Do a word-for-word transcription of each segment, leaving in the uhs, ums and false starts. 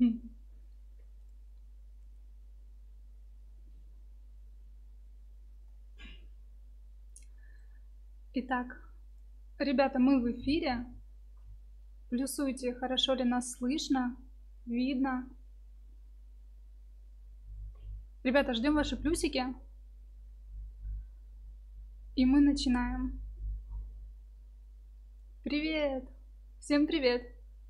Итак, ребята, мы в эфире. Плюсуйте, хорошо ли нас слышно, видно. Ребята, ждем ваши плюсики. И мы начинаем. Привет! Всем привет!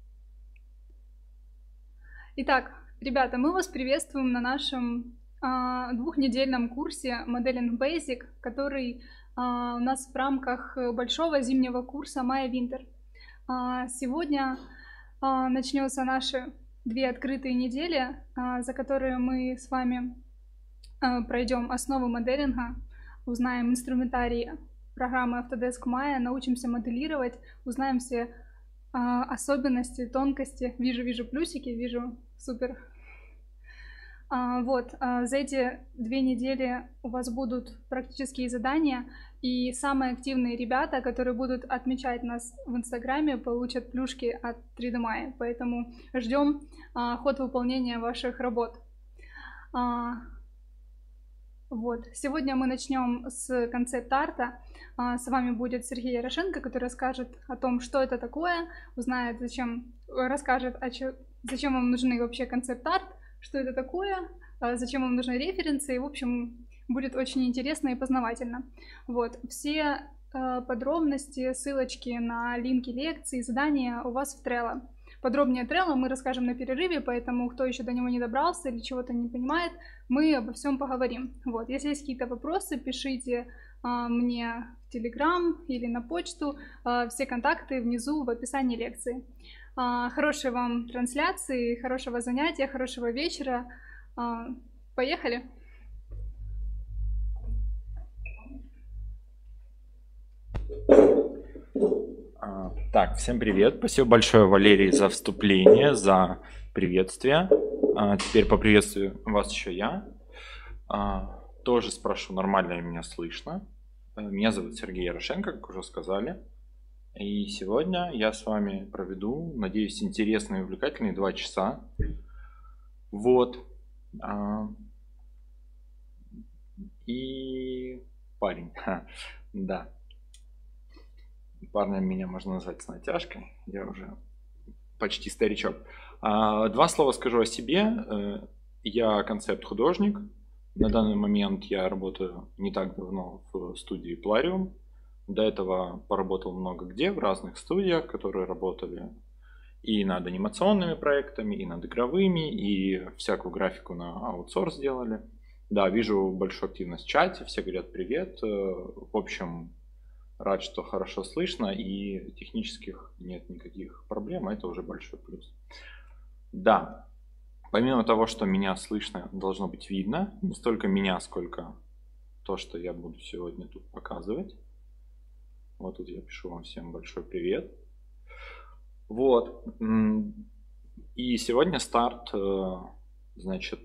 Итак, ребята, мы вас приветствуем на нашем а, двухнедельном курсе Modeling Basic, который а, у нас в рамках большого зимнего курса Maya Winter. А, сегодня а, начнется наши две открытые недели, а, за которые мы с вами а, пройдем основы моделинга, узнаем инструментарий программы Autodesk Maya, научимся моделировать, узнаем все а, особенности, тонкости. Вижу, вижу плюсики, вижу, супер. А, вот, а, за эти две недели у вас будут практические задания, и самые активные ребята, которые будут отмечать нас в Инстаграме, получат плюшки от три дэ Maya, поэтому ждем а, ход выполнения ваших работ. А, Вот. Сегодня мы начнем с концепт-арта. С вами будет Сергей Ярошенко, который расскажет о том, что это такое, узнает, зачем, расскажет, о чем, зачем вам нужны вообще концепт-арт, что это такое, зачем вам нужны референсы. И, в общем, будет очень интересно и познавательно. Вот. Все подробности, ссылочки на линки лекций, задания у вас в Trello. Подробнее Trello мы расскажем на перерыве, поэтому кто еще до него не добрался или чего-то не понимает, мы обо всем поговорим. Вот. Если есть какие-то вопросы, пишите а, мне в Telegram или на почту. А, все контакты внизу в описании лекции. А, хорошей вам трансляции, хорошего занятия, хорошего вечера. А, поехали! Так, всем привет. Спасибо большое, Валерий, за вступление, за приветствие. А, теперь поприветствую вас еще я. А, тоже спрошу, нормально ли меня слышно. Меня зовут Сергей Ярошенко, как уже сказали. И сегодня я с вами проведу, надеюсь, интересные и увлекательные два часа. Вот. А, и парень. Да. Парнем меня можно назвать с натяжкой, я уже почти старичок. Два слова скажу о себе. Я концепт-художник. На данный момент я работаю не так давно в студии Plarium. До этого поработал много где, в разных студиях, которые работали и над анимационными проектами, и над игровыми, и всякую графику на аутсорс делали. Да, вижу большую активность в чате, все говорят привет. В общем, рад, что хорошо слышно и технических нет никаких проблем, это уже большой плюс. Да, помимо того, что меня слышно, должно быть видно, не столько меня, сколько то, что я буду сегодня тут показывать. Вот тут я пишу вам всем большой привет. Вот. И сегодня старт, значит,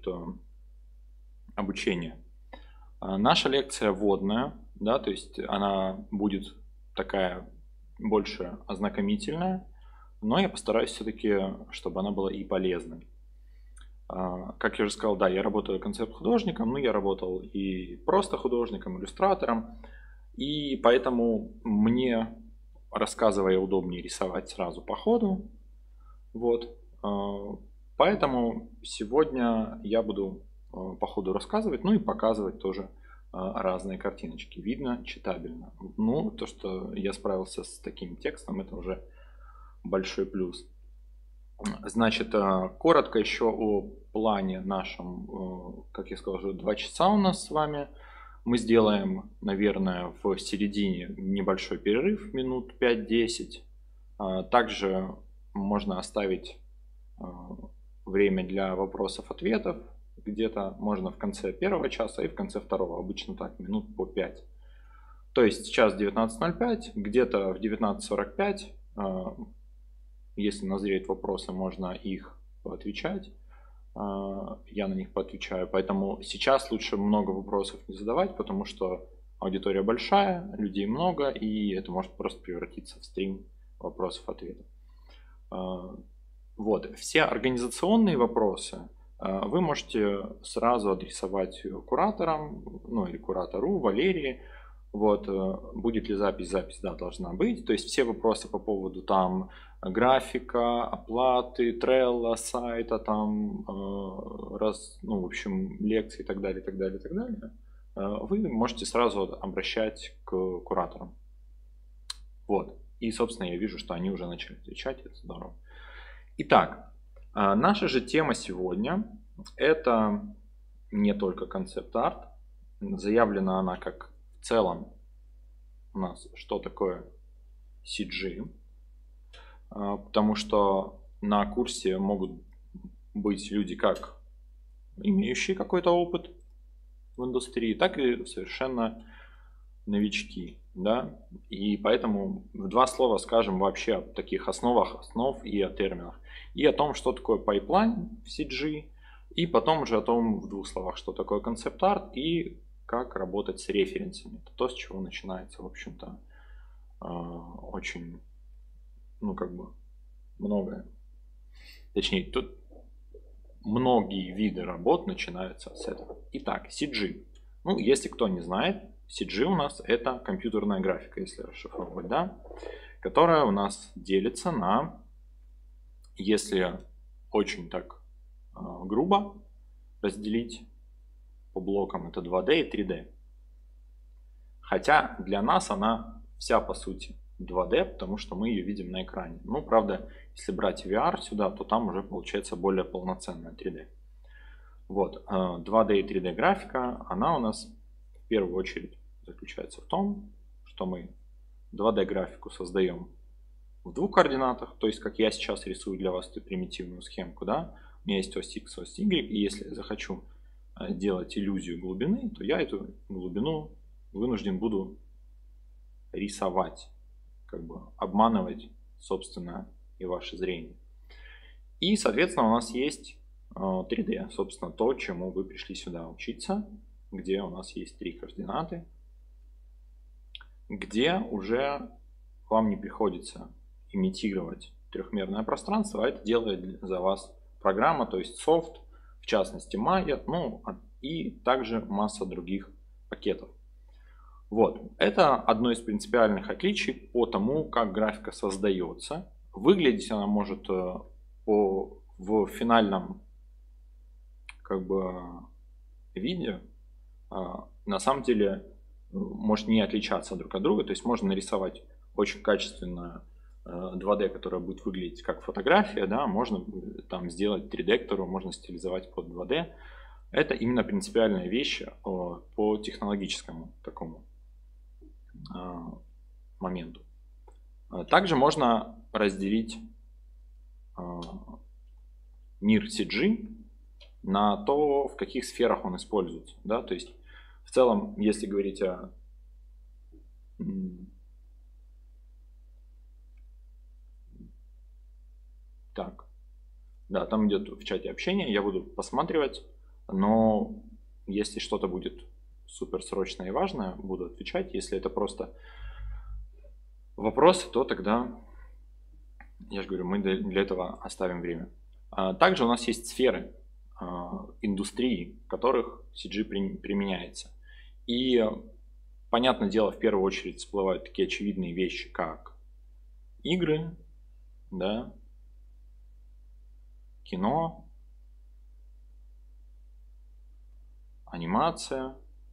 обучения. Наша лекция вводная. Да, то есть она будет такая больше ознакомительная, но я постараюсь все-таки, чтобы она была и полезной. Как я уже сказал, да, я работаю концепт-художником, но я работал и просто художником, иллюстратором, и поэтому мне, рассказывая, удобнее рисовать сразу по ходу. Вот. Поэтому сегодня я буду по ходу рассказывать, ну и показывать тоже разные картиночки. Видно, читабельно. Ну, то, что я справился с таким текстом, это уже большой плюс. Значит, коротко еще о плане нашем. Как я сказал, уже два часа у нас с вами. Мы сделаем, наверное, в середине небольшой перерыв, минут пять-десять. Также можно оставить время для вопросов-ответов. Где-то можно в конце первого часа и в конце второго, обычно так, минут по пять. То есть сейчас девятнадцать ноль пять, где-то в девятнадцать сорок пять, если назреют вопросы, можно их поотвечать. Я на них поотвечаю, поэтому сейчас лучше много вопросов не задавать, потому что аудитория большая, людей много, и это может просто превратиться в стрим вопросов-ответов. Вот. Все организационные вопросы вы можете сразу адресовать кураторам, ну или куратору, Валерии. Вот, будет ли запись, запись, да, должна быть. То есть все вопросы по поводу там графика, оплаты, Trello, сайта, там, раз, ну, в общем, лекции и так далее, и так далее, и так далее, вы можете сразу обращать к кураторам. Вот. И, собственно, я вижу, что они уже начали отвечать, это здорово. Итак, наша же тема сегодня – это не только концепт-арт. Заявлена она как в целом у нас, что такое си джи. Потому что на курсе могут быть люди как имеющие какой-то опыт в индустрии, так и совершенно новички. Да? И поэтому в два слова скажем вообще о таких основах основ и о терминах. И о том, что такое пайплайн в си джи. И потом уже о том в двух словах, что такое концепт-арт и как работать с референсами. Это то, с чего начинается, в общем-то, очень, ну, как бы, многое. Точнее, тут многие виды работ начинаются с этого. Итак, си джи. Ну, если кто не знает, си джи у нас это компьютерная графика, если расшифровывать, да, которая у нас делится на, если очень так э, грубо разделить по блокам, это два дэ и три дэ. Хотя для нас она вся по сути два дэ, потому что мы ее видим на экране. Ну, правда, если брать ви ар сюда, то там уже получается более полноценная три дэ. Вот, два дэ и три дэ графика, она у нас в первую очередь заключается в том, что мы два дэ графику создаем в двух координатах, то есть как я сейчас рисую для вас эту примитивную схемку, да, у меня есть ось X, ось Y, и если я захочу делать иллюзию глубины, то я эту глубину вынужден буду рисовать, как бы обманывать, собственно, и ваше зрение. И, соответственно, у нас есть три дэ, собственно, то, чему вы пришли сюда учиться, где у нас есть три координаты, где уже вам не приходится имитировать трехмерное пространство, а это делает за вас программа, то есть софт, в частности Maya, ну и также масса других пакетов. Вот, это одно из принципиальных отличий по тому, как графика создается. Выглядеть она может по, в финальном как бы виде на самом деле может не отличаться друг от друга. То есть можно нарисовать очень качественную два дэ, которая будет выглядеть как фотография, да, можно там сделать три дэ, которую можно стилизовать под два дэ. Это именно принципиальная вещь по технологическому такому моменту. Также можно разделить мир си джи на то, в каких сферах он используется. Да? То есть в целом, если говорить о так, да, там идет в чате общение, я буду посматривать, но если что-то будет супер срочное и важное, буду отвечать. Если это просто вопросы, то тогда, я же говорю, мы для этого оставим время. Также у нас есть сферы индустрии, в которых си джи применяется. И, понятное дело, в первую очередь всплывают такие очевидные вещи, как игры, да, кино, анимация.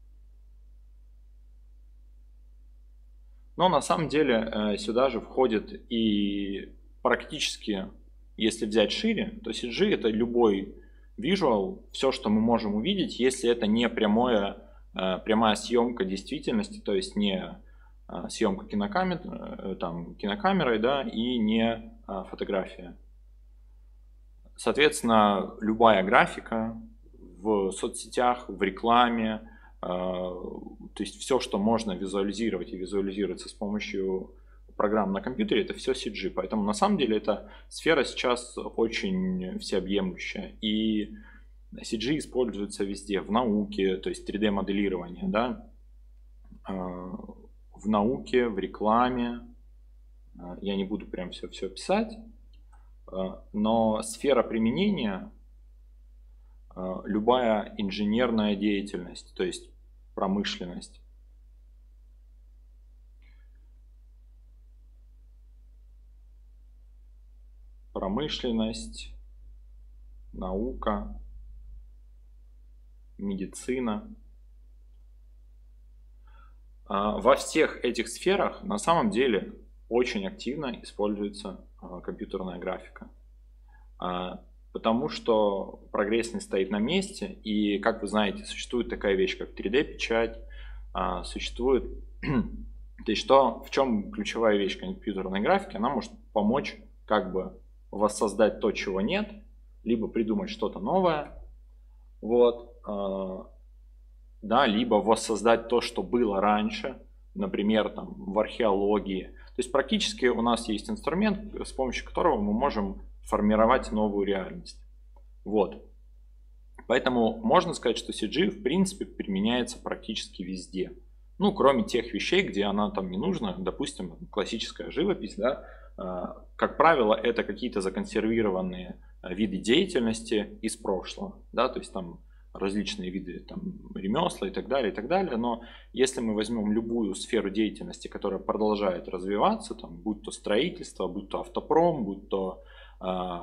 Но на самом деле сюда же входит и практически, если взять шире, то си джи это любой visual, все, что мы можем увидеть, если это не прямое, прямая съемка действительности, то есть не съемка кинокамер, там, кинокамерой, да, и не фотография. Соответственно, любая графика в соцсетях, в рекламе, то есть все, что можно визуализировать и визуализируется с помощью программ на компьютере, это все си джи. Поэтому на самом деле эта сфера сейчас очень всеобъемлющая. И си джи используется везде, в науке, то есть три дэ моделирование, да, в науке, в рекламе. Я не буду прям все, все писать. но сфера применения – любая инженерная деятельность, то есть промышленность. Промышленность, наука, медицина. Во всех этих сферах на самом деле очень активно используется компьютерная графика. Потому что прогресс не стоит на месте, и, как вы знаете, существует такая вещь, как три дэ-печать, существует... То есть, что, в чем ключевая вещь компьютерной графики? Она может помочь как бы воссоздать то, чего нет, либо придумать что-то новое, вот, да, либо воссоздать то, что было раньше, например, там, в археологии. То есть практически у нас есть инструмент, с помощью которого мы можем формировать новую реальность. Вот. Поэтому можно сказать, что си джи в принципе применяется практически везде. Ну, кроме тех вещей, где она там не нужна, допустим, классическая живопись, да, как правило, это какие-то законсервированные виды деятельности из прошлого, да, то есть там различные виды там, ремесла и так далее, и так далее. Но если мы возьмем любую сферу деятельности, которая продолжает развиваться, там, будь то строительство, будь то автопром, будь то э,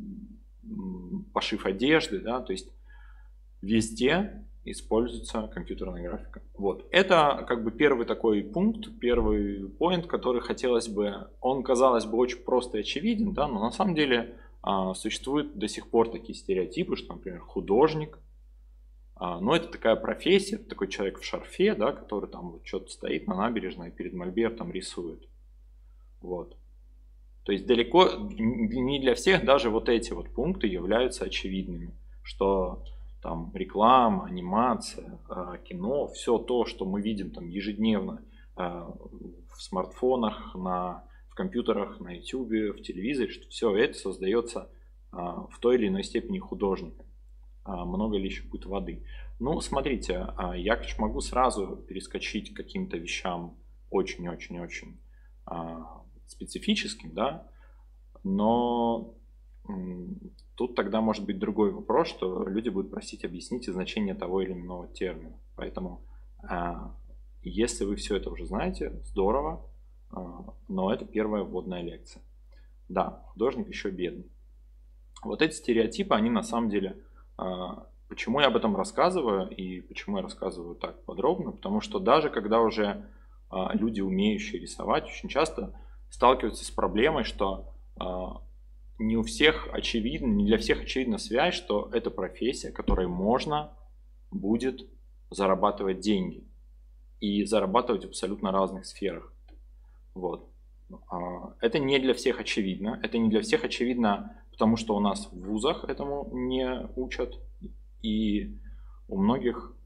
пошив одежды, да, то есть везде используется компьютерная графика. Вот. Это как бы первый такой пункт, первый поинт, который хотелось бы, он, казалось бы, очень просто и очевиден, да, но на самом деле э, существуют до сих пор такие стереотипы, что, например, художник, но это такая профессия, такой человек в шарфе, да, который там вот что-то стоит на набережной и перед мольбертом рисует. Вот. То есть далеко не для всех даже вот эти вот пункты являются очевидными, что там реклама, анимация, кино, все то, что мы видим там ежедневно в смартфонах, на, в компьютерах, на ютубе, в телевизоре, что все это создается в той или иной степени художником. Много ли еще будет воды. Ну, смотрите, я могу сразу перескочить к каким-то вещам очень-очень-очень специфическим, да, но тут тогда может быть другой вопрос, что люди будут просить объяснить значение того или иного термина. Поэтому, если вы все это уже знаете, здорово, но это первая вводная лекция. Да, художник еще бедный. Вот эти стереотипы, они на самом деле... Почему я об этом рассказываю и почему я рассказываю так подробно? Потому что даже когда уже люди, умеющие рисовать, очень часто сталкиваются с проблемой, что не у всех очевидно, не для всех очевидна связь, что это профессия, которой можно будет зарабатывать деньги и зарабатывать в абсолютно разных сферах. Вот. Это не для всех очевидно. Это не для всех очевидно, потому что у нас в вузах этому не учат, и у многих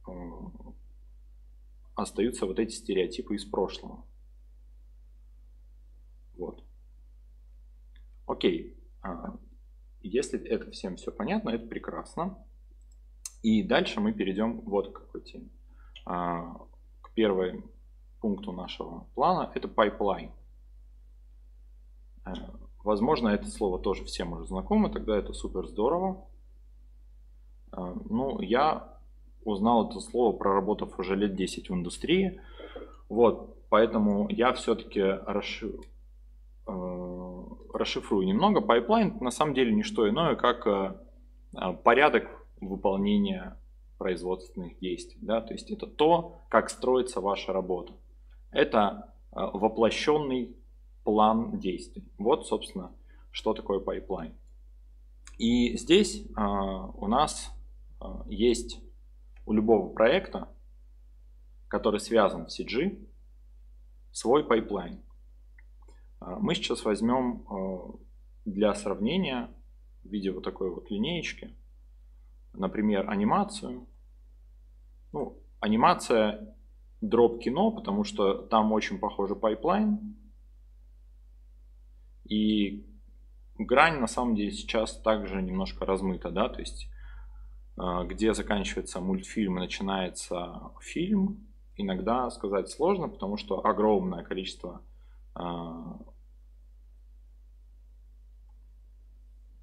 остаются вот эти стереотипы из прошлого. Вот. Окей. Если это всем все понятно, это прекрасно. И дальше мы перейдем вот к какой теме. К первому пункту нашего плана. Это пайплайн. Возможно, это слово тоже всем уже знакомо, тогда это супер здорово. Ну, я узнал это слово, проработав уже лет десять в индустрии. Вот, поэтому я все-таки расшиф... расшифрую немного. Пайплайн на самом деле не что иное, как порядок выполнения производственных действий. Да? То есть это то, как строится ваша работа. Это воплощенный план действий. Вот, собственно, что такое пайплайн. И здесь э, у нас э, есть у любого проекта, который связан с си джи, свой пайплайн. Э, мы сейчас возьмем э, для сравнения в виде вот такой вот линеечки, например, анимацию. Ну, анимация дроп кино, потому что там очень похожий пайплайн. И грань на самом деле сейчас также немножко размыта, да, то есть где заканчивается мультфильм и начинается фильм, иногда сказать сложно, потому что огромное количество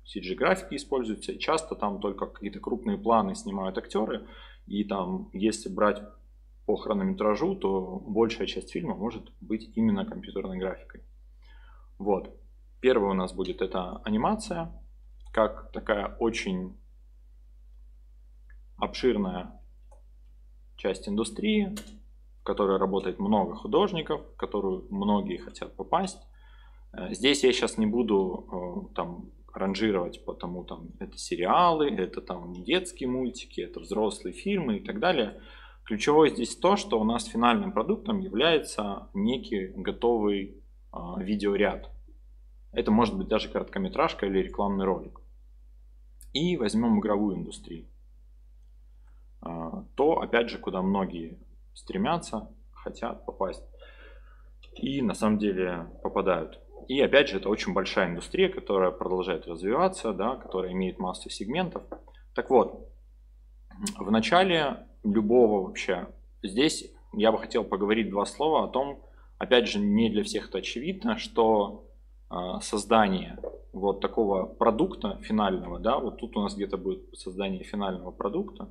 си джи-графики используются, и часто там только какие-то крупные планы снимают актеры, и там, если брать по хронометражу, то большая часть фильма может быть именно компьютерной графикой. Вот. Первый у нас будет это анимация, как такая очень обширная часть индустрии, в которой работает много художников, в которую многие хотят попасть. Здесь я сейчас не буду там ранжировать, потому там это сериалы, это там детские мультики, это взрослые фильмы и так далее. Ключевое здесь то, что у нас финальным продуктом является некий готовый э, видеоряд. Это может быть даже короткометражка или рекламный ролик. И возьмем игровую индустрию. Э, то, опять же, куда многие стремятся, хотят попасть. И на самом деле попадают. И опять же, это очень большая индустрия, которая продолжает развиваться, да, которая имеет массу сегментов. Так вот, в начале любого вообще, здесь я бы хотел поговорить два слова о том, опять же, не для всех это очевидно, что э, создание вот такого продукта финального, да, вот тут у нас где-то будет создание финального продукта.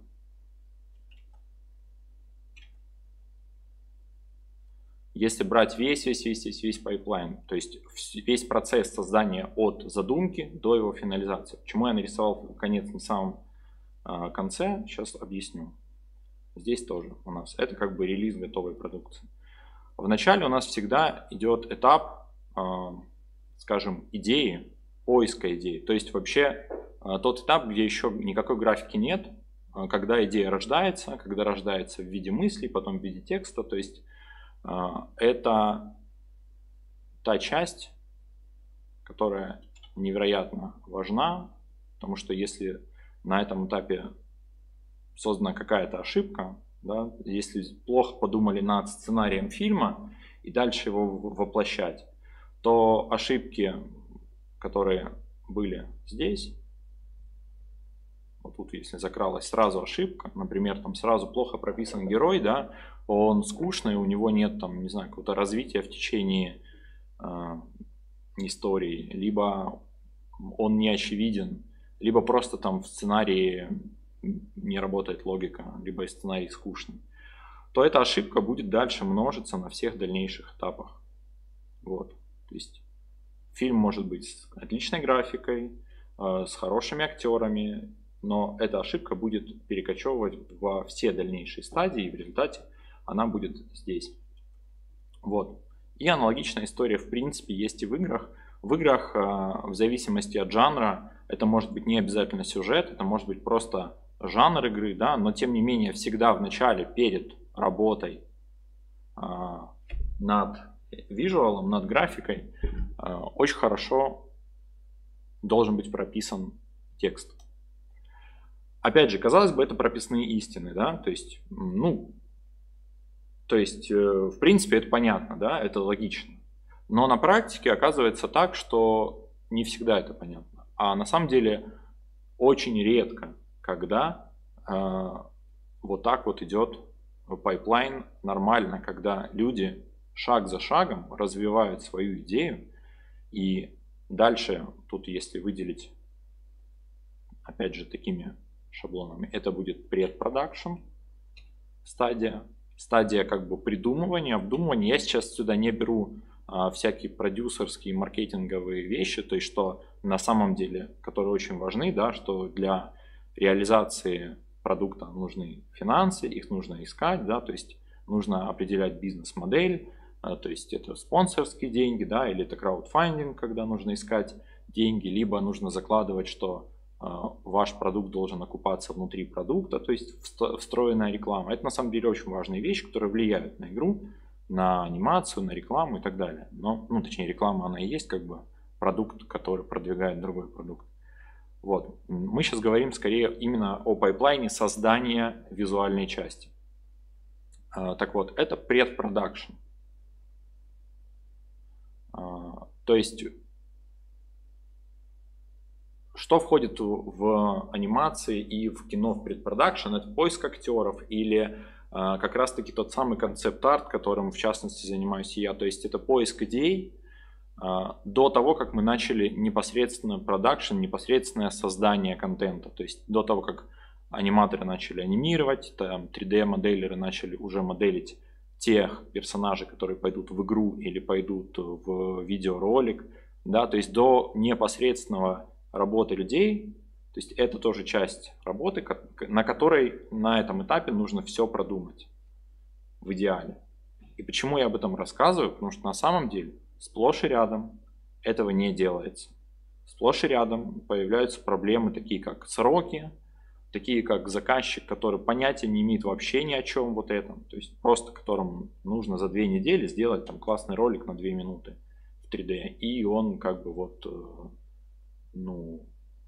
Если брать весь, весь, весь, весь, весь пайплайн, то есть весь процесс создания от задумки до его финализации. Почему я нарисовал конец на самом э, конце, сейчас объясню. Здесь тоже у нас это как бы релиз готовой продукции. Вначале у нас всегда идет этап, э, скажем, идеи, поиска идеи. То есть вообще э, тот этап, где еще никакой графики нет, э, когда идея рождается, когда рождается в виде мыслей, потом в виде текста. То есть это та часть, которая невероятно важна, потому что если на этом этапе создана какая-то ошибка, да, если плохо подумали над сценарием фильма и дальше его воплощать, то ошибки, которые были здесь, вот тут если закралась сразу ошибка, например, там сразу плохо прописан герой, да, он скучный, у него нет там, не знаю, какого-то развития в течение э, истории, либо он не очевиден, либо просто там в сценарии не работает логика, либо сценарий скучный, то эта ошибка будет дальше множиться на всех дальнейших этапах. Вот. То есть фильм может быть с отличной графикой, э, с хорошими актерами, но эта ошибка будет перекочевывать во все дальнейшие стадии, и в результате она будет здесь. Вот. И аналогичная история в принципе есть и в играх. В играх в зависимости от жанра это может быть не обязательно сюжет, это может быть просто жанр игры, да, но тем не менее всегда в начале, перед работой над визуалом, над графикой очень хорошо должен быть прописан текст. Опять же, казалось бы, это прописные истины, да, то есть, ну, то есть, в принципе, это понятно, да, это логично. Но на практике оказывается так, что не всегда это понятно. А на самом деле очень редко, когда э, вот так вот идет пайплайн нормально, когда люди шаг за шагом развивают свою идею. И дальше, тут если выделить, опять же, такими шаблонами, это будет предпродакшн стадия. Стадия как бы придумывания, обдумывания. Я сейчас сюда не беру а, всякие продюсерские, маркетинговые вещи, то есть что на самом деле, которые очень важны, да, что для реализации продукта нужны финансы, их нужно искать, да, то есть нужно определять бизнес-модель, а, то есть это спонсорские деньги, да, или это краудфандинг, когда нужно искать деньги, либо нужно закладывать, что ваш продукт должен окупаться внутри продукта, то есть встроенная реклама. Это на самом деле очень важные вещи, которые влияют на игру, на анимацию, на рекламу и так далее. Но, ну, точнее, реклама, она и есть как бы продукт, который продвигает другой продукт. Вот. Мы сейчас говорим скорее именно о пайплайне создания визуальной части. Так вот, это предпродакшн. То есть что входит в анимации и в кино в предпродакшн? Это поиск актеров или э, как раз таки тот самый концепт-арт, которым в частности занимаюсь я. То есть это поиск идей, до того, как мы начали непосредственно продакшн, непосредственное создание контента. То есть до того, как аниматоры начали анимировать, там три дэ-моделеры начали уже моделить тех персонажей, которые пойдут в игру или пойдут в видеоролик. Да, то есть до непосредственного работы людей, то есть это тоже часть работы, на которой на этом этапе нужно все продумать в идеале. И почему я об этом рассказываю? Потому что на самом деле сплошь и рядом этого не делается. Сплошь и рядом появляются проблемы, такие как сроки, такие как заказчик, который понятия не имеет вообще ни о чем вот этом. То есть просто которому нужно за две недели сделать там классный ролик на две минуты в три дэ. И он как бы вот, ну,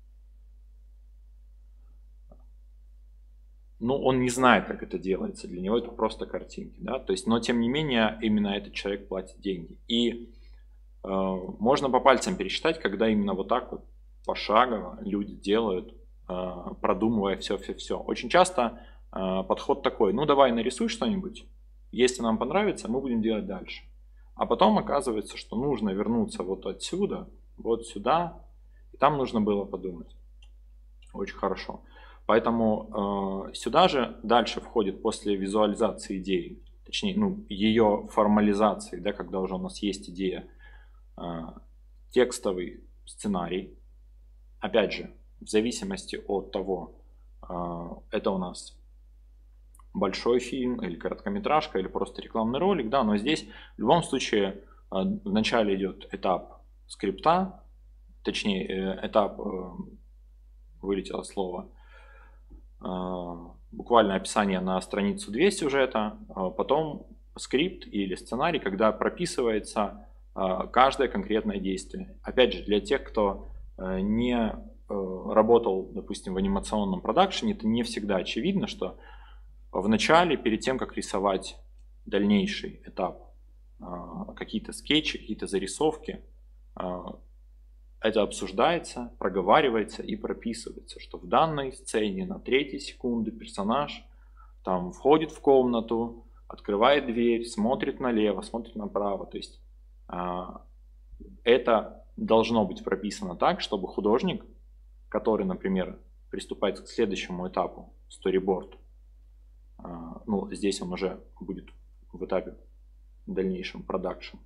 ну, он не знает, как это делается. Для него это просто картинки. Да? То есть, но тем не менее, именно этот человек платит деньги. И э, можно по пальцам пересчитать, когда именно вот так вот пошагово люди делают, э, продумывая все-все-все. Очень часто э, подход такой: ну давай нарисуй что-нибудь, если нам понравится, мы будем делать дальше. А потом оказывается, что нужно вернуться вот отсюда, вот сюда, и там нужно было подумать. Очень хорошо. Поэтому э, сюда же дальше входит после визуализации идеи, точнее, ну, ее формализации, да, когда уже у нас есть идея, э, текстовый сценарий. Опять же, в зависимости от того, э, это у нас большой фильм или короткометражка или просто рекламный ролик, да, но здесь в любом случае э, вначале идет этап скрипта, точнее, э, этап, э, вылетело слово, буквально описание на страницу две сюжета, потом скрипт или сценарий, когда прописывается каждое конкретное действие. Опять же, для тех, кто не работал, допустим, в анимационном продакшене, это не всегда очевидно, что в начале, перед тем, как рисовать дальнейший этап, какие-то скетчи, какие-то зарисовки, это обсуждается, проговаривается и прописывается, что в данной сцене на третьей секунде персонаж там входит в комнату, открывает дверь, смотрит налево, смотрит направо. То есть а, это должно быть прописано так, чтобы художник, который, например, приступает к следующему этапу, storyboard, а, ну, здесь он уже будет в этапе дальнейшем продакшн,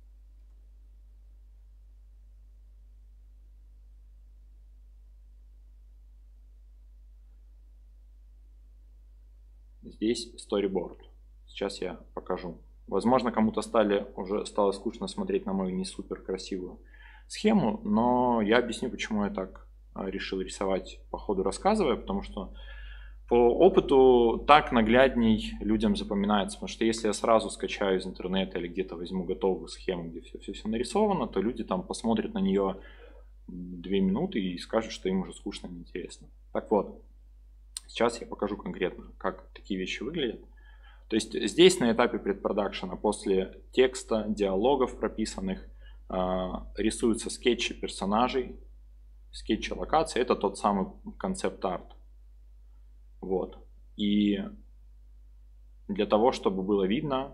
здесь storyboard. Сейчас я покажу. Возможно, кому-то стали уже стало скучно смотреть на мою не супер красивую схему, но я объясню, почему я так решил рисовать по ходу рассказывая, потому что по опыту так наглядней людям запоминается, потому что если я сразу скачаю из интернета или где-то возьму готовую схему, где все-все-все нарисовано, то люди там посмотрят на нее две минуты и скажут, что им уже скучно и неинтересно. Так вот, сейчас я покажу конкретно, как такие вещи выглядят. То есть здесь на этапе предпродакшена, после текста, диалогов прописанных, рисуются скетчи персонажей, скетчи локаций. Это тот самый концепт-арт. Вот. И для того, чтобы было видно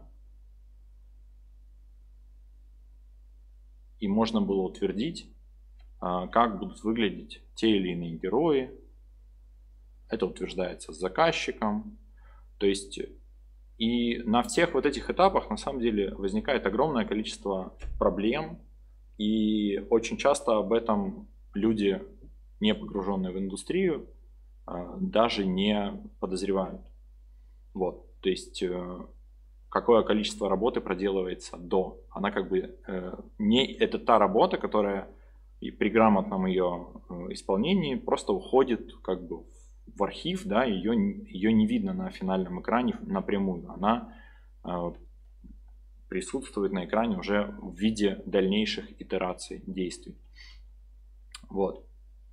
и можно было утвердить, как будут выглядеть те или иные герои, это утверждается с заказчиком. То есть и на всех вот этих этапах на самом деле возникает огромное количество проблем. И очень часто об этом люди, не погруженные в индустрию, даже не подозревают. Вот. То есть какое количество работы проделывается до. Она как бы не... Это та работа, которая и при грамотном ее исполнении просто уходит как бы в архив, да, ее, ее не видно на финальном экране напрямую. Она э, присутствует на экране уже в виде дальнейших итераций действий. Вот.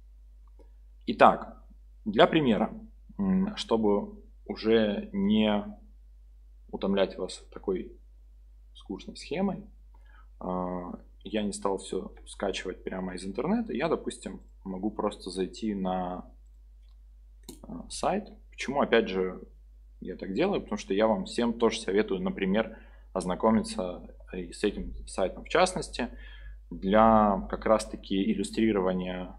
Итак, для примера, чтобы уже не утомлять вас такой скучной схемой, э, я не стал все скачивать прямо из интернета. Я, допустим, могу просто зайти на сайт. Почему, опять же, я так делаю? Потому что я вам всем тоже советую, например, ознакомиться и с этим сайтом в частности. для как раз-таки иллюстрирования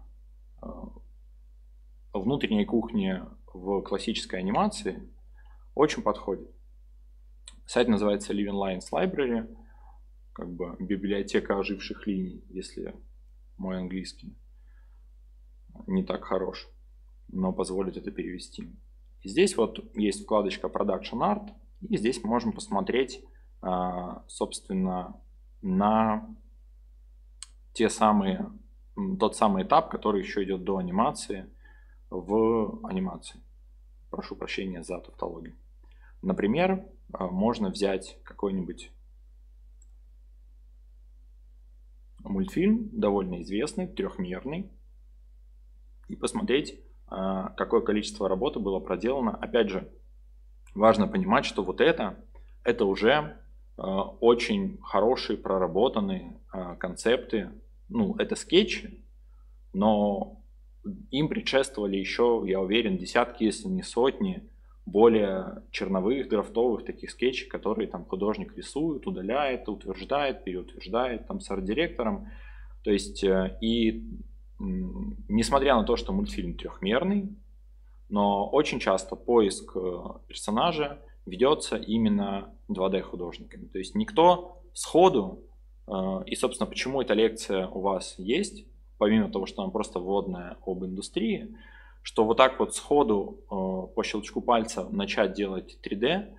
внутренней кухни в классической анимации очень подходит. Сайт называется Living Lines Library, как бы библиотека оживших линий, если мой английский не так хорош, но позволит это перевести. И здесь вот есть вкладочка Production Art, и здесь мы можем посмотреть, собственно, на те самые, тот самый этап, который еще идет до анимации в анимации. Прошу прощения за тавтологию. Например, можно взять какой-нибудь мультфильм, довольно известный, трехмерный, и посмотреть, какое количество работы было проделано. Опять же, важно понимать, что вот это, это уже очень хорошие проработанные концепты. Ну, это скетчи, но им предшествовали еще, я уверен, десятки, если не сотни, более черновых, драфтовых таких скетчей, которые там художник рисует, удаляет, утверждает, переутверждает там с арт-директором. То есть, и несмотря на то, что мультфильм трехмерный, но очень часто поиск персонажа ведется именно два дэ художниками. То есть никто сходу, и, собственно, почему эта лекция у вас есть, помимо того, что она просто вводная об индустрии, что вот так вот сходу по щелчку пальца начать делать три дэ,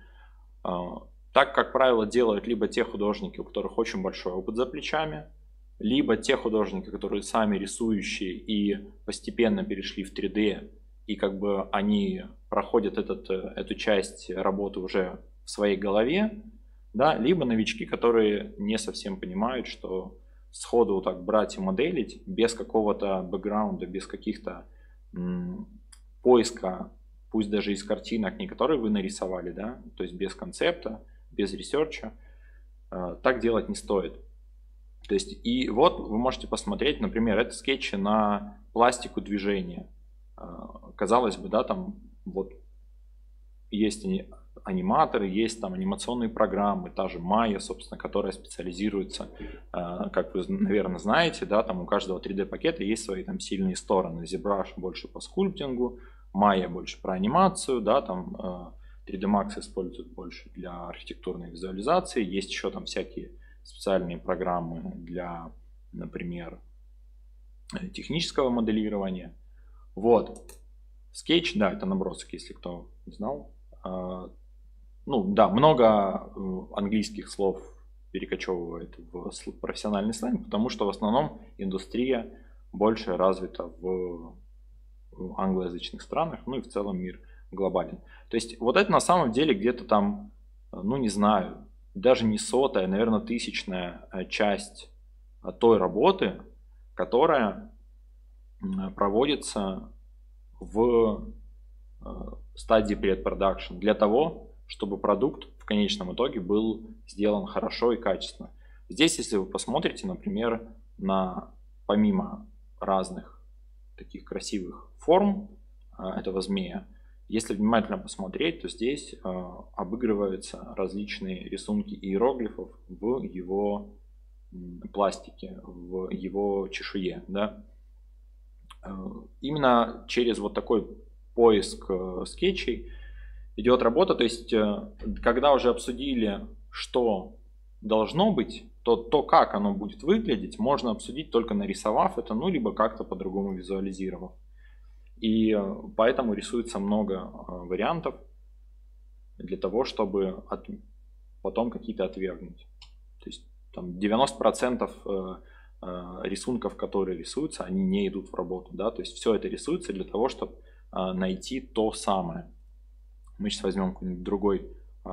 так, как правило, делают либо те художники, у которых очень большой опыт за плечами, либо те художники, которые сами рисующие и постепенно перешли в три дэ, и как бы они проходят этот, эту часть работы уже в своей голове, да, либо новички, которые не совсем понимают, что сходу вот так брать и моделить без какого-то бэкграунда, без каких-то м, поиска, пусть даже из картинок, не которые вы нарисовали, да, то есть без концепта, без ресерча, э, так делать не стоит. То есть, и вот вы можете посмотреть, например, это скетчи на пластику движения. Казалось бы, да, там вот есть аниматоры, есть там анимационные программы, та же Maya, собственно, которая специализируется, как вы, наверное, знаете, да, там у каждого три дэ пакета есть свои там сильные стороны. ZBrush больше по скульптингу, Maya больше про анимацию, да, там три дэ Max используют больше для архитектурной визуализации, есть еще там всякие специальные программы для, например, технического моделирования. Вот. Скетч, да, это набросок, если кто не знал. Ну, да, много английских слов перекочевывает в профессиональный сленг, потому что в основном индустрия больше развита в англоязычных странах, ну и в целом мир глобален. То есть вот это на самом деле где-то там, ну не знаю, даже не сотая, наверное, тысячная часть той работы, которая проводится в стадии предпродакшн для того, чтобы продукт в конечном итоге был сделан хорошо и качественно. Здесь, если вы посмотрите, например, на помимо разных таких красивых форм этого змея, если внимательно посмотреть, то здесь обыгрываются различные рисунки иероглифов в его пластике, в его чешуе, да? Именно через вот такой поиск скетчей идет работа. То есть, когда уже обсудили, что должно быть, то то, как оно будет выглядеть, можно обсудить только нарисовав это, ну, либо как-то по-другому визуализировав. И поэтому рисуется много вариантов для того, чтобы от, потом какие-то отвергнуть. То есть там девяносто процентов рисунков, которые рисуются, они не идут в работу. Да? То есть все это рисуется для того, чтобы найти то самое. Мы сейчас возьмем какой-нибудь другой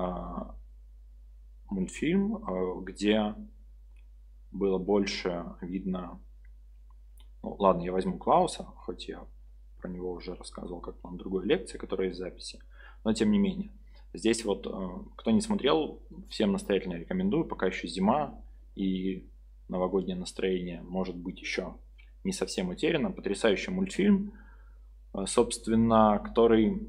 мультфильм, где было больше видно... Ну, ладно, я возьму Клауса, хоть я про него уже рассказывал как на другой лекции, которая есть в записи. Но тем не менее. Здесь вот, кто не смотрел, всем настоятельно рекомендую. Пока еще зима и новогоднее настроение может быть еще не совсем утеряно. Потрясающий мультфильм, собственно, который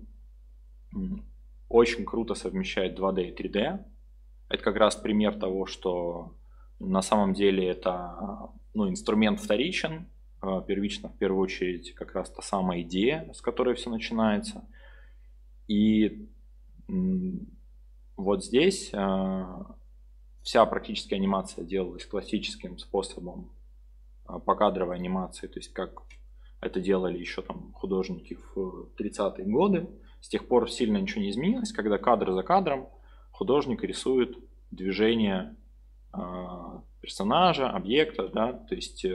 очень круто совмещает два дэ и три дэ. Это как раз пример того, что на самом деле это ну, инструмент вторичен, первично в первую очередь как раз та самая идея, с которой все начинается. И вот здесь вся практически анимация делалась классическим способом покадровой анимации, то есть как это делали еще там художники в тридцатые годы. С тех пор сильно ничего не изменилось, когда кадр за кадром художник рисует движение персонажа, объекта, да, то есть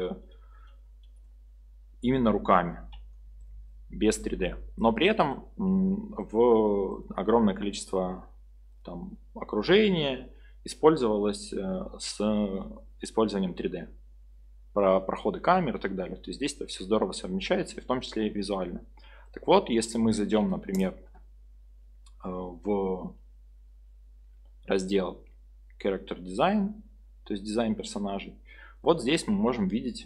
именно руками, без три дэ. Но при этом в огромное количество там окружения использовалось с использованием три дэ. Про проходы камер и так далее. То есть здесь это все здорово совмещается, и в том числе и визуально. Так вот, если мы зайдем, например, в раздел Character Design, то есть дизайн персонажей, вот здесь мы можем видеть,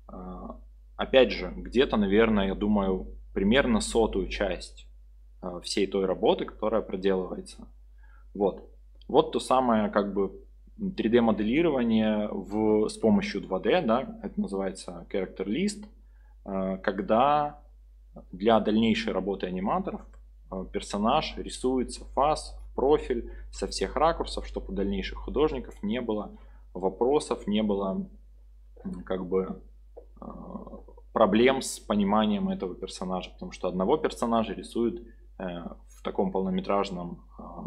опять же, где-то, наверное, я думаю, примерно сотую часть всей той работы, которая проделывается. Вот. Вот то самое, как бы, три дэ моделирование в, с помощью два дэ, да, это называется Character List, когда для дальнейшей работы аниматоров персонаж рисуется фас, профиль со всех ракурсов, чтобы у дальнейших художников не было вопросов, не было как бы проблем с пониманием этого персонажа, потому что одного персонажа рисуют в таком полнометражном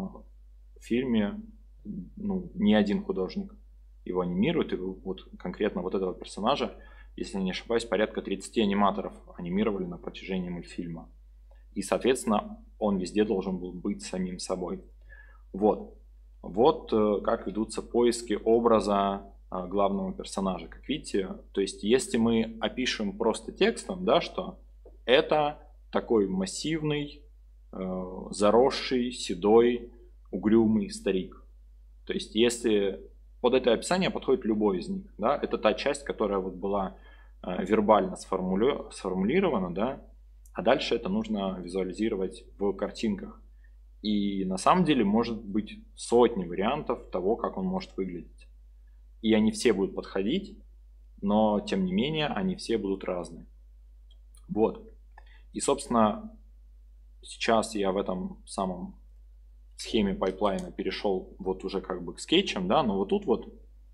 фильме, ну, не один художник его анимирует, и вот конкретно вот этого персонажа, если я не ошибаюсь, порядка тридцати аниматоров анимировали на протяжении мультфильма. И, соответственно, он везде должен был быть самим собой. Вот. Вот как ведутся поиски образа главного персонажа. Как видите, то есть если мы опишем просто текстом, да, что это такой массивный, заросший, седой, угрюмый старик. То есть если под это описание подходит любой из них, да, это та часть, которая вот была вербально сформули... сформулирована, да, а дальше это нужно визуализировать в картинках. И на самом деле может быть сотни вариантов того, как он может выглядеть. И они все будут подходить, но тем не менее они все будут разные. Вот. И, собственно, сейчас я в этом самом схеме пайплайна перешел вот уже как бы к скетчам, да, но вот тут вот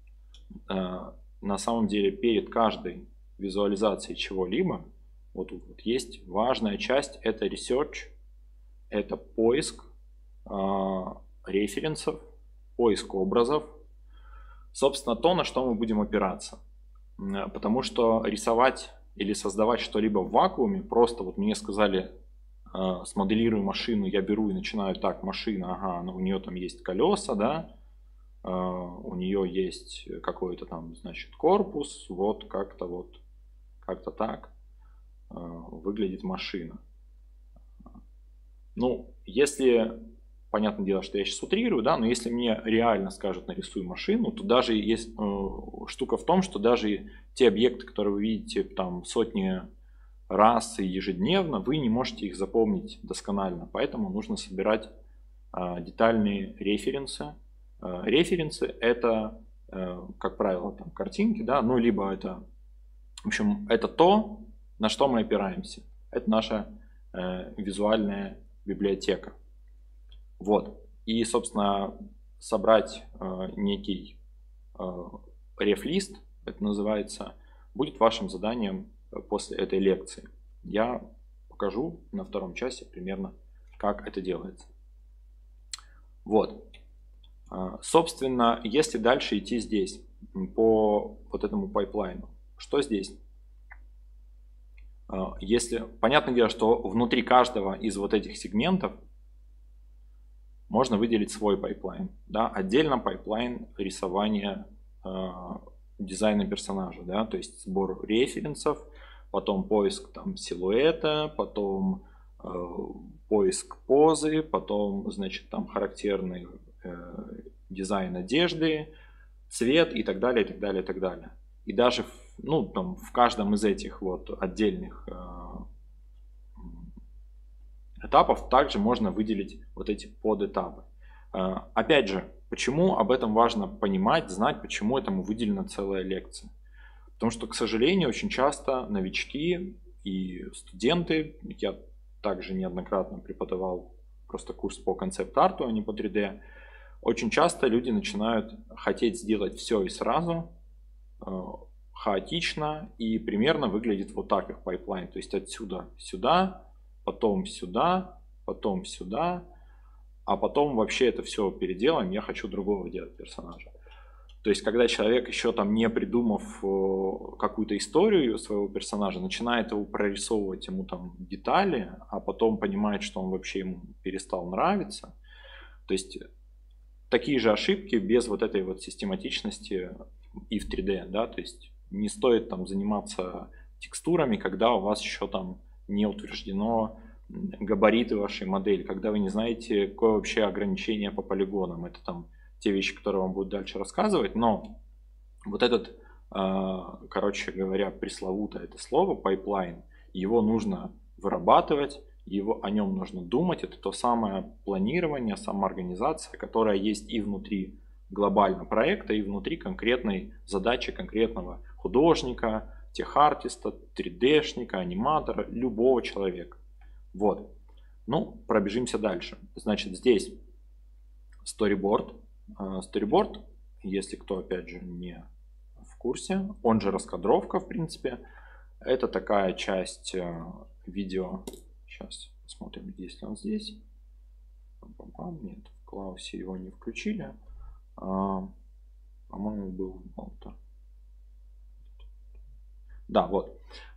э, на самом деле перед каждой визуализацией чего-либо вот тут вот есть важная часть, это research, это поиск э, референсов, поиск образов, собственно то, на что мы будем опираться, потому что рисовать или создавать что-либо в вакууме, просто вот мне сказали, смоделирую машину, я беру и начинаю так, машина, ага, у нее там есть колеса, да, у нее есть какой-то там, значит, корпус, вот как-то вот, как-то так выглядит машина. Ну, если, понятное дело, что я сейчас утрирую, да, но если мне реально скажут нарисуй машину, то даже есть э, штука в том, что даже те объекты, которые вы видите там сотни раз и ежедневно, вы не можете их запомнить досконально, поэтому нужно собирать э, детальные референсы. Э, референсы это, э, как правило, там картинки, да, ну либо это, в общем, это то, на что мы опираемся. Это наша э, визуальная библиотека. Вот. И, собственно, собрать э, некий э, рефлист, это называется, будет вашим заданием после этой лекции. Я покажу на втором часе примерно, как это делается. Вот. Э, собственно, если дальше идти здесь, по вот этому пайплайну, что здесь? Э, если, понятное дело, что внутри каждого из вот этих сегментов можно выделить свой пайплайн. Да? Отдельно пайплайн рисования э, дизайна персонажа. Да? То есть сбор референсов, потом поиск там, силуэта, потом э, поиск позы, потом значит, там, характерный э, дизайн одежды, цвет и так далее, и так далее, и так далее. И даже в, ну, там, в каждом из этих вот отдельных э, этапов также можно выделить вот эти подэтапы. Опять же, почему об этом важно понимать, знать, почему этому выделена целая лекция. Потому что, к сожалению, очень часто новички и студенты, я также неоднократно преподавал просто курс по концепт-арту, а не по три дэ, очень часто люди начинают хотеть сделать все и сразу, хаотично, и примерно выглядит вот так их пайплайн. То есть отсюда сюда, потом сюда, потом сюда, а потом вообще это все переделаем, я хочу другого делать персонажа. То есть когда человек, еще там не придумав какую-то историю своего персонажа, начинает его прорисовывать, ему там детали, а потом понимает, что он вообще ему перестал нравиться. То есть такие же ошибки без вот этой вот систематичности и в три дэ, да, то есть не стоит там заниматься текстурами, когда у вас еще там не утверждено габариты вашей модели, когда вы не знаете, какое вообще ограничение по полигонам. Это там те вещи, которые вам будут дальше рассказывать, но вот этот, короче говоря, пресловутое это слово пайплайн, его нужно вырабатывать, его, о нем нужно думать. Это то самое планирование, самоорганизация, которая есть и внутри глобального проекта, и внутри конкретной задачи конкретного художника, техартиста, три дэ-шника, аниматора, любого человека. Вот. Ну, пробежимся дальше. Значит, здесь storyboard. Storyboard, если кто, опять же, не в курсе, он же раскадровка, в принципе. Это такая часть видео. Сейчас посмотрим, есть ли он здесь. Нет, в Клаусе его не включили. По-моему, был Болтер. Да, вот.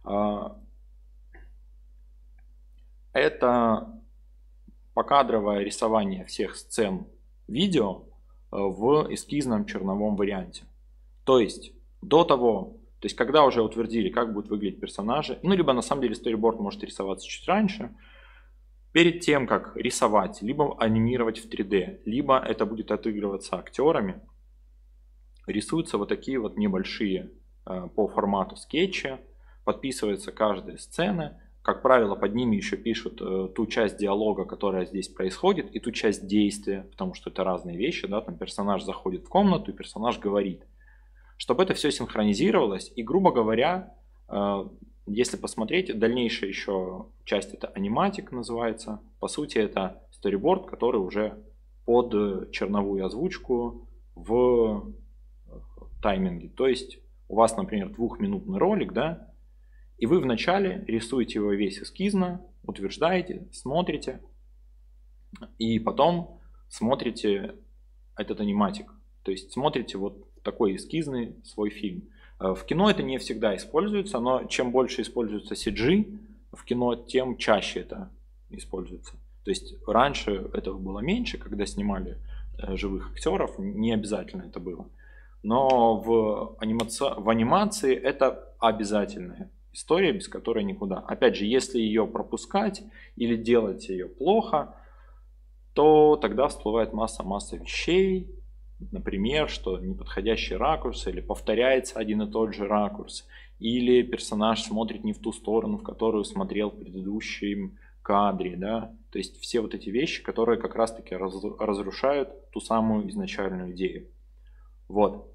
Это покадровое рисование всех сцен видео в эскизном черновом варианте. То есть до того, то есть когда уже утвердили, как будут выглядеть персонажи, ну либо на самом деле storyboard может рисоваться чуть раньше, перед тем как рисовать, либо анимировать в три дэ, либо это будет отыгрываться актерами, рисуются вот такие вот небольшие по формату скетчи, подписывается каждая сцена. Как правило, под ними еще пишут э, ту часть диалога, которая здесь происходит, и ту часть действия, потому что это разные вещи, да, там персонаж заходит в комнату, и персонаж говорит. Чтобы это все синхронизировалось, и, грубо говоря, э, если посмотреть, дальнейшая еще часть, это аниматик называется, по сути это storyboard, который уже под черновую озвучку в тайминге. То есть у вас, например, двухминутный ролик, да, и вы вначале рисуете его весь эскизно, утверждаете, смотрите, и потом смотрите этот аниматик. То есть смотрите вот такой эскизный свой фильм. В кино это не всегда используется, но чем больше используется си джи в кино, тем чаще это используется. То есть раньше этого было меньше, когда снимали живых актеров, не обязательно это было. Но в, анимаци... в анимации это обязательная история, без которой никуда. Опять же, если ее пропускать или делать ее плохо, то тогда всплывает масса-масса вещей. Например, что неподходящий ракурс, или повторяется один и тот же ракурс, или персонаж смотрит не в ту сторону, в которую смотрел в предыдущем кадре. Да? То есть все вот эти вещи, которые как раз-таки разрушают ту самую изначальную идею. Вот.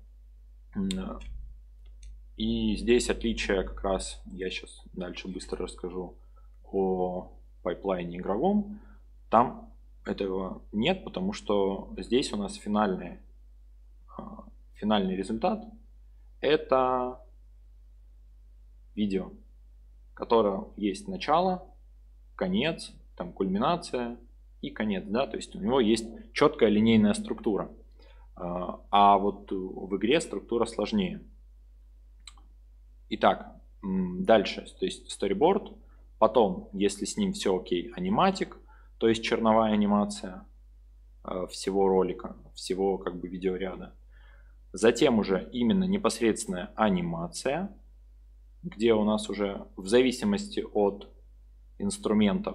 И здесь отличие как раз, я сейчас дальше быстро расскажу о пайплайне игровом. Там этого нет, потому что здесь у нас финальный, финальный результат. Это видео, в котором есть начало, конец, там кульминация и конец. Да? То есть у него есть четкая линейная структура. А вот в игре структура сложнее. Итак, дальше, то есть storyboard, потом, если с ним все окей, аниматик, то есть черновая анимация всего ролика, всего как бы видеоряда. Затем уже именно непосредственная анимация, где у нас уже в зависимости от инструментов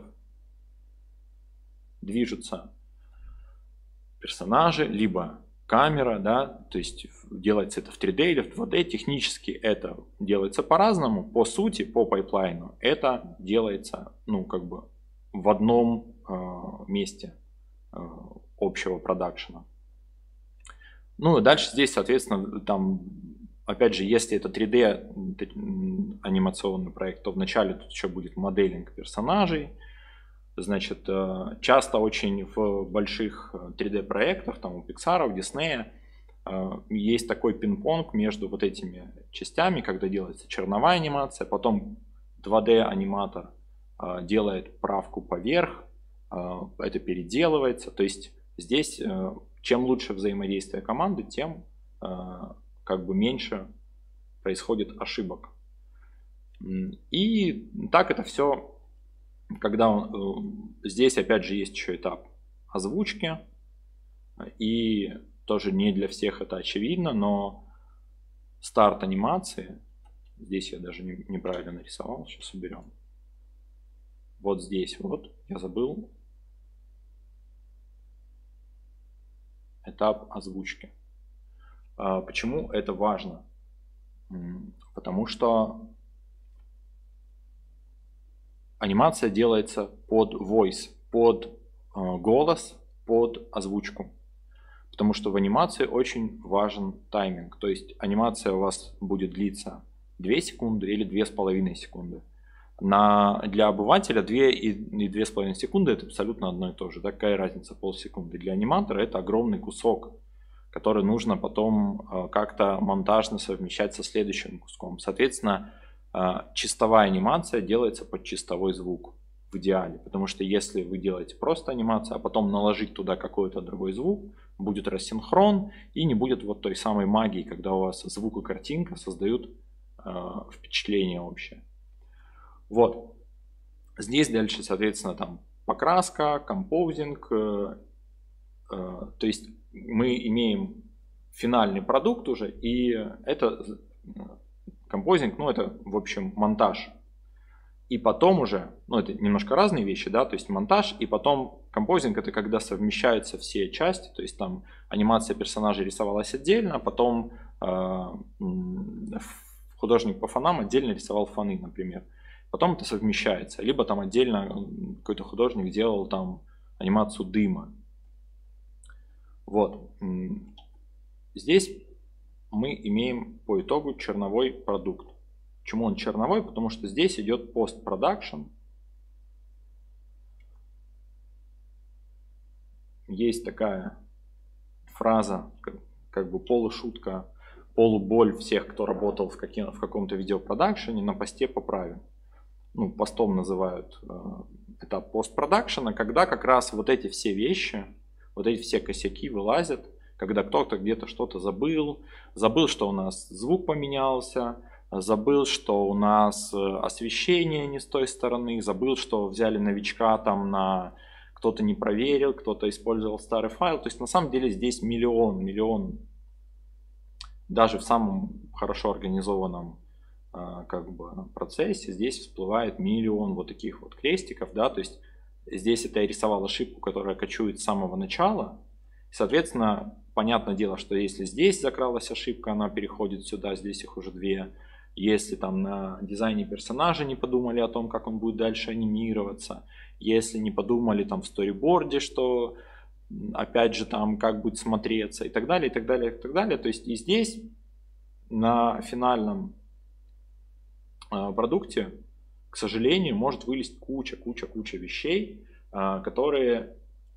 движутся персонажи, либо камера, да, то есть делается это в три дэ или в два дэ, технически это делается по-разному, по сути, по пайплайну это делается, ну, как бы в одном э, месте э, общего продакшена. Ну и дальше здесь, соответственно, там опять же, если это три дэ анимационный проект, то вначале тут еще будет моделинг персонажей. Значит, часто очень в больших три дэ проектах, там у Pixar, у Disney, есть такой пинг-понг между вот этими частями, когда делается черновая анимация, потом два дэ аниматор делает правку поверх, это переделывается. То есть здесь чем лучше взаимодействие команды, тем как бы меньше происходит ошибок. И так это все, когда он, здесь опять же есть еще этап озвучки, и тоже не для всех это очевидно, но старт анимации, здесь я даже не, неправильно нарисовал, сейчас уберем. Вот здесь вот, я забыл, этап озвучки. Почему это важно? Потому что анимация делается под voice, под голос, под озвучку. Потому что в анимации очень важен тайминг. То есть анимация у вас будет длиться две секунды или две с половиной секунды. На, для обывателя две и две с половиной секунды это абсолютно одно и то же. Такая разница полсекунды. Для аниматора это огромный кусок, который нужно потом как-то монтажно совмещать со следующим куском. Соответственно, чистовая анимация делается под чистовой звук в идеале. Потому что если вы делаете просто анимацию, а потом наложить туда какой-то другой звук, будет рассинхрон и не будет вот той самой магии, когда у вас звук и картинка создают впечатление общее. Вот. Здесь дальше, соответственно, там покраска, композинг. Э, э, то есть мы имеем финальный продукт уже, и это композинг, ну это, в общем, монтаж. И потом уже, ну это немножко разные вещи, да, то есть монтаж, и потом композинг — это когда совмещаются все части, то есть там анимация персонажей рисовалась отдельно, потом э, художник по фонам отдельно рисовал фоны, например. Потом это совмещается. Либо там отдельно какой-то художник делал там анимацию дыма. Вот. Здесь мы имеем по итогу черновой продукт. Почему он черновой? Потому что здесь идет постпродакшн. Есть такая фраза, как, как бы полушутка, полуболь всех, кто работал в, каким, в каком-то видеопродакшене, на посте поправим. Ну, постом называют э, этап постпродакшена, когда как раз вот эти все вещи, вот эти все косяки вылазят, когда кто-то где-то что-то забыл, забыл, что у нас звук поменялся, забыл, что у нас освещение не с той стороны, забыл, что взяли новичка там на... Кто-то не проверил, кто-то использовал старый файл. То есть на самом деле здесь миллион, миллион, даже в самом хорошо организованном как бы процессе здесь всплывает миллион вот таких вот крестиков, да, то есть здесь это я рисовал ошибку, которая кочует с самого начала, соответственно, понятное дело, что если здесь закралась ошибка, она переходит сюда, здесь их уже две, если там на дизайне персонажа не подумали о том, как он будет дальше анимироваться, если не подумали там в сториборде, что опять же там как будет смотреться и так далее, и так далее, и так далее, то есть и здесь на финальном продукте, к сожалению, может вылезть куча-куча-куча вещей, которые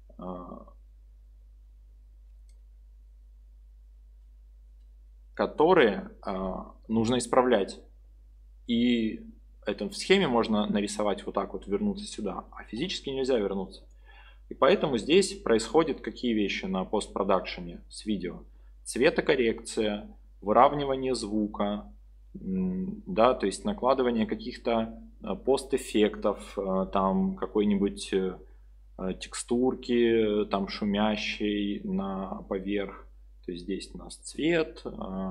которые нужно исправлять. И это в схеме можно нарисовать вот так вот, вернуться сюда, а физически нельзя вернуться. И поэтому здесь происходят какие вещи на постпродакшене с видео? Цветокоррекция, выравнивание звука, да, то есть накладывание каких-то постэффектов, там какой-нибудь текстурки, там шумящей на поверх. То есть здесь у нас цвет,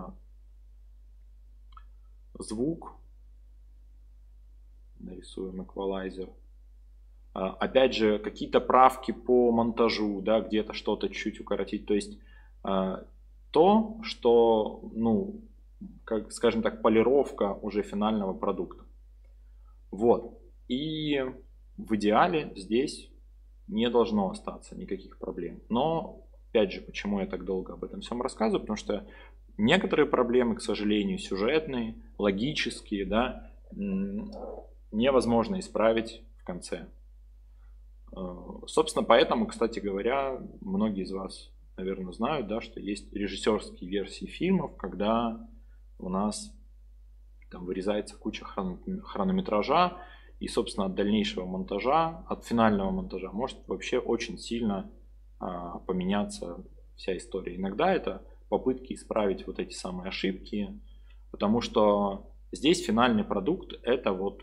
звук, нарисуем эквалайзер. Опять же, какие-то правки по монтажу, да, где-то что-то чуть укоротить. То есть то, что, ну, как, скажем так, полировка уже финального продукта. Вот. И в идеале здесь не должно остаться никаких проблем. Но, опять же, почему я так долго об этом всем рассказываю? Потому что некоторые проблемы, к сожалению, сюжетные, логические, да, невозможно исправить в конце. Собственно, поэтому, кстати говоря, многие из вас, наверное, знают, да, что есть режиссерские версии фильмов, когда у нас там вырезается куча хронометража, и, собственно, от дальнейшего монтажа, от финального монтажа может вообще очень сильно а, поменяться вся история. Иногда это попытки исправить вот эти самые ошибки, потому что здесь финальный продукт — это вот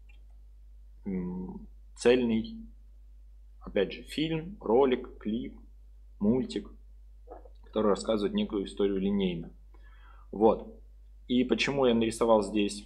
м, цельный, опять же, фильм, ролик, клип, мультик, который рассказывает некую историю линейно. Вот. И почему я нарисовал здесь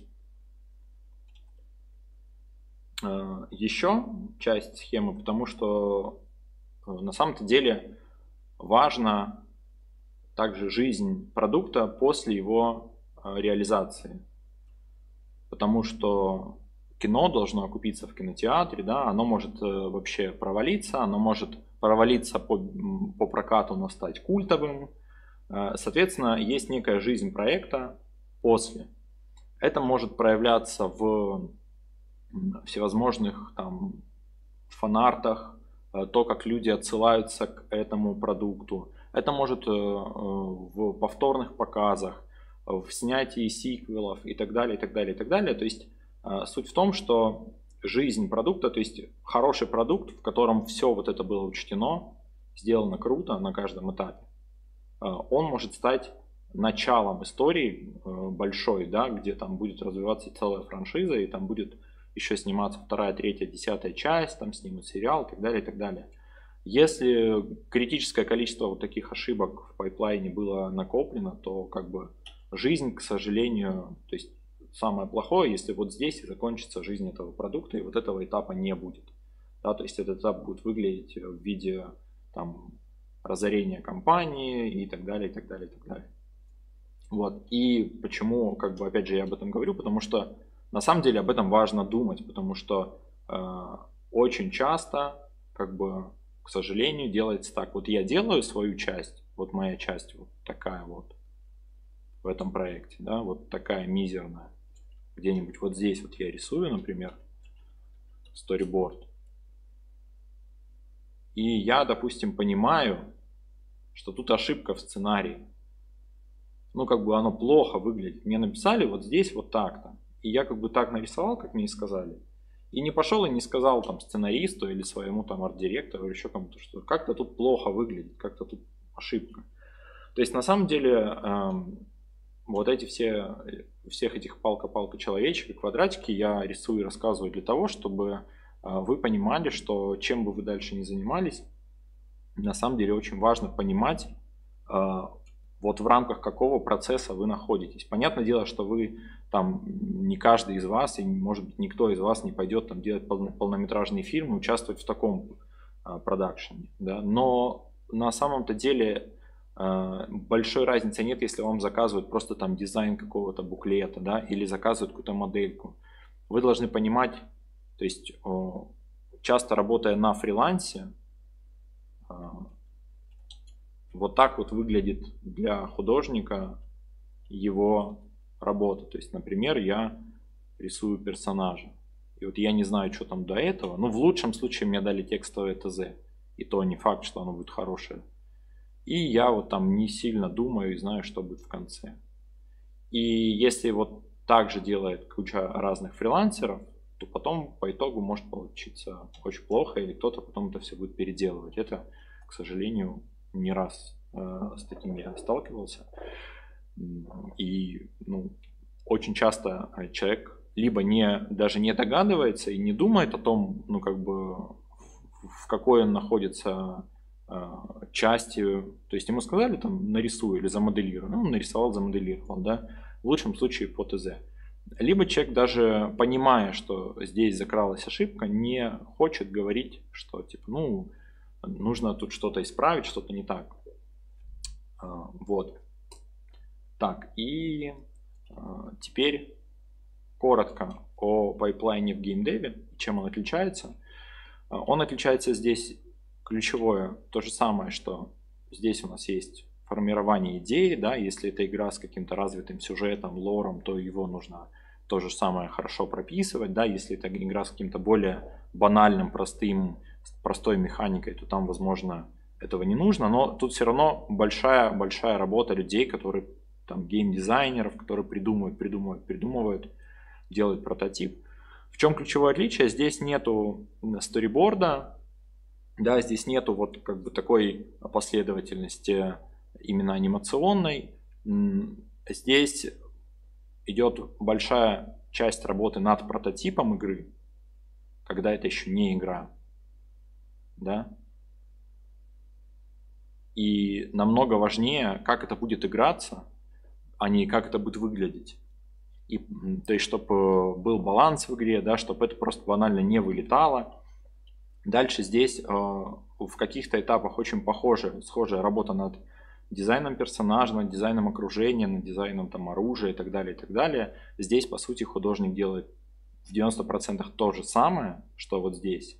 э, еще часть схемы, потому что э, на самом-то деле важна также жизнь продукта после его э, реализации. Потому что кино должно окупиться в кинотеатре, да, оно может э, вообще провалиться, оно может провалиться по, по прокату, но стать культовым. Э, соответственно, есть некая жизнь проекта после. Это может проявляться в всевозможных там фанартах, э, то, как люди отсылаются к этому продукту. Это может э, в повторных показах, в снятии сиквелов и так далее, и так далее, и так далее. То есть суть в том, что жизнь продукта, то есть хороший продукт, в котором все вот это было учтено, сделано круто на каждом этапе, он может стать началом истории большой, да, где там будет развиваться целая франшиза, и там будет еще сниматься вторая, третья, десятая часть, там снимут сериал и так далее, и так далее. Если критическое количество вот таких ошибок в пайплайне было накоплено, то как бы жизнь, к сожалению, то есть самое плохое, если вот здесь и закончится жизнь этого продукта, и вот этого этапа не будет. Да, то есть этот этап будет выглядеть в виде там, разорения компании и так далее, и так далее, и так далее. Вот. И почему, как бы, опять же, я об этом говорю, потому что на самом деле об этом важно думать, потому что э, очень часто, как бы, к сожалению, делается так. Вот я делаю свою часть, вот моя часть вот такая вот в этом проекте, да, вот такая мизерная. Где-нибудь вот здесь вот я рисую, например, storyboard. И я, допустим, понимаю, что тут ошибка в сценарии. Ну, как бы оно плохо выглядит. Мне написали вот здесь вот так-то. И я как бы так нарисовал, как мне и сказали. И не пошел и не сказал там сценаристу или своему там арт-директору или еще кому-то, что как-то тут плохо выглядит, как-то тут ошибка. То есть на самом деле эм, вот эти все, всех этих палка-палка человечек и квадратики я рисую и рассказываю для того, чтобы э, вы понимали, что чем бы вы дальше ни занимались, на самом деле очень важно понимать, э, вот в рамках какого процесса вы находитесь. Понятное дело, что вы там, не каждый из вас, и может быть никто из вас не пойдет там делать пол, полнометражный фильм и участвовать в таком э, продакшене. Да? Но на самом-то деле э, большой разницы нет, если вам заказывают просто там дизайн какого-то буклета, да, или заказывают какую-то модельку. Вы должны понимать, то есть э, часто работая на фрилансе, э, вот так вот выглядит для художника его работа. То есть, например, я рисую персонажа. И вот я не знаю, что там до этого. Ну, в лучшем случае мне дали текстовое ТЗ. И то не факт, что оно будет хорошее. И я вот там не сильно думаю и знаю, что будет в конце. И если вот так же делает куча разных фрилансеров, то потом по итогу может получиться очень плохо, или кто-то потом это все будет переделывать. Это, к сожалению, не раз э, с таким я сталкивался. И ну, очень часто человек либо не, даже не догадывается и не думает о том, ну, как бы, в какой он находится э, части. То есть ему сказали, там, нарисуй или замоделируй. Ну, он нарисовал, замоделировал, да. В лучшем случае по ТЗ. Либо человек, даже понимая, что здесь закралась ошибка, не хочет говорить, что, типа, ну, нужно тут что-то исправить, что-то не так. Вот. Так, и теперь коротко о пайплайне в геймдеве, чем он отличается. Он отличается здесь ключевое, то же самое, что здесь у нас есть формирование идеи, да, если это игра с каким-то развитым сюжетом, лором, то его нужно то же самое хорошо прописывать, да, если это игра с каким-то более банальным, простым, простой механикой, то там, возможно, этого не нужно, но тут все равно большая, большая работа людей, которые, там, геймдизайнеров, которые придумывают, придумывают, придумывают, делают прототип. В чем ключевое отличие? Здесь нету сториборда, да, здесь нету вот как бы такой последовательности именно анимационной. Здесь идет большая часть работы над прототипом игры, когда это еще не игра, да. И намного важнее, как это будет играться, а не как это будет выглядеть. И, то есть, чтобы был баланс в игре, да, чтобы это просто банально не вылетало. Дальше здесь э, в каких-то этапах очень похожая, схожая работа над дизайном персонажа, над дизайном окружения, над дизайном там, оружия и так далее, и так далее. Здесь, по сути, художник делает в девяноста процентах то же самое, что вот здесь.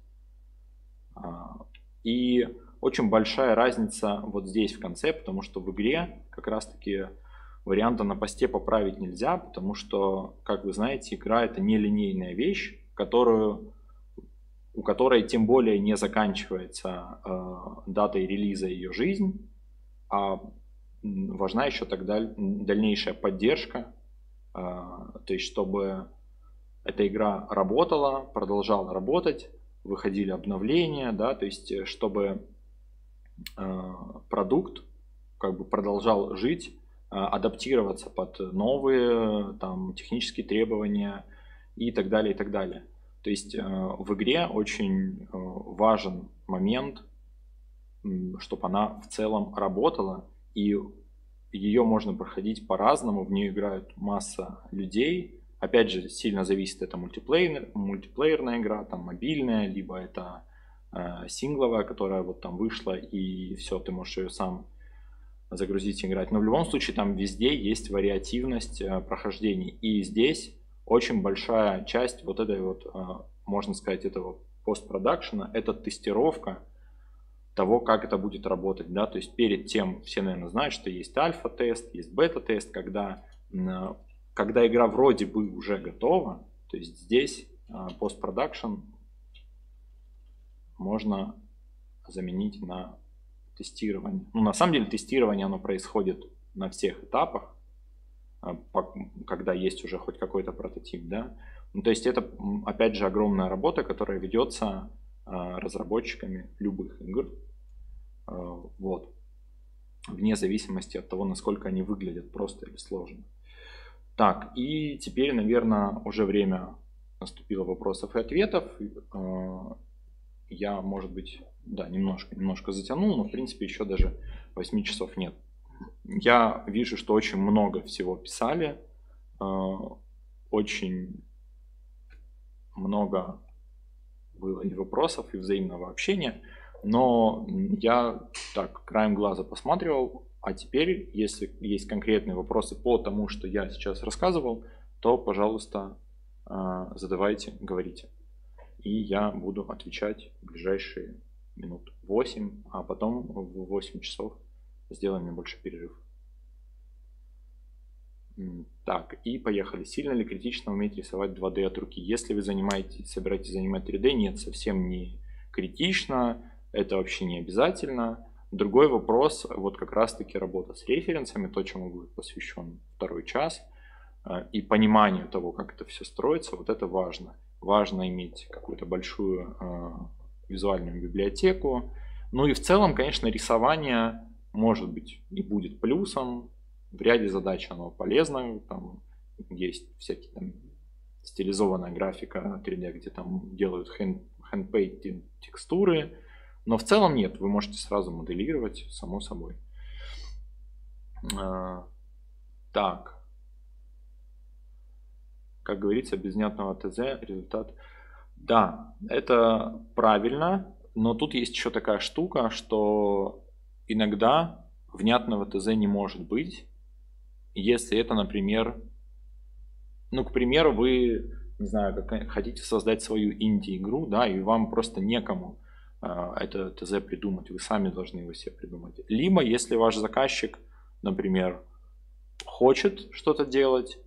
И очень большая разница вот здесь в конце, потому что в игре как раз-таки варианта на посте поправить нельзя, потому что, как вы знаете, игра это нелинейная вещь, которую, у которой тем более не заканчивается э, датой релиза ее жизнь, а важна еще тогда дальнейшая поддержка, э, то есть чтобы эта игра работала, продолжала работать, выходили обновления, да, то есть чтобы э, продукт как бы продолжал жить, адаптироваться под новые там, технические требования и так далее, и так далее. То есть в игре очень важен момент, чтобы она в целом работала, и ее можно проходить по-разному, в нее играют масса людей. Опять же, сильно зависит, это мультиплеер, мультиплеерная игра, там мобильная, либо это э, сингловая, которая вот там вышла, и все, ты можешь ее сам загрузить и играть. Но в любом случае там везде есть вариативность э, прохождений. И здесь очень большая часть вот этой вот, э, можно сказать, этого постпродакшена, это тестировка того, как это будет работать. Да? То есть перед тем, все, наверное, знают, что есть альфа-тест, есть бета-тест, когда, э, когда игра вроде бы уже готова, то есть здесь э, постпродакшн можно заменить на тестирование. Ну, на самом деле тестирование оно происходит на всех этапах, когда есть уже хоть какой-то прототип, да. Ну, то есть это, опять же, огромная работа, которая ведется разработчиками любых игр, вот, вне зависимости от того, насколько они выглядят просто или сложно. Так, и теперь, наверное, уже время наступило вопросов и ответов. Я, может быть, да, немножко, немножко затянул, но в принципе еще даже восьми часов нет. Я вижу, что очень много всего писали, очень много было и вопросов, и взаимного общения, но я так краем глаза посматривал, а теперь, если есть конкретные вопросы по тому, что я сейчас рассказывал, то, пожалуйста, задавайте, говорите. И я буду отвечать в ближайшие минут восемь, а потом в восемь часов сделаем небольшой перерыв. Так, и поехали. Сильно ли критично уметь рисовать два дэ от руки? Если вы занимаетесь, собираетесь занимать три дэ, нет, совсем не критично, это вообще не обязательно. Другой вопрос, вот как раз таки работа с референсами, то, чему будет посвящен второй час, и пониманию того, как это все строится, вот это важно. Важно иметь какую-то большую э, визуальную библиотеку. Ну и в целом, конечно, рисование может быть и будет плюсом. В ряде задач оно полезно. Там есть всякие там стилизованная графика три дэ, где там делают handpainted текстуры. Но в целом нет, вы можете сразу моделировать, само собой. Э, так. Как говорится, без внятного ТЗ результат. Да, это правильно, но тут есть еще такая штука, что иногда внятного ТЗ не может быть, если это, например, ну, к примеру, вы, не знаю, как хотите создать свою инди-игру, да, и вам просто некому это ТЗ придумать, вы сами должны его себе придумать. Либо, если ваш заказчик, например, хочет что-то делать,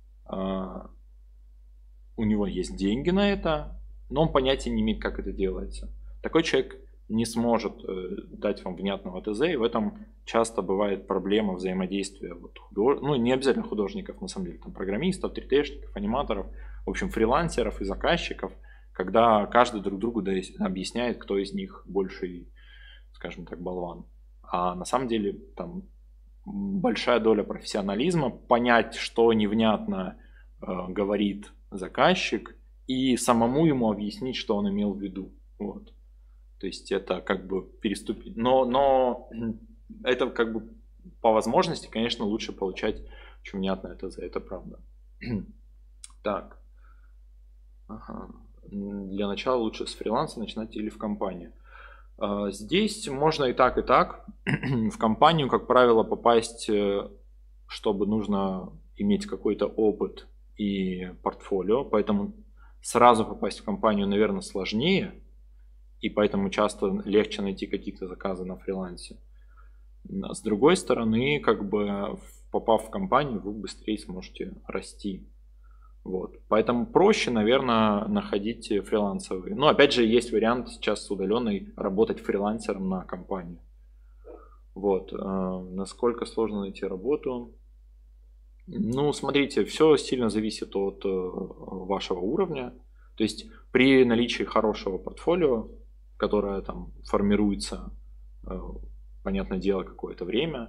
у него есть деньги на это, но он понятия не имеет, как это делается. Такой человек не сможет дать вам внятного ТЗ, и в этом часто бывает проблема взаимодействия вот худож... ну не обязательно художников, на самом деле, там программистов, три дэ-шников, аниматоров, в общем, фрилансеров и заказчиков, когда каждый друг другу объясняет, кто из них больший, скажем так, болван. А на самом деле там большая доля профессионализма, понять, что невнятно э, говорит заказчик, и самому ему объяснить, что он имел в виду. Вот. То есть это как бы переступить. Но, но это как бы по возможности, конечно, лучше получать очень внятно это за это правда. Так. Ага. Для начала лучше с фриланса начинать или в компанию. Здесь можно и так, и так. В компанию, как правило, попасть, чтобы нужно иметь какой-то опыт и портфолио, поэтому сразу попасть в компанию, наверное, сложнее, и поэтому часто легче найти какие-то заказы на фрилансе. С другой стороны, как бы попав в компанию, вы быстрее сможете расти. Вот. Поэтому проще, наверное, находить фрилансовые. Но опять же, есть вариант сейчас с удаленной работать фрилансером на компанию. Вот. Насколько сложно найти работу? Ну, смотрите, все сильно зависит от вашего уровня. То есть при наличии хорошего портфолио, которое там формируется, понятное дело, какое-то время,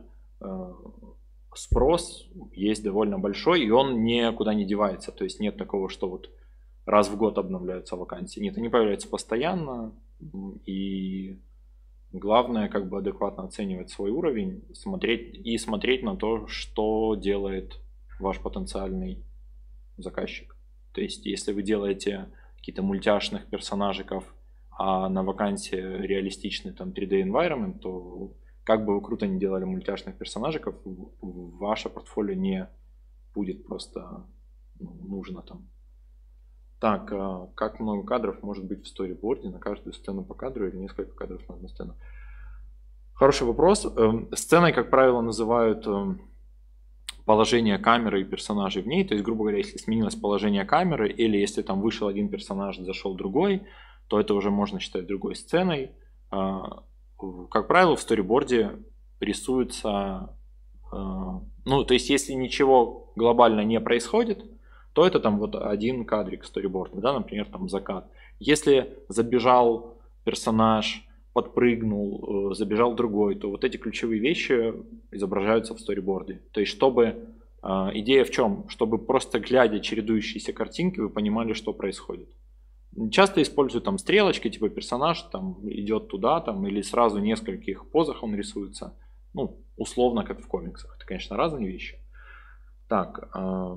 спрос есть довольно большой, и он никуда не девается. То есть нет такого, что вот раз в год обновляются вакансии. Нет, они появляются постоянно, и главное как бы адекватно оценивать свой уровень, смотреть и смотреть на то, что делает ваш потенциальный заказчик. То есть если вы делаете какие-то мультяшных персонажиков, а на вакансии реалистичный там три дэ environment, то как бы вы круто не делали мультяшных персонажиков, ваше портфолио не будет просто ну, нужно там. Так, как много кадров может быть в сториборде на каждую сцену по кадру или несколько кадров на одну сцену? Хороший вопрос. Сценой, как правило, называют положение камеры и персонажей в ней. То есть, грубо говоря, если сменилось положение камеры или если там вышел один персонаж, зашел другой, то это уже можно считать другой сценой. Как правило, в сториборде рисуется, ну, то есть, если ничего глобально не происходит, то это там вот один кадрик сториборда, да, например, там закат. Если забежал персонаж, подпрыгнул, забежал другой, то вот эти ключевые вещи изображаются в сториборде. То есть, чтобы, идея в чем? Чтобы просто глядя чередующиеся картинки, вы понимали, что происходит. Часто используют там стрелочки, типа персонаж там идет туда, там, или сразу в нескольких позах он рисуется. Ну, условно, как в комиксах. Это, конечно, разные вещи. Так, э,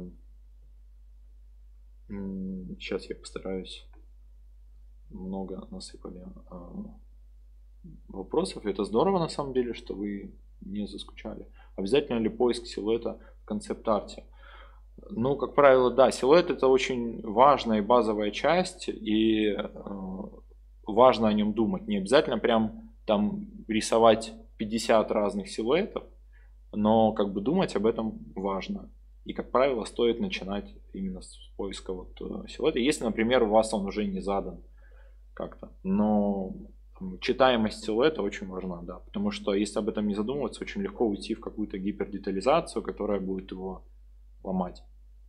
сейчас я постараюсь. Много насыпали э, вопросов. Это здорово, на самом деле, что вы не заскучали. Обязательно ли поиск силуэта в концепт-арте? Ну, как правило, да, силуэт это очень важная и базовая часть, и э, важно о нем думать. Не обязательно прям там рисовать пятьдесят разных силуэтов, но как бы думать об этом важно. И, как правило, стоит начинать именно с поиска вот силуэта. Если, например, у вас он уже не задан как-то, но там, читаемость силуэта очень важна, да, потому что если об этом не задумываться, очень легко уйти в какую-то гипердетализацию, которая будет его ломать.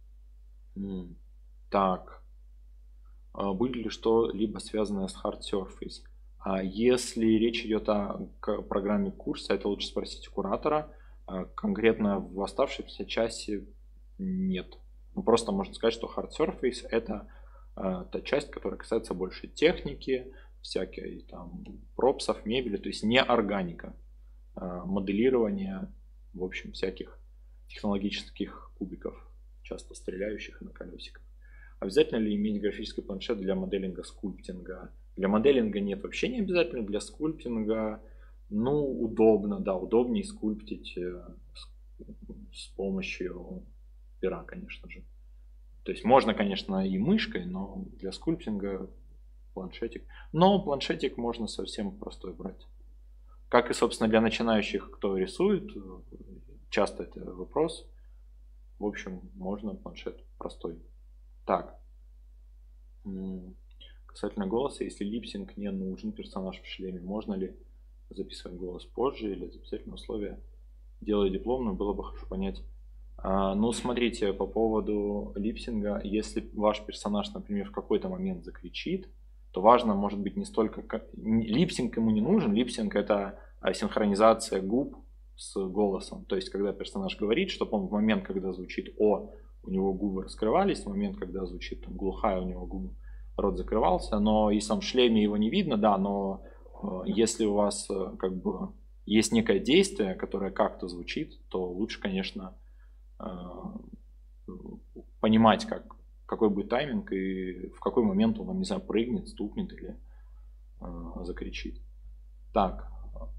Так, были ли что-либо связанное с Hard Surface? Если речь идет о программе курса, это лучше спросить у куратора. Конкретно в оставшемся часе нет. Ну, просто можно сказать, что Hard Surface это та часть, которая касается больше техники, всякой там пропсов, мебели, то есть не органика, моделирование, в общем, всяких технологических кубиков, часто стреляющих на колесиках. Обязательно ли иметь графический планшет для моделинга, скульптинга? Для моделинга нет, вообще не обязательно. Для скульптинга, ну, удобно, да, удобнее скульптить с помощью пера, конечно же. То есть можно, конечно, и мышкой, но для скульптинга планшетик. Но планшетик можно совсем простой брать. Как и, собственно, для начинающих, кто рисует, часто это вопрос. В общем, можно планшет простой. Так. Касательно голоса, если липсинг не нужен, персонаж в шлеме, можно ли записывать голос позже или записать на условия? Делая дипломную, было бы хорошо понять. А, ну, смотрите, по поводу липсинга, если ваш персонаж, например, в какой-то момент закричит, то важно, может быть, не столько... Как... Липсинг ему не нужен. Липсинг — это синхронизация губ с голосом. То есть, когда персонаж говорит, чтобы он в момент, когда звучит «о», у него губы раскрывались, в момент, когда звучит там, глухая, у него губы, рот закрывался. Но если он в шлеме, его не видно, да, но э, если у вас э, как бы есть некое действие, которое как-то звучит, то лучше, конечно, э, понимать, как, какой будет тайминг и в какой момент он вам, не знаю, прыгнет, стукнет или э, закричит. Так.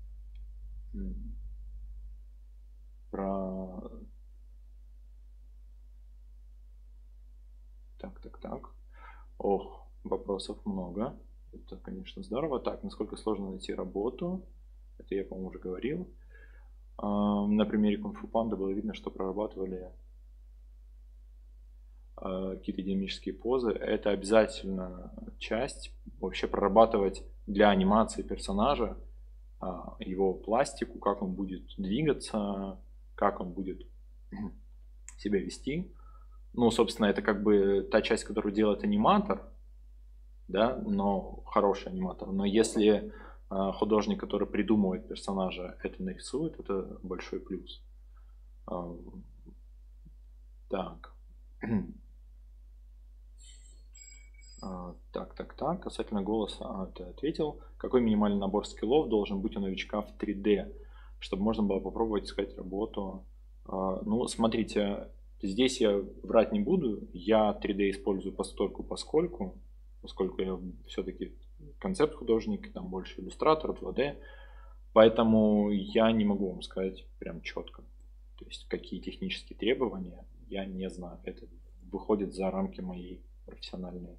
Про... Так, так, так. Ох, вопросов много. Это, конечно, здорово. Так, насколько сложно найти работу? Это я, по-моему, уже говорил. На примере Кунг-фу Панда было видно, что прорабатывали какие-то динамические позы. Это обязательно часть. Вообще прорабатывать для анимации персонажа его пластику, как он будет двигаться, как он будет себя вести. Ну, собственно, это как бы та часть, которую делает аниматор, да, но хороший аниматор. Но если э, художник, который придумывает персонажа, это нарисует, это большой плюс. Э, так. э, так, так, так. Касательно голоса, а, ты ответил. Какой минимальный набор скиллов должен быть у новичка в три дэ, чтобы можно было попробовать искать работу? Э, ну, смотрите. Здесь я врать не буду, я три дэ использую постольку поскольку, поскольку я все-таки концепт художник, там больше иллюстратор, два дэ, поэтому я не могу вам сказать прям четко, то есть какие технические требования, я не знаю, это выходит за рамки моей профессиональной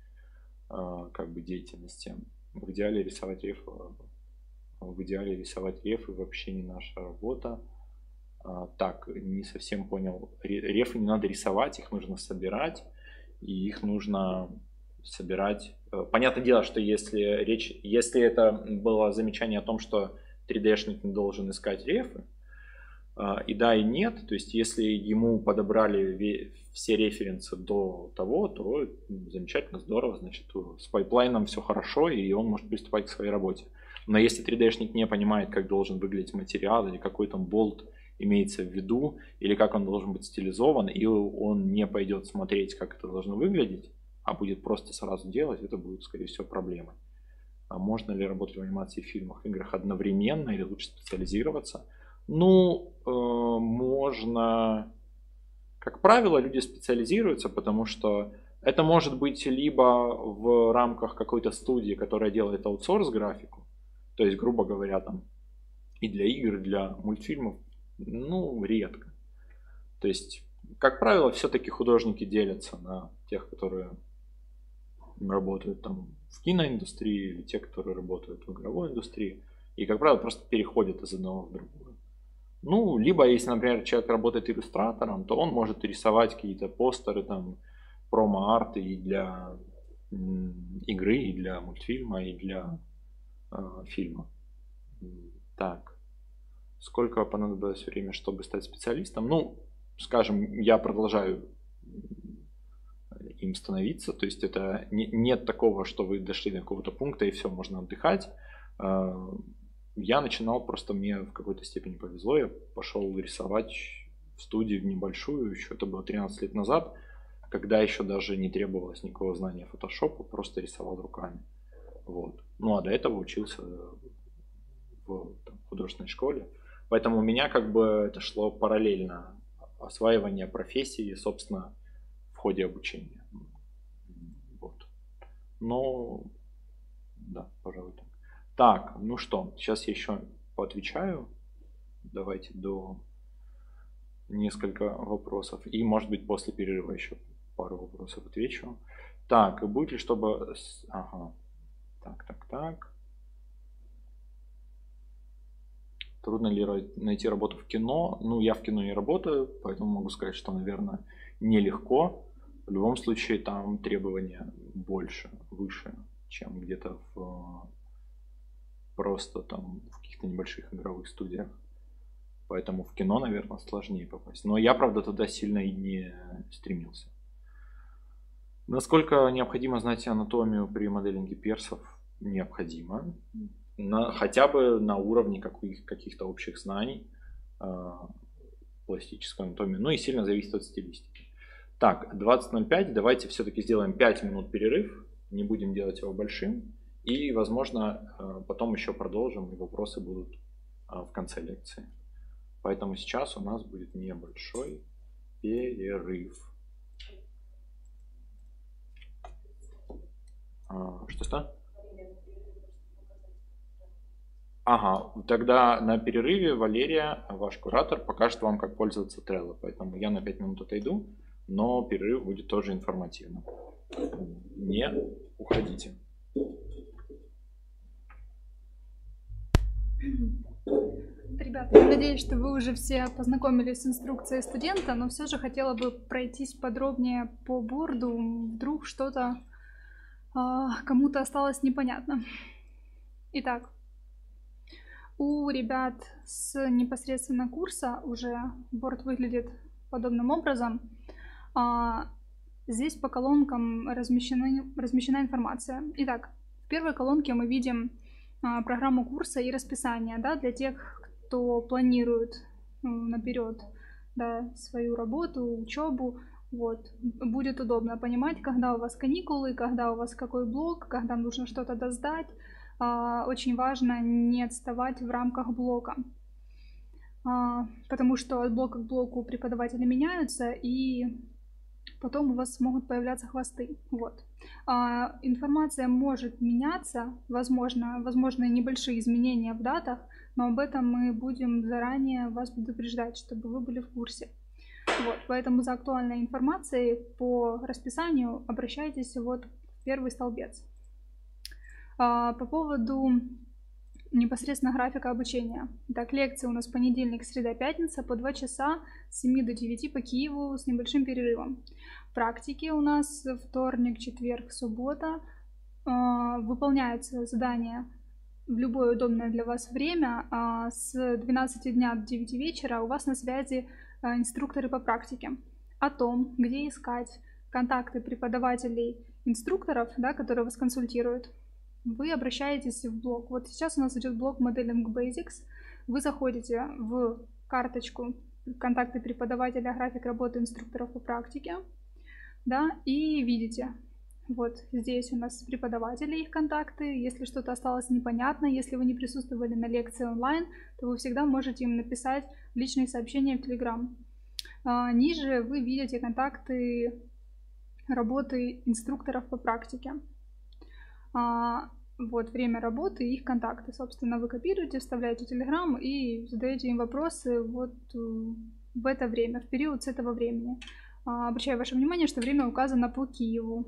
как бы деятельности. В идеале рисовать рефы, в идеале рисовать рефы вообще не наша работа. Так, не совсем понял. Рефы не надо рисовать, их нужно собирать. И их нужно собирать. Понятное дело, что если речь, если это было замечание о том, что три дэ-шник не должен искать рефы, и да, и нет, то есть если ему подобрали все референсы до того, то замечательно, здорово, значит, с пайплайном все хорошо, и он может приступать к своей работе. Но если три дэ-шник не понимает, как должен выглядеть материал, или какой там болт имеется в виду, или как он должен быть стилизован, и он не пойдет смотреть, как это должно выглядеть, а будет просто сразу делать, это будет, скорее всего, проблемой. А можно ли работать в анимации, фильмах, играх одновременно, или лучше специализироваться? Ну, э, можно... Как правило, люди специализируются, потому что это может быть либо в рамках какой-то студии, которая делает аутсорс-графику, то есть, грубо говоря, там и для игр, и для мультфильмов, ну, редко. То есть, как правило, все-таки художники делятся на тех, которые работают там в киноиндустрии, или те, которые работают в игровой индустрии. И, как правило, просто переходят из одного в другое. Ну, либо, если, например, человек работает иллюстратором, то он может рисовать какие-то постеры, там, промо-арты и для игры, и для мультфильма, и для э, фильма. Так. Сколько понадобилось время, чтобы стать специалистом? Ну, скажем, я продолжаю им становиться. То есть это не, нет такого, что вы дошли до какого-то пункта и все, можно отдыхать. Я начинал, просто мне в какой-то степени повезло. Я пошел рисовать в студию в небольшую, еще это было тринадцать лет назад, когда еще даже не требовалось никакого знания фотошопа, просто рисовал руками. Вот. Ну а до этого учился в там, художественной школе. Поэтому у меня как бы это шло параллельно осваивание профессии, собственно, в ходе обучения. Вот. Но, да, пожалуй, так. Так, ну что, сейчас я еще поотвечаю. Давайте до несколько вопросов. И, может быть, после перерыва еще пару вопросов отвечу. Так, будет ли, чтобы... Ага, Так, так, так. Трудно ли найти работу в кино? Ну, я в кино не работаю, поэтому могу сказать, что, наверное, нелегко. В любом случае, там требования больше, выше, чем где-то в просто там в каких-то небольших игровых студиях. Поэтому в кино, наверное, сложнее попасть. Но я, правда, туда сильно и не стремился. Насколько необходимо знать анатомию при моделинге персов? Необходимо. На, хотя бы на уровне каких, каких-то общих знаний э, пластической анатомии. Ну и сильно зависит от стилистики. Так, двадцать ноль пять. Давайте все-таки сделаем пять минут перерыв. Не будем делать его большим. И, возможно, э, потом еще продолжим, и вопросы будут э, в конце лекции. Поэтому сейчас у нас будет небольшой перерыв. А, что-что? Ага, тогда на перерыве Валерия, ваш куратор, покажет вам, как пользоваться Trello. Поэтому я на пять минут отойду, но перерыв будет тоже информативным. Не уходите. Ребята, я надеюсь, что вы уже все познакомились с инструкцией студента, но все же хотела бы пройтись подробнее по борду. Вдруг что-то э, кому-то осталось непонятно. Итак, у ребят с непосредственно курса уже борд выглядит подобным образом. Э, здесь по колонкам размещена, размещена информация. Итак, в первой колонке мы видим э, программу курса и расписание, да, для тех, кто планирует наперед, да, свою работу, учебу. Вот. Будет удобно понимать, когда у вас каникулы, когда у вас какой блок, когда нужно что-то досдать. Очень важно не отставать в рамках блока, потому что от блока к блоку преподаватели меняются, и потом у вас могут появляться хвосты. Вот. Информация может меняться, возможно, возможно небольшие изменения в датах, но об этом мы будем заранее вас предупреждать, чтобы вы были в курсе. Вот, поэтому за актуальной информацией по расписанию обращайтесь вот в первый столбец. По поводу непосредственно графика обучения. Так, лекции у нас понедельник, среда, пятница по два часа с семи до девяти по Киеву с небольшим перерывом. Практики у нас вторник, четверг, суббота. Выполняются задания в любое удобное для вас время. С двенадцати дня до девяти вечера у вас на связи инструкторы по практике. О том, где искать контакты преподавателей, инструкторов, да, которые вас консультируют, вы обращаетесь в блог. Вот сейчас у нас идет блог Modeling Basics. Вы заходите в карточку контакты преподавателя, график работы инструкторов по практике, да, и видите. Вот здесь у нас преподаватели, их контакты. Если что-то осталось непонятно, если вы не присутствовали на лекции онлайн, то вы всегда можете им написать личные сообщения в Telegram. А, ниже вы видите контакты работы инструкторов по практике. А, вот время работы и их контакты. Собственно, вы копируете, вставляете в Telegram и задаете им вопросы вот в это время, в период с этого времени. А, обращаю ваше внимание, что время указано по Киеву.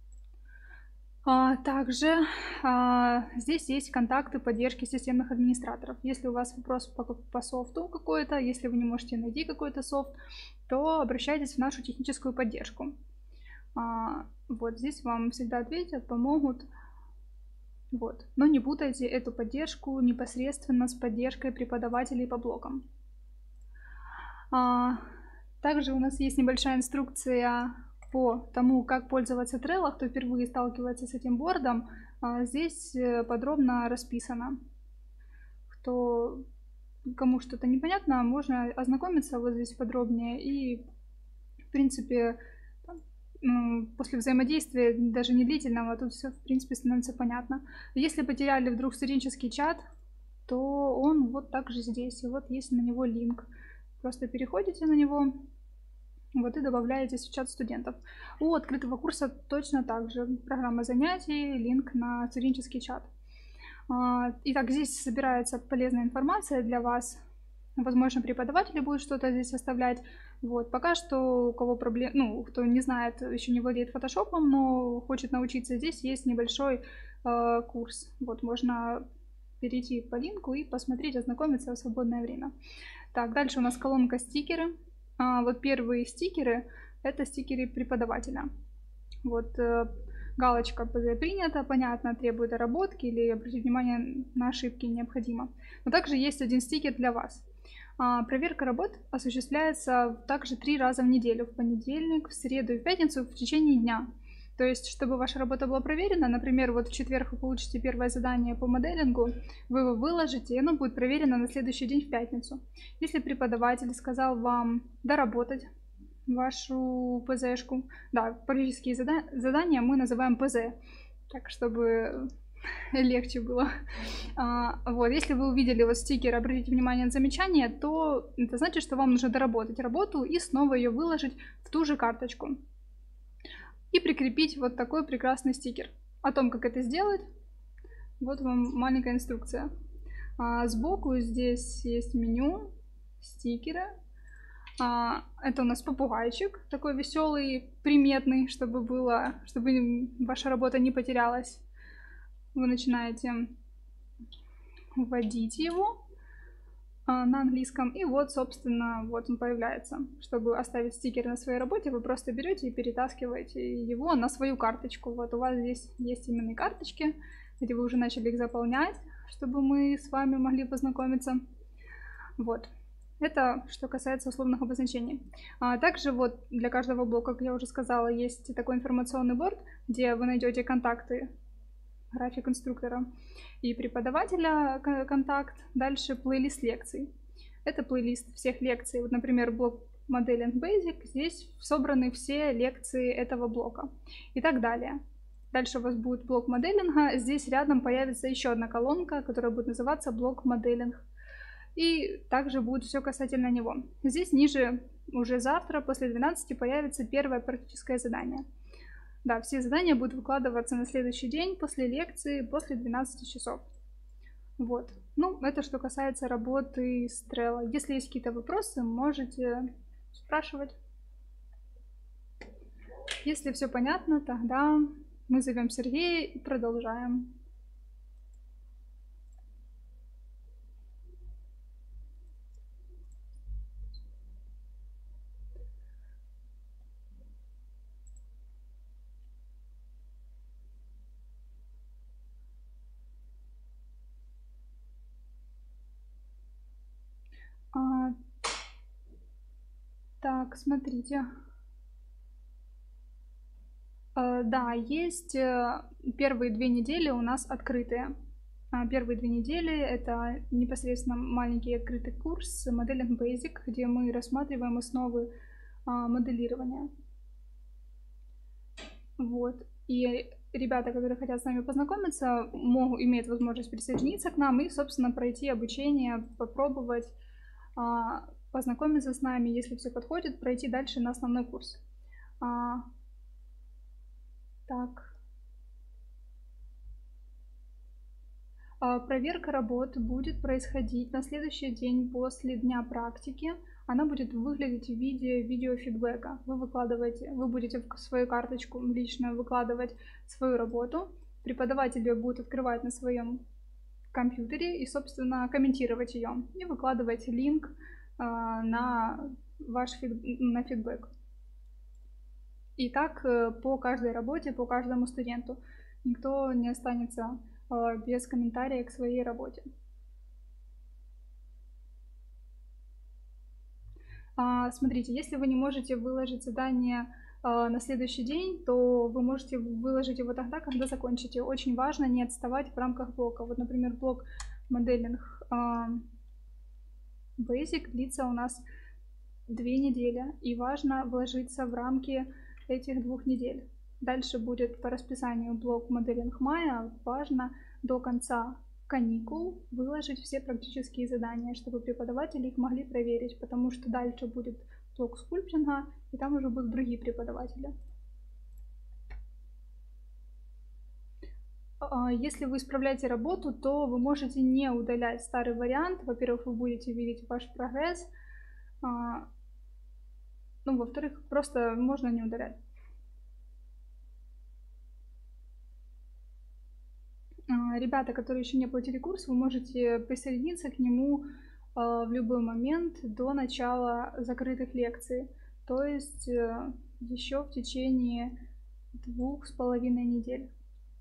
А, также а, здесь есть контакты поддержки системных администраторов. Если у вас вопрос по, по софту какой-то, если вы не можете найти какой-то софт, то обращайтесь в нашу техническую поддержку. А, вот здесь вам всегда ответят, помогут. Вот. Но не путайте эту поддержку непосредственно с поддержкой преподавателей по блокам. А, также у нас есть небольшая инструкция по тому, как пользоваться Trello. Кто впервые сталкивается с этим бордом, здесь подробно расписано. Кто, кому что-то непонятно, можно ознакомиться вот здесь подробнее. И, в принципе, после взаимодействия, даже не длительного, тут все, в принципе, становится понятно. Если потеряли вдруг студенческий чат, то он вот также здесь. И вот есть на него линк. Просто переходите на него. Вот и добавляетесь в чат студентов. У открытого курса точно так же. Программа занятий, линк на студенческий чат. Итак, здесь собирается полезная информация для вас. Возможно, преподаватели будут что-то здесь оставлять. Вот. Пока что, у кого проблем, ну, кто не знает, еще не владеет фотошопом, но хочет научиться, здесь есть небольшой э, курс. Вот, можно перейти по линку и посмотреть, ознакомиться в свободное время. Так, дальше у нас колонка стикеры. А, вот первые стикеры — это стикеры преподавателя. Вот э, галочка «ПЗ принято», понятно, требует доработки или обратить внимание на ошибки необходимо. Но также есть один стикер для вас. А, проверка работ осуществляется также три раза в неделю: в понедельник, в среду и в пятницу в течение дня. То есть, чтобы ваша работа была проверена, например, вот в четверг вы получите первое задание по моделингу, вы его выложите, и оно будет проверено на следующий день в пятницу. Если преподаватель сказал вам доработать вашу ПЗшку, да, практические зада- задания мы называем ПЗ, так чтобы легче было. А, вот, если вы увидели вот стикер «Обратите внимание на замечание», то это значит, что вам нужно доработать работу и снова ее выложить в ту же карточку. И прикрепить вот такой прекрасный стикер. О том, как это сделать, вот вам маленькая инструкция. А, сбоку здесь есть меню, стикеры. А, это у нас попугайчик, такой веселый, приметный, чтобы было, чтобы ваша работа не потерялась. Вы начинаете вводить его а, на английском, и вот, собственно, вот он появляется. Чтобы оставить стикер на своей работе, вы просто берете и перетаскиваете его на свою карточку. Вот у вас здесь есть именные карточки, где вы уже начали их заполнять, чтобы мы с вами могли познакомиться. Вот. Это что касается условных обозначений. А также вот для каждого блока, как я уже сказала, есть такой информационный борд, где вы найдете контакты, график инструктора и преподавателя, контакт. Дальше плейлист лекций. Это плейлист всех лекций. Вот, например, блок Modeling Basic. Здесь собраны все лекции этого блока. И так далее. Дальше у вас будет блок моделинга. Здесь рядом появится еще одна колонка, которая будет называться блок моделинг. И также будет все касательно него. Здесь ниже уже завтра после двенадцати появится первое практическое задание. Да, все задания будут выкладываться на следующий день после лекции, после двенадцати часов. Вот. Ну, это что касается работы с Trello. Если есть какие-то вопросы, можете спрашивать. Если все понятно, тогда мы зовем Сергея и продолжаем. А, так, смотрите. А, да, есть первые две недели у нас открытые. А, первые две недели это непосредственно маленький открытый курс Modeling Basic, где мы рассматриваем основы а, моделирования. Вот. И ребята, которые хотят с нами познакомиться, могут, имеют возможность присоединиться к нам и, собственно, пройти обучение, попробовать а, познакомиться с нами, если все подходит, пройти дальше на основной курс. А, так. А, проверка работ будет происходить на следующий день после дня практики. Она будет выглядеть в виде видеофидбэка. Вы выкладываете, вы будете в свою карточку лично выкладывать свою работу. Преподаватель ее будет открывать на своем компьютере и, собственно, комментировать ее. И выкладывать линк а, на ваш фид, на фидбэк. И так по каждой работе, по каждому студенту. Никто не останется а, без комментария к своей работе. А, смотрите, если вы не можете выложить задание а, на следующий день, то вы можете выложить его тогда, когда закончите. Очень важно не отставать в рамках блока. Вот, например, блок Modeling а, Basic длится у нас две недели, и важно вложиться в рамки этих двух недель. Дальше будет по расписанию блок Modeling Maya. Важно до конца каникул выложить все практические задания, чтобы преподаватели их могли проверить, потому что дальше будет блок скульптинга, и там уже будут другие преподаватели. Если вы исправляете работу, то вы можете не удалять старый вариант. Во-первых, вы будете видеть ваш прогресс. Ну, во-вторых, просто можно не удалять. Ребята, которые еще не оплатили курс, вы можете присоединиться к нему в любой момент до начала закрытых лекций. То есть еще в течение двух с половиной недель.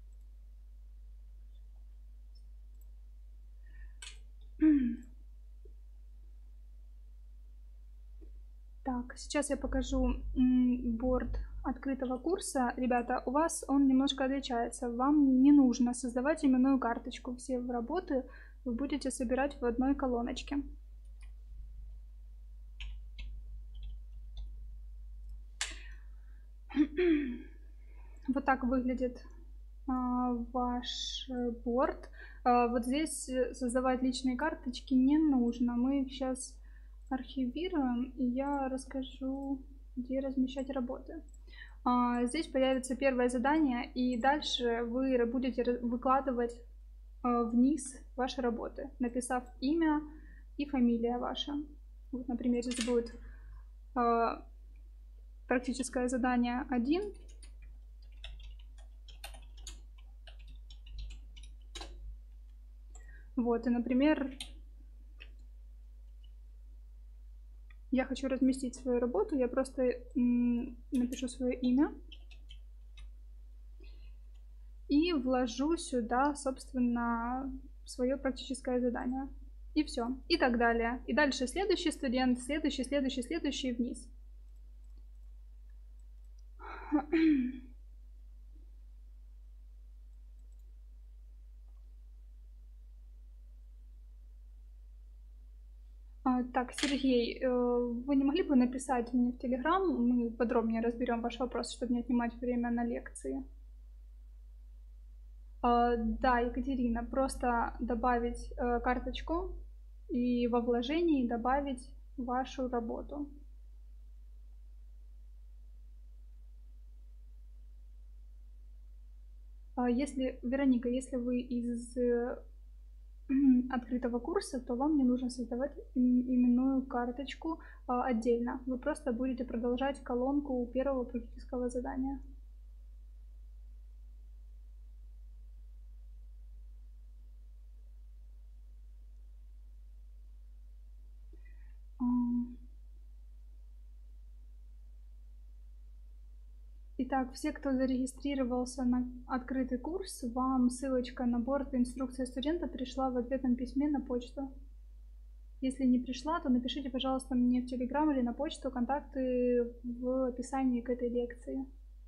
Так, сейчас я покажу борд открытого курса. Ребята, у вас он немножко отличается. Вам не нужно создавать именную карточку. Все работы вы будете собирать в одной колоночке. Вот так выглядит а, ваш борд. А, вот здесь создавать личные карточки не нужно. Мы их сейчас архивируем, и я расскажу, где размещать работы. А, здесь появится первое задание, и дальше вы будете выкладывать а, вниз ваши работы, написав имя и фамилия ваша. Вот, например, здесь будет а, практическое задание один. Вот, и, например, я хочу разместить свою работу, я просто напишу свое имя и вложу сюда, собственно, свое практическое задание. И все. И так далее. И дальше следующий студент, следующий, следующий, следующий вниз. Так, Сергей, вы не могли бы написать мне в Телеграм, мы подробнее разберем ваш вопрос, чтобы не отнимать время на лекции. Да, Екатерина, просто добавить карточку и во вложении добавить вашу работу. Если, Вероника, если вы из открытого курса, то вам не нужно создавать именную карточку а, отдельно. Вы просто будете продолжать колонку первого практического задания. Итак, все, кто зарегистрировался на открытый курс, вам ссылочка на борт инструкция студента пришла в ответном письме на почту. Если не пришла, то напишите, пожалуйста, мне в Телеграм или на почту, контакты в описании к этой лекции.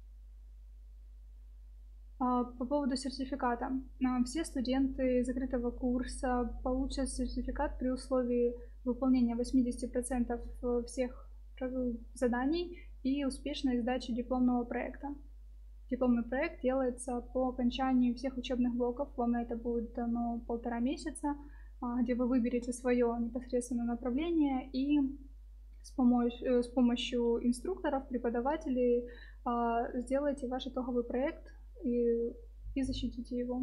По поводу сертификата. Все студенты закрытого курса получат сертификат при условии выполнения восьмидесяти процентов всех заданий и успешной сдачи дипломного проекта. Дипломный проект делается по окончании всех учебных блоков. Вам на это будет дано полтора месяца, где вы выберете свое непосредственное направление и с помощью, с помощью инструкторов, преподавателей сделаете ваш итоговый проект и, и защитите его.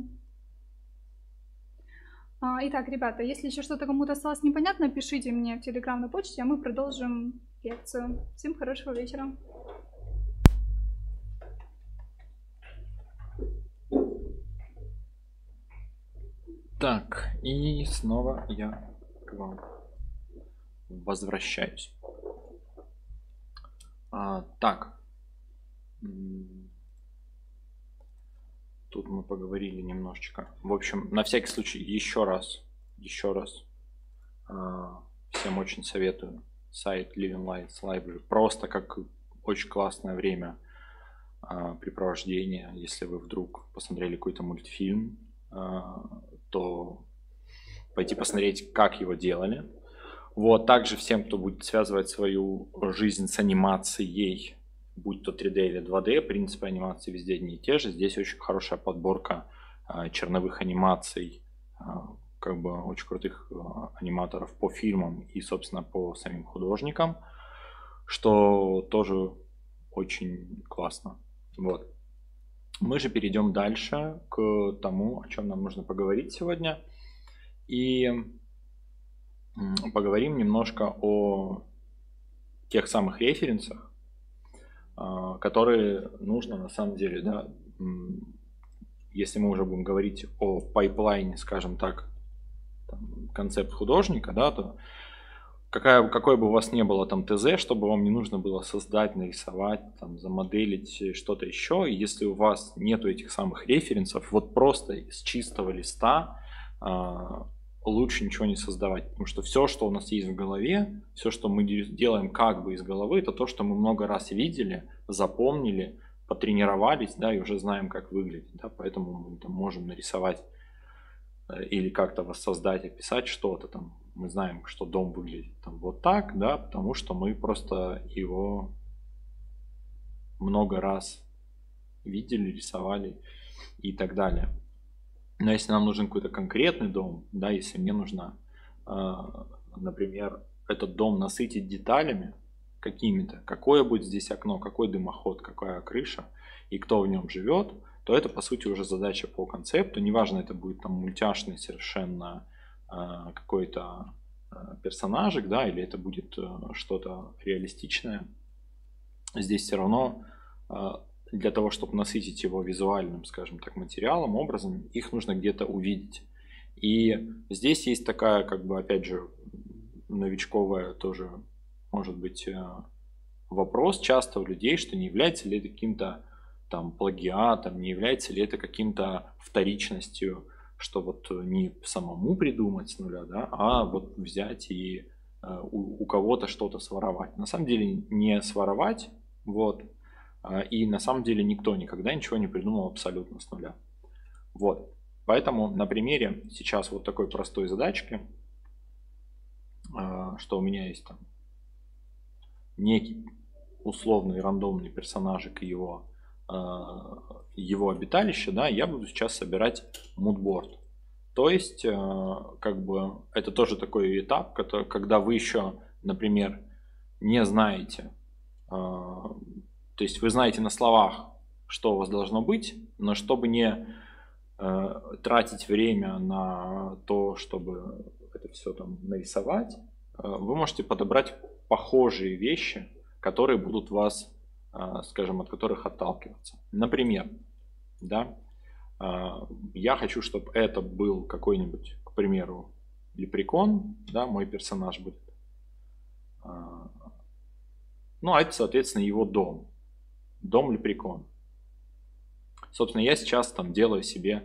Итак, ребята, если еще что-то кому-то осталось непонятно, пишите мне в Телеграм на почте, а мы продолжим лекцию. Всем хорошего вечера. Так, и снова я к вам возвращаюсь. А, так. Тут мы поговорили немножечко. В общем, на всякий случай, еще раз, еще раз, а, всем очень советую сайт Living Lights Library. Просто как очень классное время а, препровождения. Если вы вдруг посмотрели какой-то мультфильм, а, то пойти посмотреть, как его делали. Вот, также всем, кто будет связывать свою жизнь с анимацией, будь то три дэ или два дэ, принципы анимации везде одни и те же. Здесь очень хорошая подборка а, черновых анимаций, а, как бы очень крутых а, аниматоров по фильмам и, собственно, по самим художникам, что тоже очень классно. Вот. Мы же перейдем дальше к тому, о чем нам нужно поговорить сегодня. И поговорим немножко о тех самых референсах, которые нужно на самом деле, да, если мы уже будем говорить о пайплайне, скажем так, там, концепт художника, да, то какая, какой бы у вас ни было там ТЗ, чтобы вам не нужно было создать, нарисовать, там, замоделить что-то еще, и если у вас нету этих самых референсов, вот просто с чистого листа э, лучше ничего не создавать, потому что все, что у нас есть в голове, все, что мы делаем как бы из головы, это то, что мы много раз видели, запомнили, потренировались, да, и уже знаем, как выглядит, да, поэтому мы там можем нарисовать или как-то воссоздать, описать что-то там. Мы знаем, что дом выглядит там вот так, да, потому что мы просто его много раз видели, рисовали и так далее. Но если нам нужен какой-то конкретный дом, да, если мне нужно, например, этот дом насытить деталями какими-то, какое будет здесь окно, какой дымоход, какая крыша и кто в нем живет, то это по сути уже задача по концепту. Неважно, это будет там мультяшный совершенно э, какой-то э, персонажик, да, или это будет э, что-то реалистичное. Здесь все равно э, для того, чтобы насытить его визуальным, скажем так, материалом, образом, их нужно где-то увидеть. И здесь есть такая, как бы, опять же, новичковая тоже, может быть, э, вопрос часто у людей, что не является ли это каким-то там плагиатом, не является ли это каким-то вторичностью, что вот не самому придумать с нуля, да, а вот взять и э, у, у кого-то что-то своровать. На самом деле не своровать, вот, э, и на самом деле никто никогда ничего не придумал абсолютно с нуля. Вот, поэтому на примере сейчас вот такой простой задачки, э, что у меня есть там некий условный рандомный персонажик и его его обиталище, да, я буду сейчас собирать мудборд. То есть, как бы, это тоже такой этап, который, когда вы еще, например, не знаете, то есть вы знаете на словах, что у вас должно быть, но чтобы не тратить время на то, чтобы это все там нарисовать, вы можете подобрать похожие вещи, которые будут вас, скажем, от которых отталкиваться. Например, да, я хочу, чтобы это был какой-нибудь, к примеру, лепрекон, да, мой персонаж будет. Ну, а это, соответственно, его дом. Дом лепрекон. Собственно, я сейчас там делаю себе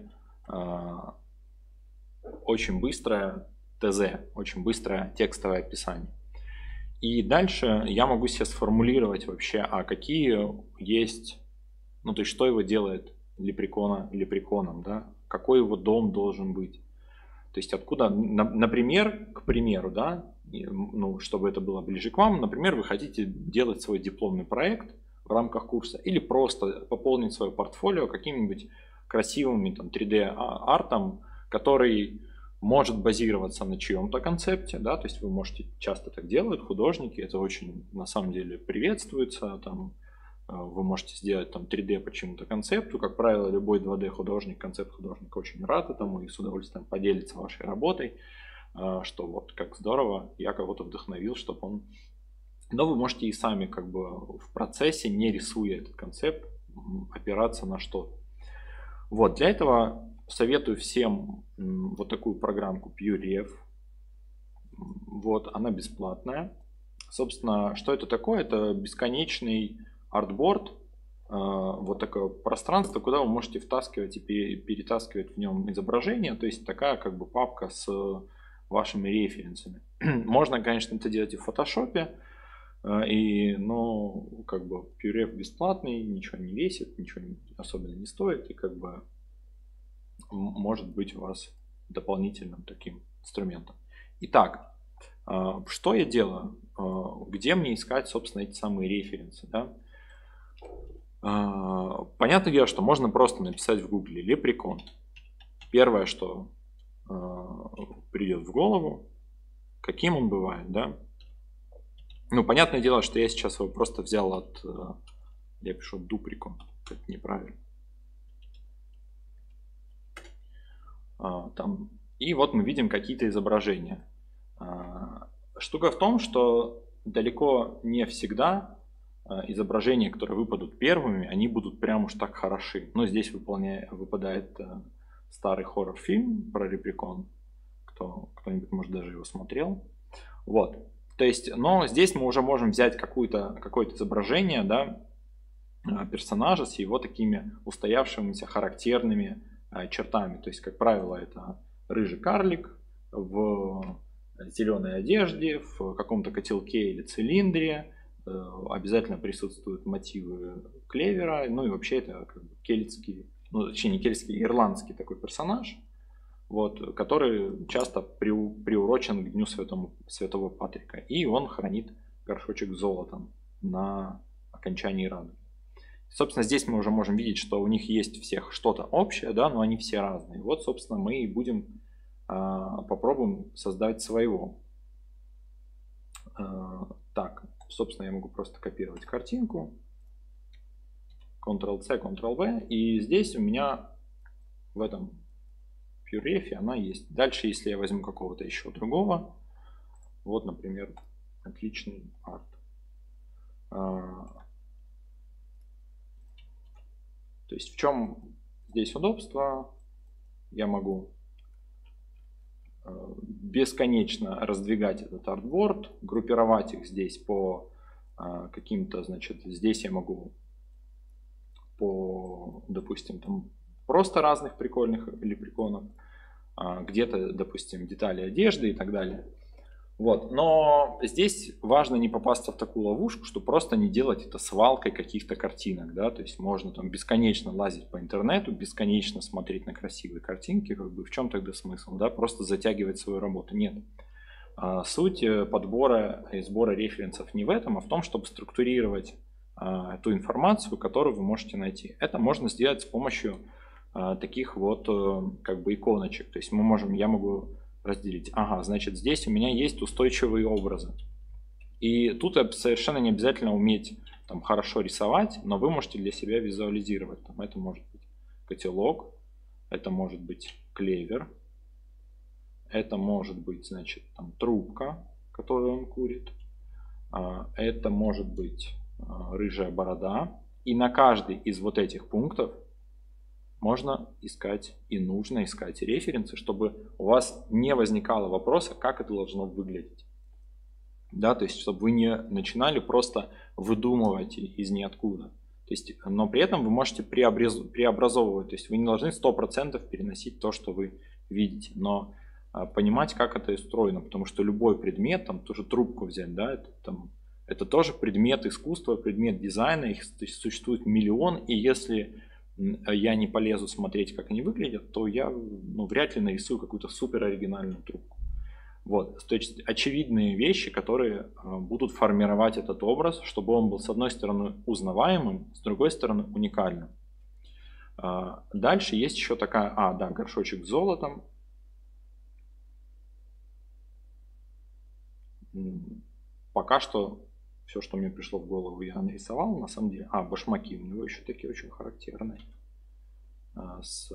очень быстрое ТЗ, очень быстрое текстовое описание. И дальше я могу себе сформулировать вообще, а какие есть, ну то есть что его делает лепрекона лепреконом, да, какой его дом должен быть. То есть откуда, например, к примеру, да, ну чтобы это было ближе к вам, например, вы хотите делать свой дипломный проект в рамках курса или просто пополнить свое портфолио какими-нибудь красивыми там три дэ артом, который может базироваться на чьем-то концепте, да, то есть вы можете, часто так делают художники, это очень на самом деле приветствуется, там, вы можете сделать там три дэ по чему-то концепту, как правило, любой два дэ художник, концепт художника очень рад этому и с удовольствием поделится вашей работой, что вот как здорово, я кого-то вдохновил, чтобы он... Но вы можете и сами как бы в процессе, не рисуя этот концепт, опираться на что-то. Вот, для этого советую всем вот такую программку PureRef. Вот, она бесплатная. Собственно, что это такое? Это бесконечный артборд, вот такое пространство, куда вы можете втаскивать и перетаскивать в нем изображения. То есть такая как бы папка с вашими референсами. Можно, конечно, это делать и в фотошопе, и, но как бы PureRef бесплатный, ничего не весит, ничего особенно не стоит, и как бы может быть у вас дополнительным таким инструментом. Итак, что я делаю? Где мне искать, собственно, эти самые референсы? Да? Понятное дело, что можно просто написать в гугле лепрекон. Первое, что придет в голову, каким он бывает, да? Ну, понятное дело, что я сейчас его просто взял от... Я пишу дуприкон, это неправильно. Там, и вот мы видим какие-то изображения. Штука в том, что далеко не всегда изображения, которые выпадут первыми, они будут прям уж так хороши. Но здесь выполняет, выпадает старый хоррор-фильм про Лепрекон. Кто, кто-нибудь, может, даже его смотрел. Вот. То есть, но здесь мы уже можем взять какое-то какое-то изображение, да, персонажа с его такими устоявшимися характерными чертами. То есть, как правило, это рыжий карлик в зеленой одежде, в каком-то котелке или цилиндре. Обязательно присутствуют мотивы клевера. Ну и вообще это как бы кельтский, ну точнее не кельтский, ирландский такой персонаж, вот, который часто приурочен к Дню Святому, Святого Патрика. И он хранит горшочек с золотом на окончании радуги. Собственно, здесь мы уже можем видеть, что у них есть всех что-то общее, да, но они все разные. Вот, собственно, мы и будем а, попробуем создать своего. А, так, собственно, я могу просто копировать картинку. контрол-C, контрол-V. И здесь у меня в этом PureRef она есть. Дальше, если я возьму какого-то еще другого, вот, например, отличный арт. То есть в чем здесь удобство? Я могу бесконечно раздвигать этот артборд, группировать их здесь по каким-то, значит, здесь я могу по, допустим, там просто разных прикольных лепреконов, где-то, допустим, детали одежды и так далее. Вот. Но здесь важно не попасться в такую ловушку, что просто не делать это свалкой каких-то картинок, да, то есть можно там бесконечно лазить по интернету, бесконечно смотреть на красивые картинки, как бы в чем тогда смысл, да, просто затягивать свою работу, нет. А суть подбора и сбора референсов не в этом, а в том, чтобы структурировать а, ту информацию, которую вы можете найти. Это можно сделать с помощью а, таких вот как бы иконочек, то есть мы можем, я могу разделить. Ага, значит, здесь у меня есть устойчивые образы. И тут совершенно не обязательно уметь там хорошо рисовать, но вы можете для себя визуализировать. Там, это может быть котелок, это может быть клевер, это может быть, значит, там, трубка, которую он курит, это может быть рыжая борода. И на каждый из вот этих пунктов можно искать и нужно искать референсы, чтобы у вас не возникало вопроса, как это должно выглядеть. Да, то есть, чтобы вы не начинали просто выдумывать из ниоткуда. То есть, но при этом вы можете преобразовывать. То есть, вы не должны сто процентов переносить то, что вы видите, но понимать, как это устроено. Потому что любой предмет, там тоже трубку взять, да, это, там, это тоже предмет искусства, предмет дизайна. Их существует миллион, и если я не полезу смотреть, как они выглядят, то я ну, вряд ли нарисую какую-то супер оригинальную трубку. Вот. То есть очевидные вещи, которые будут формировать этот образ, чтобы он был с одной стороны узнаваемым, с другой стороны уникальным. Дальше есть еще такая, а, да, горшочек с золотом. Пока что все, что мне пришло в голову, я нарисовал, на самом деле. А, башмаки у него еще такие очень характерные. С,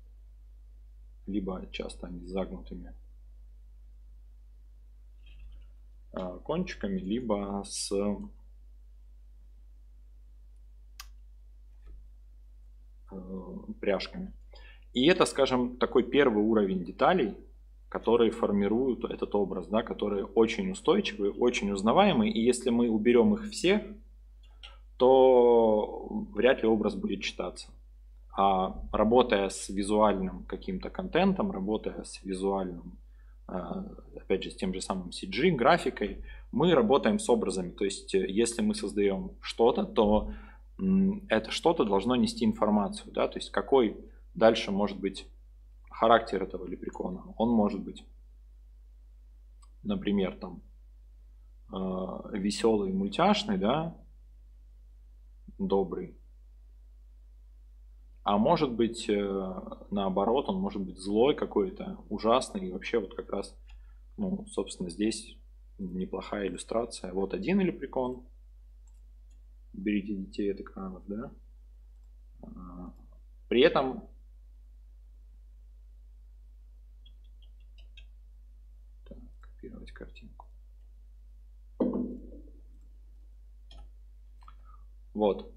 либо часто они с загнутыми кончиками, либо с пряжками. И это, скажем, такой первый уровень деталей, которые формируют этот образ, да, которые очень устойчивые, очень узнаваемые. И если мы уберем их все, то вряд ли образ будет читаться. А работая с визуальным каким-то контентом, работая с визуальным, опять же, с тем же самым си джи, графикой, мы работаем с образами. То есть, если мы создаем что-то, то это что-то должно нести информацию. Да? То есть, какой дальше может быть характер этого лепрекона. Он может быть, например, там веселый, мультяшный, да, добрый. А может быть, наоборот, он может быть злой какой-то, ужасный. И вообще вот как раз, ну, собственно, здесь неплохая иллюстрация. Вот один лепрекон. Берите детей от экранов, да. При этом так, копировать картинку. Вот.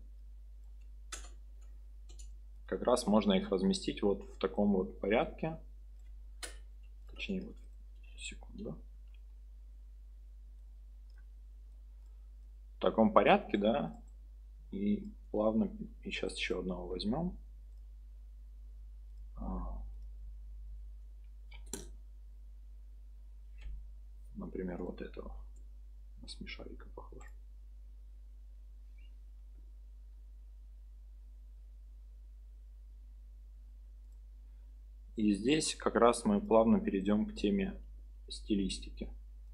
Как раз можно их разместить вот в таком вот порядке. Точнее, вот, секунду. В таком порядке, да. И плавно, и сейчас еще одного возьмем. Например, вот этого. На смешарика похож. И здесь как раз мы плавно перейдем к теме стилистики.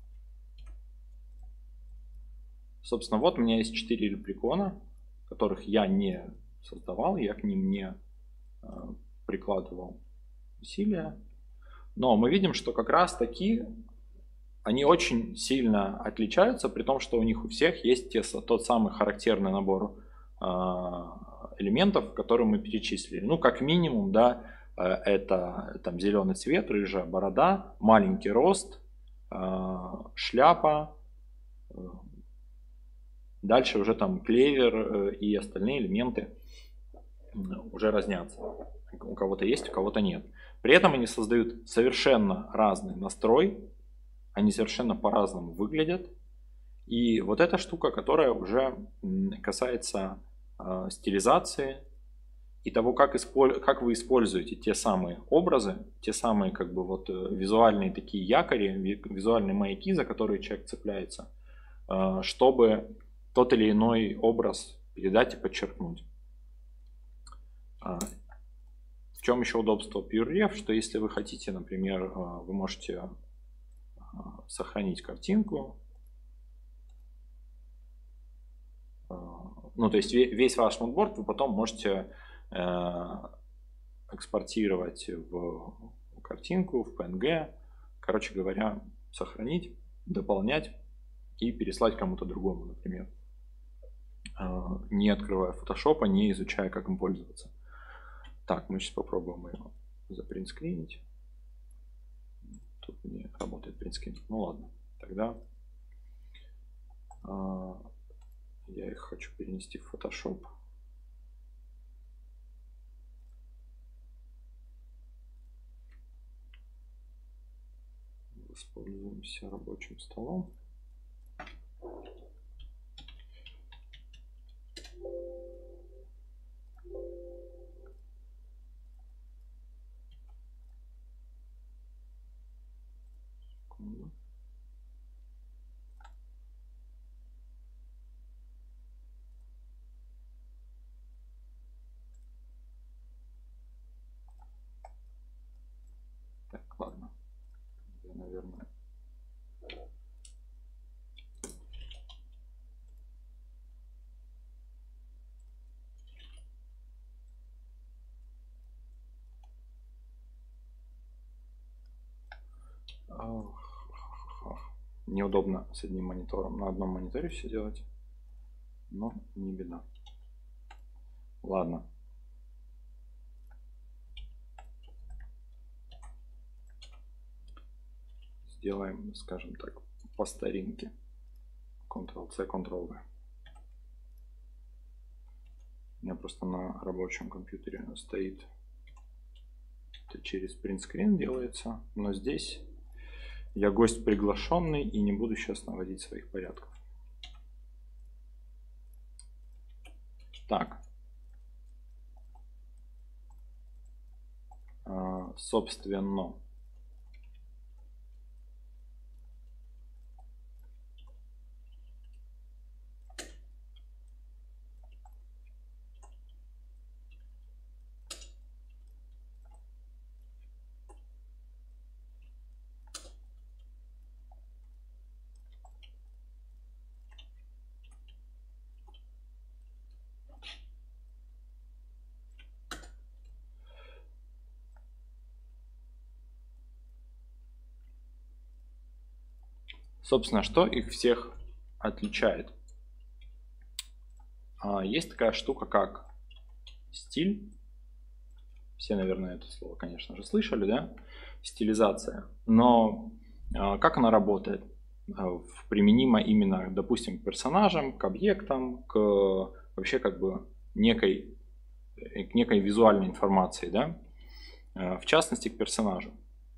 Собственно, вот у меня есть четыре репликона, которых я не создавал, я к ним не э, прикладывал усилия. Но мы видим, что как раз таки они очень сильно отличаются, при том, что у них у всех есть те, тот самый характерный набор э, элементов, которые мы перечислили. Ну, как минимум, да, э, это там зеленый цвет, рыжая борода, маленький рост, э, шляпа. Э, дальше уже там клевер э, и остальные элементы уже разнятся. У кого-то есть, у кого-то нет. При этом они создают совершенно разный настрой. Они совершенно по-разному выглядят. И вот эта штука, которая уже касается э, стилизации и того, как, исполь... как вы используете те самые образы, те самые как бы вот визуальные такие якори, визуальные маяки, за которые человек цепляется, э, чтобы тот или иной образ передать и подчеркнуть. Э, в чем еще удобство PureRef, что если вы хотите, например, э, вы можете сохранить картинку. Ну, то есть весь ваш мудборд вы потом можете экспортировать в картинку, в пи эн джи. Короче говоря, сохранить, дополнять и переслать кому-то другому, например. Не открывая Photoshop, не изучая, как им пользоваться. Так, мы сейчас попробуем его запринтскринить. Тут не работает принтскрин. Ну ладно, тогда э, я их хочу перенести в Photoshop. Воспользуемся рабочим столом. Так, ладно. Я, наверное, неудобно с одним монитором на одном мониторе все делать, но не беда. Ладно. Сделаем, скажем так, по старинке. контрол-C, контрол-V. У меня просто на рабочем компьютере стоит. Это через принтскрин делается, но здесь я гость приглашенный и не буду сейчас наводить своих порядков. Так. Собственно. Собственно, что их всех отличает? Есть такая штука, как стиль. Все, наверное, это слово, конечно же, слышали, да? Стилизация. Но как она работает? Применима именно, допустим, к персонажам, к объектам, к вообще как бы некой, к некой визуальной информации, да, в частности к персонажу.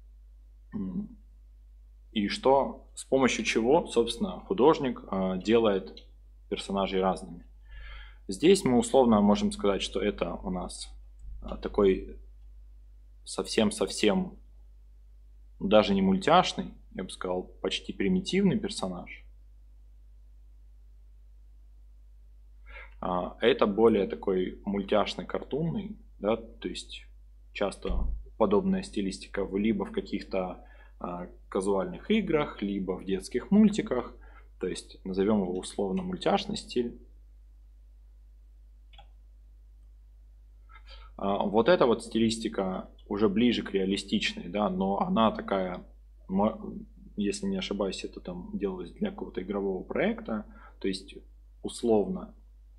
И что, с помощью чего, собственно, художник делает персонажей разными. Здесь мы условно можем сказать, что это у нас такой совсем-совсем даже не мультяшный, я бы сказал, почти примитивный персонаж. Это более такой мультяшный, картунный, да, то есть часто подобная стилистика либо в каких-то казуальных играх, либо в детских мультиках, то есть назовем его условно мультяшный стиль. Вот эта вот стилистика уже ближе к реалистичной, да, но она такая, если не ошибаюсь, это там делалось для какого-то игрового проекта, то есть условно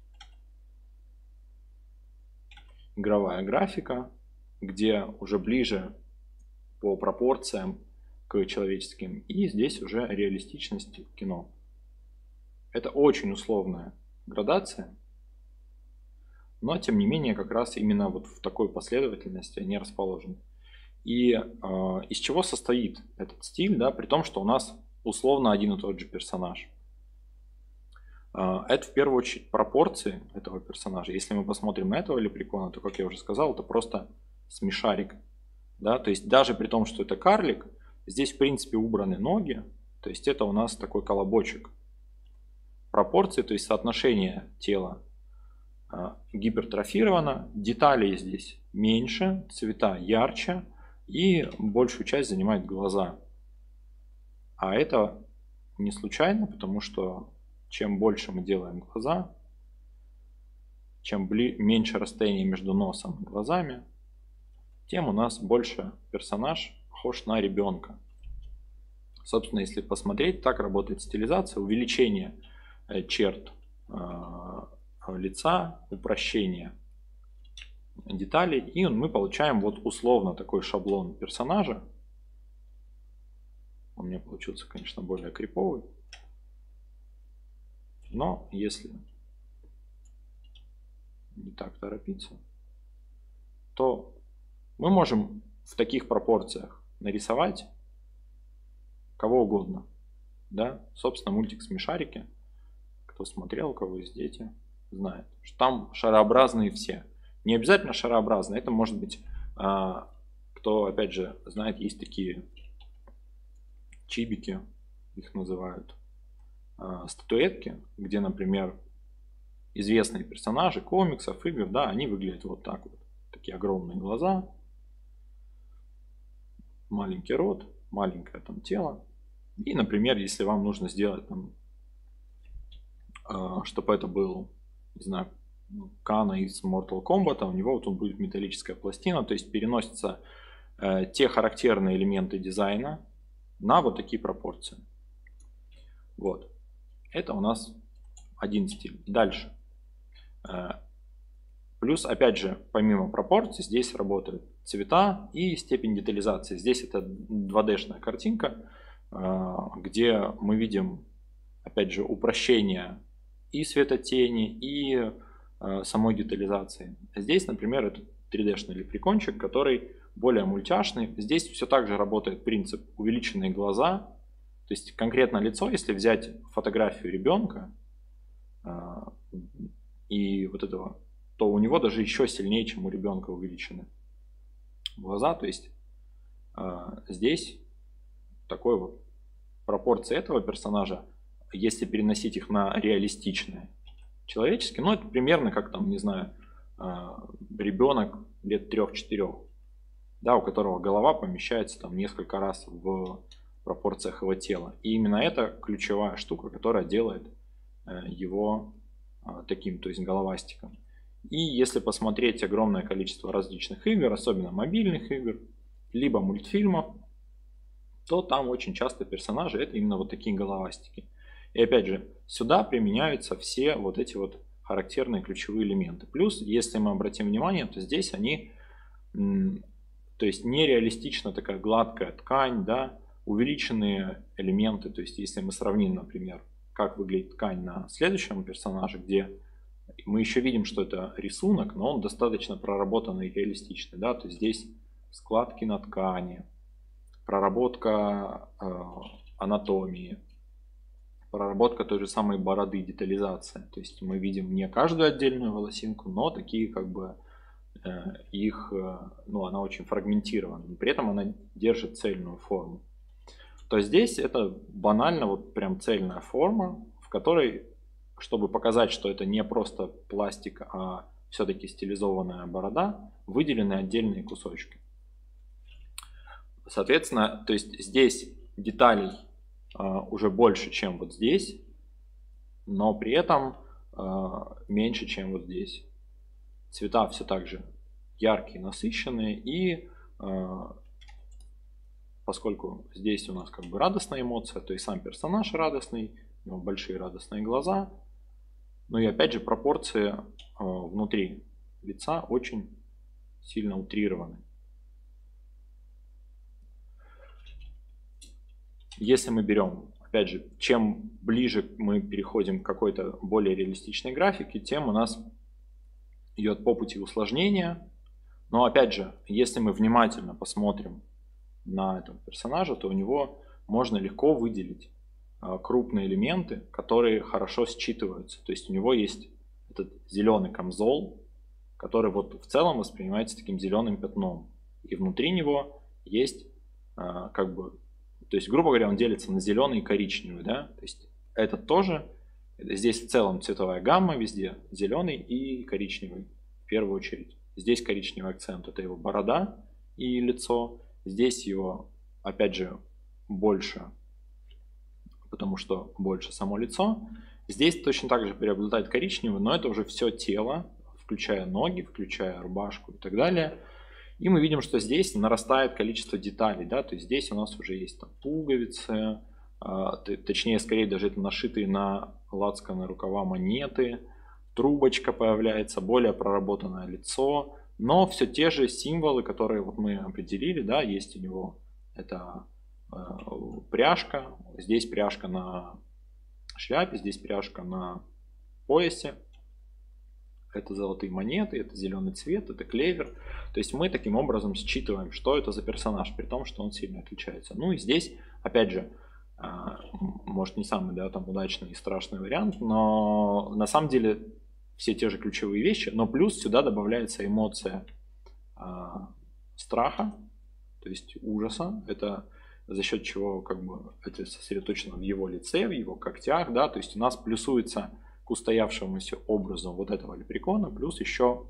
игровая графика, где уже ближе по пропорциям к человеческим, и здесь уже реалистичность кино. Это очень условная градация. Но, тем не менее, как раз именно вот в такой последовательности они расположены. И э, из чего состоит этот стиль, да, при том, что у нас условно один и тот же персонаж. Э, это в первую очередь пропорции этого персонажа. Если мы посмотрим на этого лепрекона, то, как я уже сказал, это просто смешарик. Да? То есть даже при том, что это карлик, здесь в принципе убраны ноги. То есть это у нас такой колобочек. Пропорции, то есть соотношение тела гипертрофировано, деталей здесь меньше, цвета ярче и большую часть занимают глаза. А это не случайно, потому что чем больше мы делаем глаза, чем меньше расстояние между носом и глазами, тем у нас больше персонаж похож на ребенка. Собственно, если посмотреть, так работает стилизация, увеличение черт лица, упрощение деталей, и мы получаем вот условно такой шаблон персонажа. У меня получился, конечно, более криповый, но если не так торопиться, то мы можем в таких пропорциях нарисовать кого угодно. Да? Собственно, мультик «Смешарики», кто смотрел, у кого есть дети, знает, что там шарообразные все. Не обязательно шарообразные, это может быть, кто опять же знает, есть такие чибики, их называют, статуэтки, где, например, известные персонажи комиксов, игр, да, они выглядят вот так вот. Такие огромные глаза, маленький рот, маленькое там тело. И, например, если вам нужно сделать там, чтобы это был, не знаю, Кана из Mortal Kombat, у него вот он будет металлическая пластина, то есть переносятся э, те характерные элементы дизайна на вот такие пропорции. Вот. Это у нас один стиль. Дальше. Э, плюс, опять же, помимо пропорций, здесь работают цвета и степень детализации. Здесь это два дэ-шная картинка, э, где мы видим, опять же, упрощение и светотени, и самой детализации. Здесь, например, это три дэ-шный лепрекончик, который более мультяшный. Здесь все так же работает принцип увеличенные глаза. То есть конкретно лицо, если взять фотографию ребенка и вот этого, то у него даже еще сильнее, чем у ребенка, увеличены глаза. То есть здесь такой вот пропорции этого персонажа, если переносить их на реалистичные, человеческий, ну это примерно как там, не знаю, ребенок лет трех-четырех, да, у которого голова помещается там несколько раз в пропорциях его тела. И именно это ключевая штука, которая делает его таким, то есть головастиком. И если посмотреть огромное количество различных игр, особенно мобильных игр, либо мультфильмов, то там очень часто персонажи это именно вот такие головастики. И опять же, сюда применяются все вот эти вот характерные ключевые элементы. Плюс, если мы обратим внимание, то здесь они, то есть нереалистично такая гладкая ткань, да, увеличенные элементы. То есть если мы сравним, например, как выглядит ткань на следующем персонаже, где Мы еще видим, что это рисунок, но он достаточно проработанный и реалистичный. Да? То есть здесь складки на ткани, проработка э, анатомии, проработка той же самой бороды, детализация. То есть мы видим не каждую отдельную волосинку, но такие как бы э, их, э, ну она очень фрагментирована, но при этом она держит цельную форму. То здесь это банально вот прям цельная форма, в которой, чтобы показать, что это не просто пластик, а все-таки стилизованная борода, выделены отдельные кусочки. Соответственно, то есть здесь деталей а, уже больше, чем вот здесь, но при этом а, меньше, чем вот здесь. Цвета все так же яркие, насыщенные, и а, поскольку здесь у нас как бы радостная эмоция, то и сам персонаж радостный, у него большие радостные глаза, ну и опять же пропорции а, внутри лица очень сильно утрированы. Если мы берем, опять же, чем ближе мы переходим к какой-то более реалистичной графике, тем у нас идет по пути усложнения. Но опять же, если мы внимательно посмотрим на этого персонажа, то у него можно легко выделить крупные элементы, которые хорошо считываются. То есть у него есть этот зеленый камзол, который вот в целом воспринимается таким зеленым пятном. И внутри него есть как бы... То есть, грубо говоря, он делится на зеленый и коричневый, да, то есть это тоже, здесь в целом цветовая гамма везде, зеленый и коричневый в первую очередь. Здесь коричневый акцент, это его борода и лицо, здесь его, опять же, больше, потому что больше само лицо. Здесь точно так же преобладает коричневый, но это уже все тело, включая ноги, включая рубашку и так далее. И мы видим, что здесь нарастает количество деталей, да, то есть здесь у нас уже есть там пуговицы, э, точнее, скорее даже это нашитые на лацканы рукава монеты, трубочка появляется, более проработанное лицо, но все те же символы, которые вот мы определили, да, есть у него, это э, пряжка, здесь пряжка на шляпе, здесь пряжка на поясе. Это золотые монеты, это зеленый цвет, это клевер. То есть мы таким образом считываем, что это за персонаж, при том, что он сильно отличается. Ну и здесь, опять же, может не самый, да, там удачный и страшный вариант, но на самом деле все те же ключевые вещи, но плюс сюда добавляется эмоция страха, то есть ужаса. Это за счет чего как бы это сосредоточено в его лице, в его когтях, да, то есть у нас плюсуется к устоявшемуся образу вот этого лепрекона, плюс еще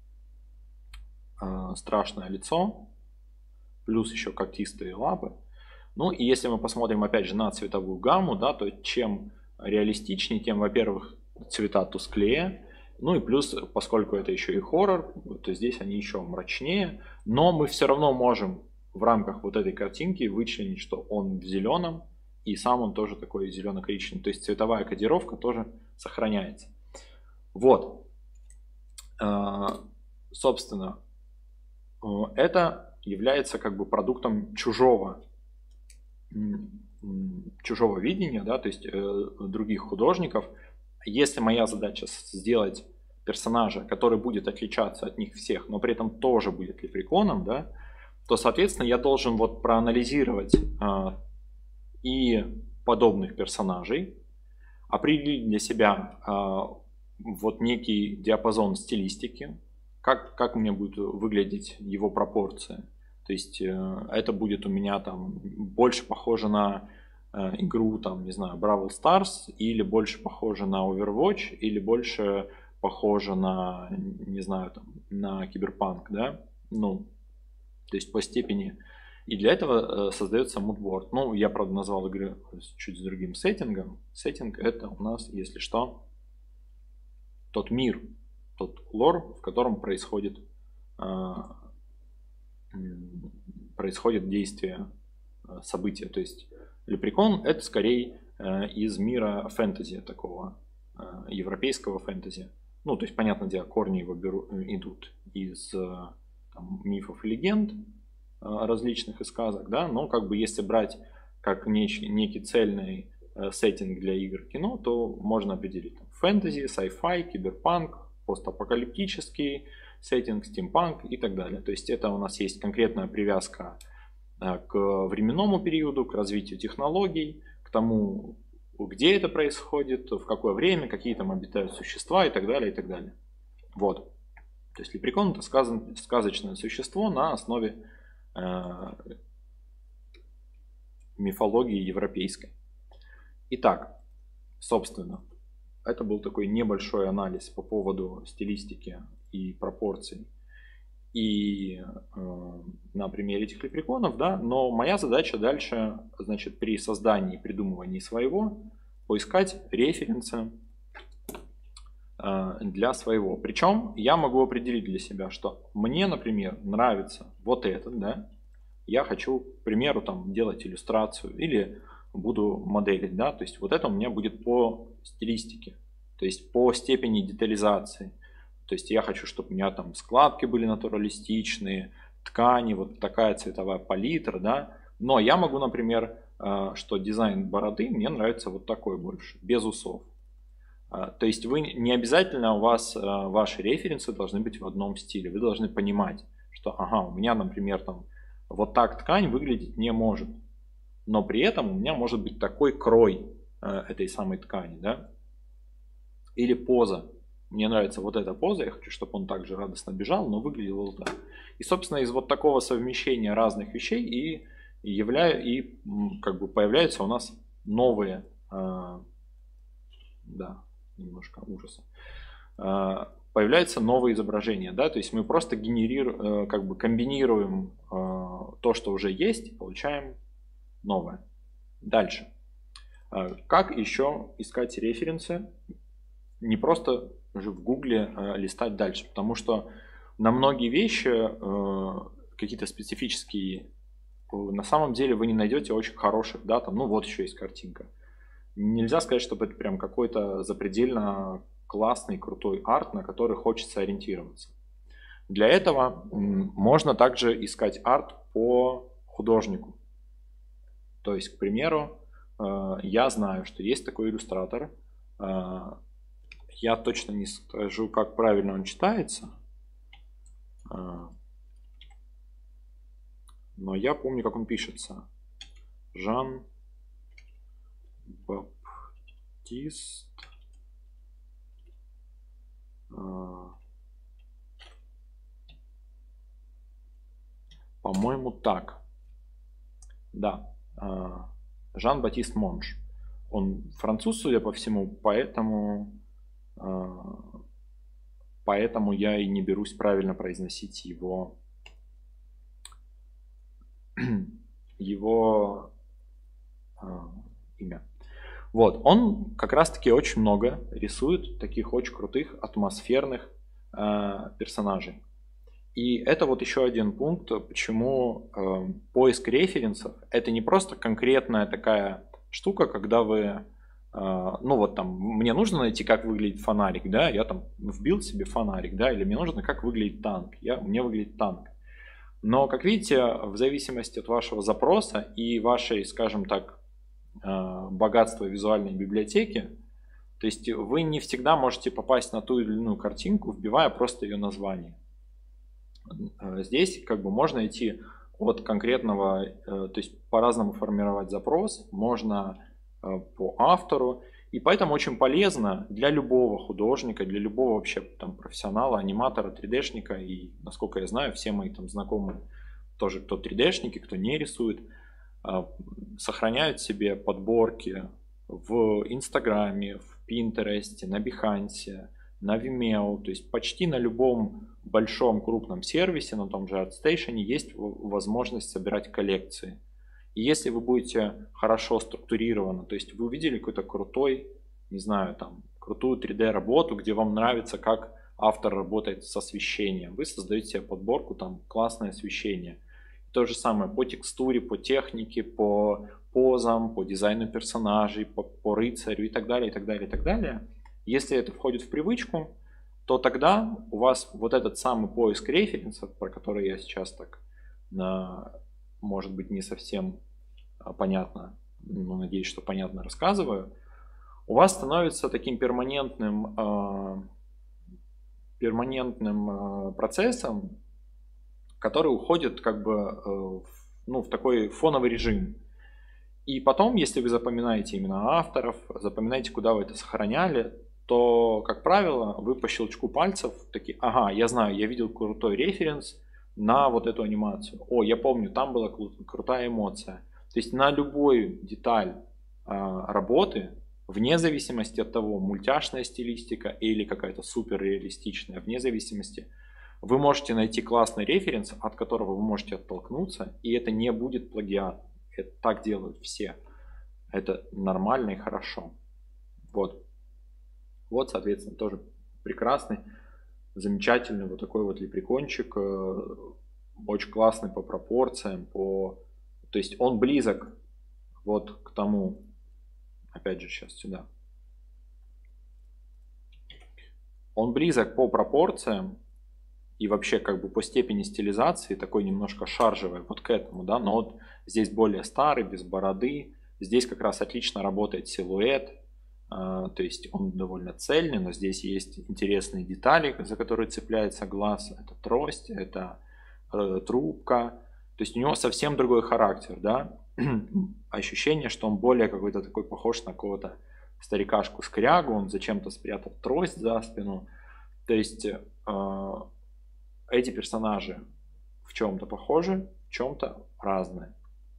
э, страшное лицо, плюс еще когтистые лапы. Ну и если мы посмотрим опять же на цветовую гамму, да, то чем реалистичнее, тем, во-первых, цвета тусклее, ну и плюс, поскольку это еще и хоррор, то здесь они еще мрачнее, но мы все равно можем в рамках вот этой картинки вычленить, что он в зеленом, и сам он тоже такой зелено-коричневый, то есть цветовая кодировка тоже сохраняется. Вот, собственно, это является как бы продуктом чужого, чужого видения, да, то есть других художников. Если моя задача сделать персонажа, который будет отличаться от них всех, но при этом тоже будет лепреконом, да, то, соответственно, я должен вот проанализировать и подобных персонажей, определить для себя э, вот некий диапазон стилистики, как, как мне будет выглядеть его пропорция. То есть э, это будет у меня там больше похоже на э, игру, там, не знаю, Brawl Stars, или больше похоже на Overwatch, или больше похоже на, не знаю, там, на Cyberpunk, да, ну, то есть по степени. И для этого э, создается moodboard. Ну, я, правда, назвал игры чуть с другим сеттингом. Сеттинг — это у нас, если что, тот мир, тот лор, в котором происходит, э, происходит действие, э, события. То есть Лепрекон — это скорее э, из мира фэнтези, такого э, европейского фэнтези. Ну, то есть, понятное дело, корни его беру, идут из э, там, мифов и легенд, различных и сказок, да, но как бы если брать как некий, некий цельный сеттинг для игр кино, то можно определить там, фэнтези, sci-fi, киберпанк, постапокалиптический сеттинг, стимпанк и так далее. То есть это у нас есть конкретная привязка к временному периоду, к развитию технологий, к тому, где это происходит, в какое время, какие там обитают существа и так далее, и так далее. Вот. То есть лепрекон — это сказан, сказочное существо на основе э, мифологии европейской. Итак, собственно, это был такой небольшой анализ по поводу стилистики и пропорций и э, на примере этих лепреконов, да, но моя задача дальше, значит, при создании и придумывании своего поискать референсы э, для своего. Причем я могу определить для себя, что мне, например, нравится вот этот, да, я хочу, к примеру, там делать иллюстрацию или буду моделить, да, то есть вот это у меня будет по стилистике, то есть по степени детализации. То есть я хочу, чтобы у меня там складки были натуралистичные, ткани, вот такая цветовая палитра, да. Но я могу, например, что дизайн бороды мне нравится вот такой больше, без усов. То есть вы не обязательно у вас ваши референсы должны быть в одном стиле. Вы должны понимать, что ага, у меня, например, там вот так ткань выглядеть не может. Но при этом у меня может быть такой крой этой самой ткани, да. Или поза. Мне нравится вот эта поза, я хочу, чтобы он также радостно бежал, но выглядел вот так. И, собственно, из вот такого совмещения разных вещей и, явля... и как бы появляются у нас новые, э, да, немножко ужаса, э, появляются новые изображения, да, то есть мы просто генерируем, э, как бы комбинируем э, то, что уже есть, и получаем новое. Дальше. Э, как еще искать референсы? Не просто же в Гугле э, листать дальше, потому что на многие вещи, э, какие-то специфические, э, на самом деле вы не найдете очень хороших, да, там, ну вот еще есть картинка. Нельзя сказать, чтобы это прям какой-то запредельно классный, крутой арт, на который хочется ориентироваться. Для этого м, можно также искать арт по художнику. То есть, к примеру, э, я знаю, что есть такой иллюстратор. э, Я точно не скажу, как правильно он читается, но я помню, как он пишется. Жан Баптист. По-моему, так. Да. Жан-Батист Монж. Он француз, судя по всему, поэтому... Поэтому я и не берусь правильно произносить его, его э, имя. Вот, он как раз-таки очень много рисует таких очень крутых атмосферных э, персонажей. И это вот еще один пункт, почему э, поиск референсов — это не просто конкретная такая штука, когда вы... Ну вот там, мне нужно найти, как выглядит фонарик, да, я там вбил себе фонарик, да, или мне нужно, как выглядит танк, я, мне выглядит танк. Но, как видите, в зависимости от вашего запроса и вашей, скажем так, богатства визуальной библиотеки, то есть вы не всегда можете попасть на ту или иную картинку, вбивая просто ее название. Здесь как бы можно идти от конкретного, то есть по-разному формировать запрос, можно по автору, и поэтому очень полезно для любого художника, для любого вообще там профессионала, аниматора, три дэ-шника, и, насколько я знаю, все мои там знакомые тоже, кто три дэ-шники, кто не рисует, сохраняют себе подборки в Инстаграме, в Пинтересте, на Behance, на Vimeo, то есть почти на любом большом крупном сервисе, на том же ArtStation есть возможность собирать коллекции. И если вы будете хорошо структурированы, то есть вы увидели какой-то крутой, не знаю, там, крутую три дэ работу, где вам нравится, как автор работает с освещением, вы создаете себе подборку, там, классное освещение. То же самое по текстуре, по технике, по позам, по дизайну персонажей, по, по рыцарю и так далее, и так далее, и так далее. Если это входит в привычку, то тогда у вас вот этот самый поиск референсов, про который я сейчас так... На, может быть, не совсем понятно ну, надеюсь, что понятно рассказываю, у вас становится таким перманентным, э, перманентным э, процессом, который уходит как бы э, в, ну, в такой фоновый режим. И потом, если вы запоминаете именно авторов, запоминаете, куда вы это сохраняли, то, как правило, вы по щелчку пальцев такие: ага, я знаю, я видел крутой референс на вот эту анимацию. О, я помню, там была кру- крутая эмоция. То есть на любую деталь а, работы, вне зависимости от того, мультяшная стилистика или какая-то супер реалистичная, вне зависимости, вы можете найти классный референс, от которого вы можете оттолкнуться, и это не будет плагиат. Это так делают все. Это нормально и хорошо. Вот. Вот, соответственно, тоже прекрасный, замечательный вот такой вот лепрекончик. э, Очень классный по пропорциям, по... То есть он близок вот к тому, опять же, сейчас сюда. Он близок по пропорциям и вообще как бы по степени стилизации, такой немножко шаржевый, вот к этому, да, но вот здесь более старый, без бороды. Здесь как раз отлично работает силуэт, а, то есть он довольно цельный, но здесь есть интересные детали, за которые цепляется глаз. Это трость, это э, трубка. То есть у него совсем другой характер, да. Ощущение, что он более какой-то такой похож на какого-то старикашку-скрягу, он зачем-то спрятал трость за спину. То есть э, эти персонажи в чем-то похожи, в чем-то разные.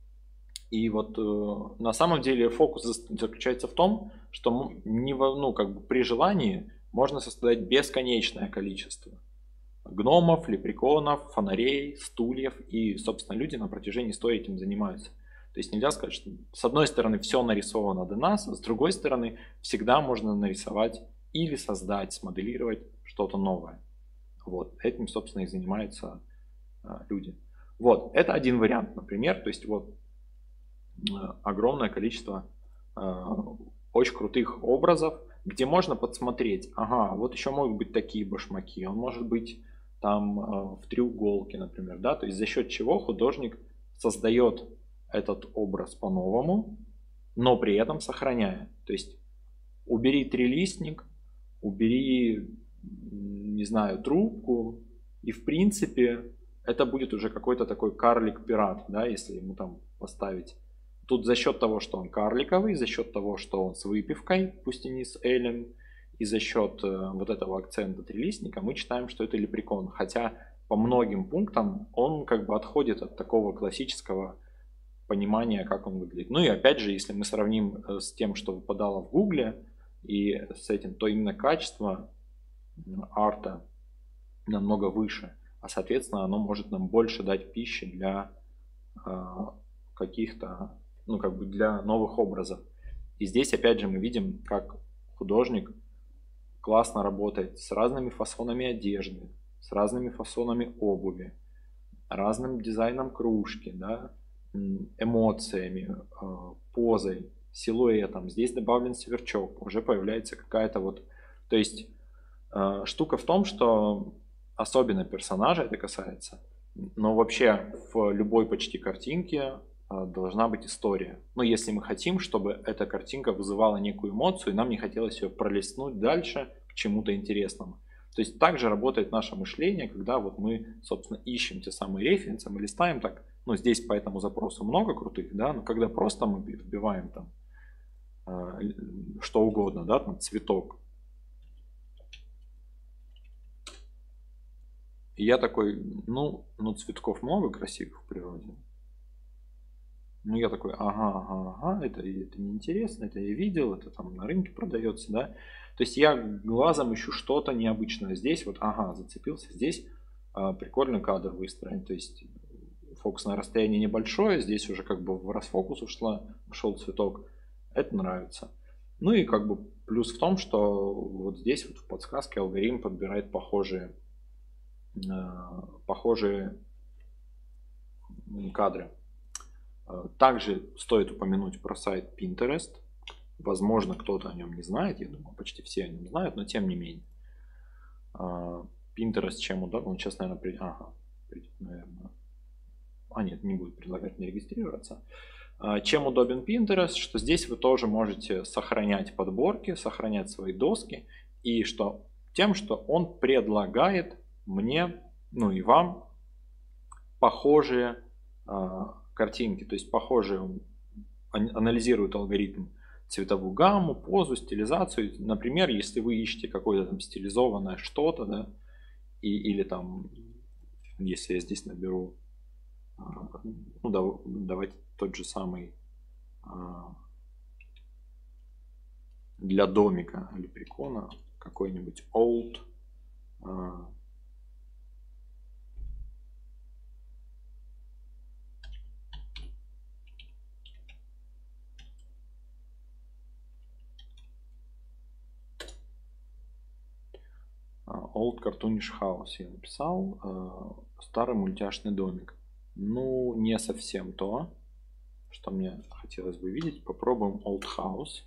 И вот э, на самом деле фокус заключается в том, что не, во- ну, как бы при желании можно создать бесконечное количество гномов, лепреконов, фонарей, стульев. И, собственно, люди на протяжении стоя этим занимаются. То есть нельзя сказать, что с одной стороны все нарисовано до нас, а с другой стороны всегда можно нарисовать или создать, смоделировать что-то новое. Вот. Этим, собственно, и занимаются а, люди. Вот. Это один вариант, например. То есть вот а, огромное количество а, очень крутых образов, где можно подсмотреть, ага, вот еще могут быть такие башмаки, он может быть там а, в треуголке, например, да, то есть за счет чего художник создает этот образ по-новому, но при этом сохраняя. То есть убери трилистник, убери, не знаю, трубку, и в принципе это будет уже какой-то такой карлик-пират, да, если ему там поставить. Тут за счет того, что он карликовый, за счет того, что он с выпивкой, пусть и не с элем, и за счет э, вот этого акцента трилистника мы считаем, что это лепрекон. Хотя по многим пунктам он как бы отходит от такого классического понимания, как он выглядит. Ну и опять же, если мы сравним с тем, что выпадало в Гугле, и с этим, то именно качество арта намного выше, а соответственно оно может нам больше дать пищи для э, каких-то, ну как бы для новых образов. И здесь опять же мы видим, как художник классно работает с разными фасонами одежды, с разными фасонами обуви, разным дизайном кружки, да, эмоциями, позой, силуэтом. Здесь добавлен сверчок, уже появляется какая-то вот... То есть штука в том, что особенно персонажа это касается, но вообще в любой почти картинке должна быть история. Но если мы хотим, чтобы эта картинка вызывала некую эмоцию, и нам не хотелось ее пролистнуть дальше к чему-то интересному. То есть также работает наше мышление, когда вот мы, собственно, ищем те самые референсы, мы листаем так, ну здесь по этому запросу много крутых, да, но когда просто мы вбиваем там э, что угодно, да, там цветок. И я такой, ну, ну цветков много красивых в природе. Ну я такой, ага, ага, ага, это, это неинтересно, это я видел, это там на рынке продается, да. То есть я глазом ищу что-то необычное. Здесь вот, ага, зацепился, здесь а, прикольный кадр выстроен. То есть фокусное расстояние небольшое, здесь уже как бы в расфокус ушла, ушел цветок. Это нравится. Ну и как бы плюс в том, что вот здесь вот в подсказке алгоритм подбирает похожие, а, похожие кадры. Также стоит упомянуть про сайт Pinterest. Возможно, кто-то о нем не знает, я думаю, почти все о нем знают, но тем не менее. Pinterest чем удобно? Он сейчас, наверное, при... ага, наверное. А нет, не будет предлагать мне регистрироваться. Чем удобен Pinterest, что здесь вы тоже можете сохранять подборки, сохранять свои доски, и что тем, что он предлагает мне, ну и вам, похожие а, картинки, то есть похожие, он анализирует алгоритм цветовую гамму, позу, стилизацию. Например, если вы ищете какое-то там стилизованное что-то, да, и, или там, если я здесь наберу, ну да, давайте тот же самый для домика лепрекона, какой-нибудь old Old Cartoonish House я написал, старый мультяшный домик. Ну, не совсем то, что мне хотелось бы видеть. Попробуем Old House.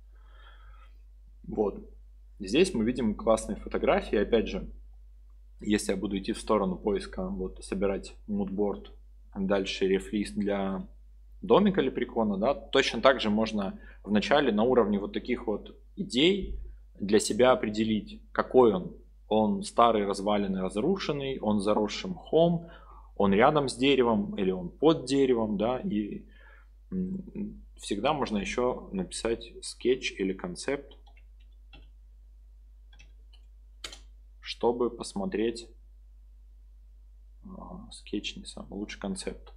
Вот. Здесь мы видим классные фотографии. Опять же, если я буду идти в сторону поиска, вот, собирать moodboard, дальше рефлист для домика лепрекона, да, точно так же можно вначале на уровне вот таких вот идей для себя определить, какой он. Он старый, разваленный, разрушенный, он заросшим мхом, он рядом с деревом или он под деревом, да, и всегда можно еще написать скетч или концепт, чтобы посмотреть, скетч не самый лучший, концепт.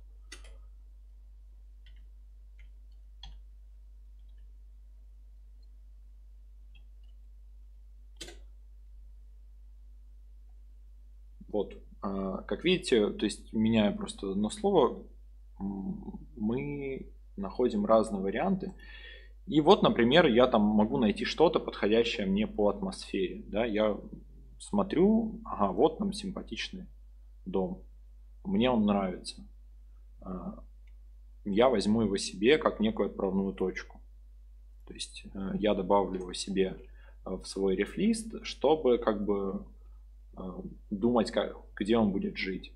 Вот, как видите, то есть меняя просто одно слово, мы находим разные варианты. И вот, например, я там могу найти что-то, подходящее мне по атмосфере. Да? Я смотрю, ага, вот там симпатичный дом, мне он нравится. Я возьму его себе как некую отправную точку. То есть я добавлю его себе в свой рефлист, чтобы как бы думать, как, где он будет жить.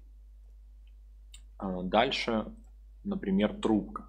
Дальше, например, трубка.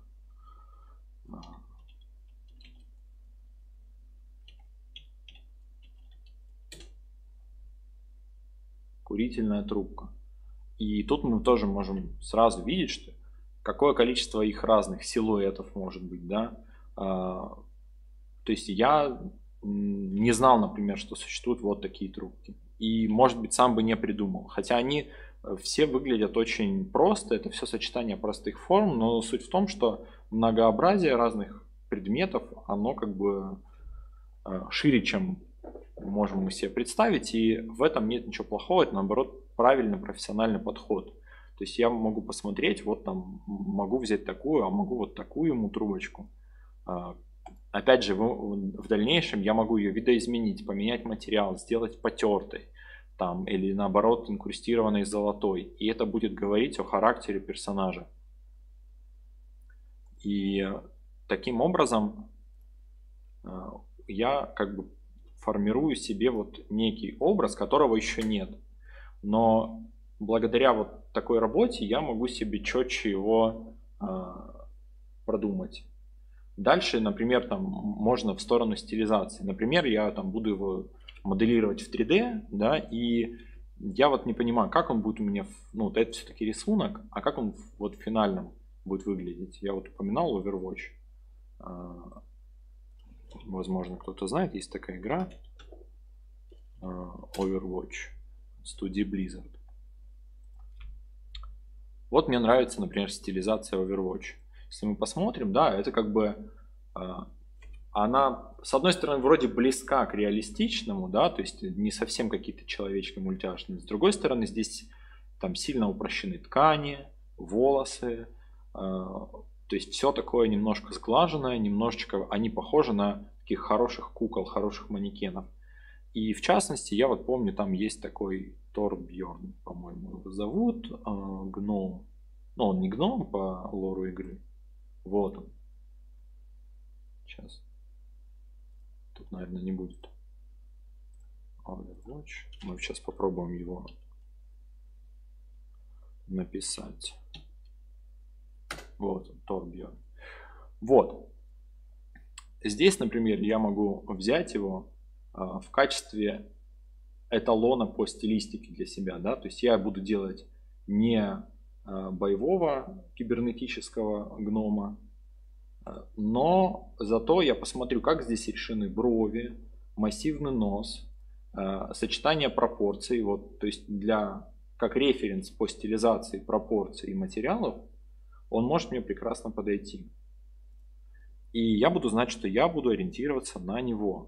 Курительная трубка. И тут мы тоже можем сразу видеть, что какое количество их разных силуэтов может быть, да. То есть я не знал, например, что существуют вот такие трубки. И, может быть, сам бы не придумал. Хотя они все выглядят очень просто. Это все сочетание простых форм. Но суть в том, что многообразие разных предметов, оно как бы шире, чем можем мы себе представить. И в этом нет ничего плохого. Это, наоборот, правильный профессиональный подход. То есть я могу посмотреть, вот там могу взять такую, а могу вот такую ему трубочку. Опять же, в, в дальнейшем я могу ее видоизменить, поменять материал, сделать потертой, там, или наоборот инкрустированной золотой. И это будет говорить о характере персонажа. И таким образом я как бы формирую себе вот некий образ, которого еще нет. Но благодаря вот такой работе я могу себе четче его продумать. Дальше, например, там можно в сторону стилизации. Например, я там буду его моделировать в три дэ, да, и я вот не понимаю, как он будет у меня, ну, это все-таки рисунок, а как он вот в финальном будет выглядеть. Я вот упоминал Overwatch. Возможно, кто-то знает, есть такая игра Overwatch студии Blizzard. Вот мне нравится, например, стилизация Overwatch. Если мы посмотрим, да, это как бы она, с одной стороны, вроде близка к реалистичному, да, то есть не совсем какие-то человечки мультяшные. С другой стороны, здесь там сильно упрощены ткани, волосы, то есть все такое немножко сглаженное, немножечко они похожи на таких хороших кукол, хороших манекенов. И в частности, я вот помню, там есть такой Торбьерн, по-моему, его зовут, гном. Ну, он не гном по лору игры. Вот он. Сейчас. Тут, наверное, не будет. Overwatch. Мы сейчас попробуем его написать. Вот он, Торбьерн. Вот. Здесь, например, я могу взять его в качестве эталона по стилистике для себя, да, то есть я буду делать не боевого кибернетического гнома, но зато я посмотрю, как здесь решены брови, массивный нос, сочетание пропорций, вот, то есть для, как референс по стилизации пропорций и материалов, он может мне прекрасно подойти. И я буду знать, что я буду ориентироваться на него.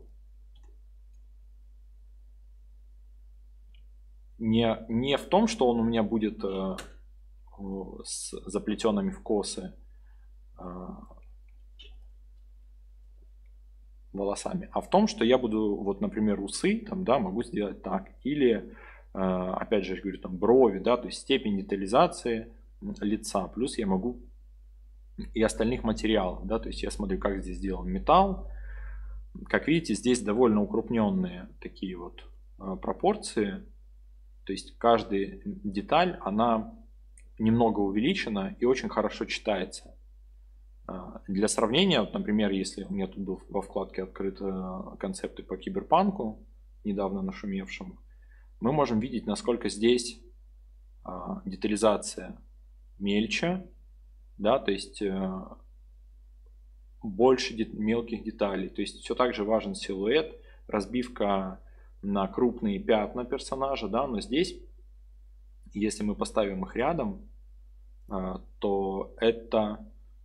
Не, не в том, что он у меня будет э, с заплетенными в косы э, волосами, а в том, что я буду, вот, например, усы, там, да, могу сделать так. Или, э, опять же, я говорю, там, брови, да, то есть степень детализации лица. Плюс я могу и остальных материалов, да, то есть я смотрю, как здесь сделан металл. Как видите, здесь довольно укрупненные такие вот э, пропорции. То есть каждая деталь, она немного увеличена и очень хорошо читается. Для сравнения, вот, например, если у меня тут был во вкладке открыты концепты по киберпанку, недавно нашумевшему, мы можем видеть, насколько здесь детализация мельче, да, то есть больше мелких деталей. То есть все так же важен силуэт, разбивка на крупные пятна персонажа, да, но здесь, если мы поставим их рядом, то это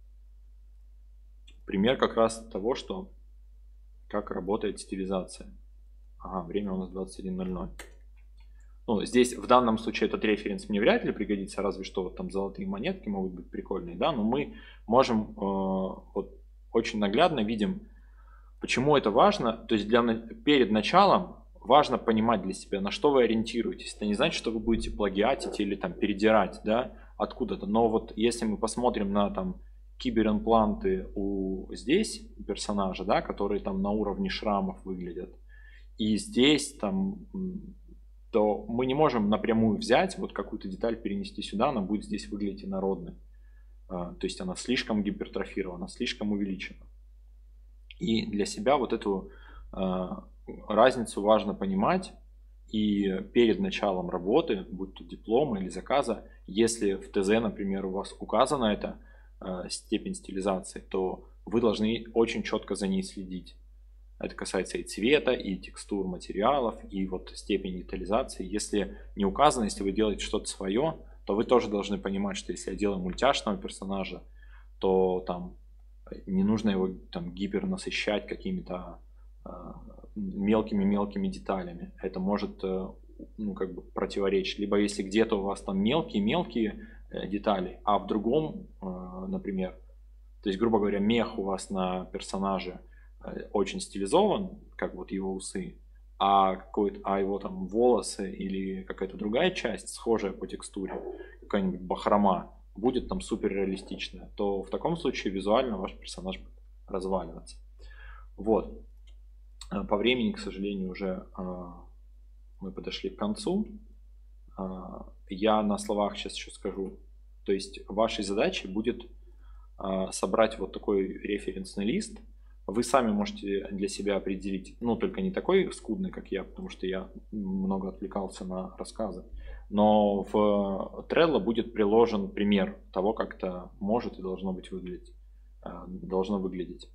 пример как раз того, что как работает стилизация. Ага, время у нас двадцать один ноль ноль. Ну, здесь в данном случае этот референс мне вряд ли пригодится, разве что вот там золотые монетки могут быть прикольные, да, но мы можем э, вот, очень наглядно видим, почему это важно. То есть для, перед началом важно понимать для себя, на что вы ориентируетесь. Это не значит, что вы будете плагиатить или там передирать, да, откуда-то. Но вот если мы посмотрим на там киберимпланты у здесь персонажа, да, которые там на уровне шрамов выглядят, и здесь там, то мы не можем напрямую взять вот какую-то деталь, перенести сюда, она будет здесь выглядеть инородной. То есть она слишком гипертрофирована, слишком увеличена. И для себя вот эту разницу важно понимать, и перед началом работы, будь то диплома или заказа, если в ТЗ, например, у вас указана эта э, степень стилизации, то вы должны очень четко за ней следить. Это касается и цвета, и текстур материалов, и вот степень детализации. Если не указано, если вы делаете что-то свое, то вы тоже должны понимать, что если я делаю мультяшного персонажа, то там не нужно его там гипер насыщать какими-то мелкими-мелкими деталями. Это может, ну, как бы противоречить. Либо если где-то у вас там мелкие-мелкие детали, а в другом, например, то есть, грубо говоря, мех у вас на персонаже очень стилизован, как вот его усы, а, какой-то, а его там волосы или какая-то другая часть, схожая по текстуре, какая-нибудь бахрома, будет там супер реалистичная, то в таком случае визуально ваш персонаж будет разваливаться. Вот. По времени, к сожалению, уже э, мы подошли к концу. Э, я на словах сейчас еще скажу. То есть вашей задачей будет э, собрать вот такой референсный лист. Вы сами можете для себя определить, ну только не такой скудный, как я, потому что я много отвлекался на рассказы. Но в Trello будет приложен пример того, как это может и должно быть выглядеть. Э, должно выглядеть.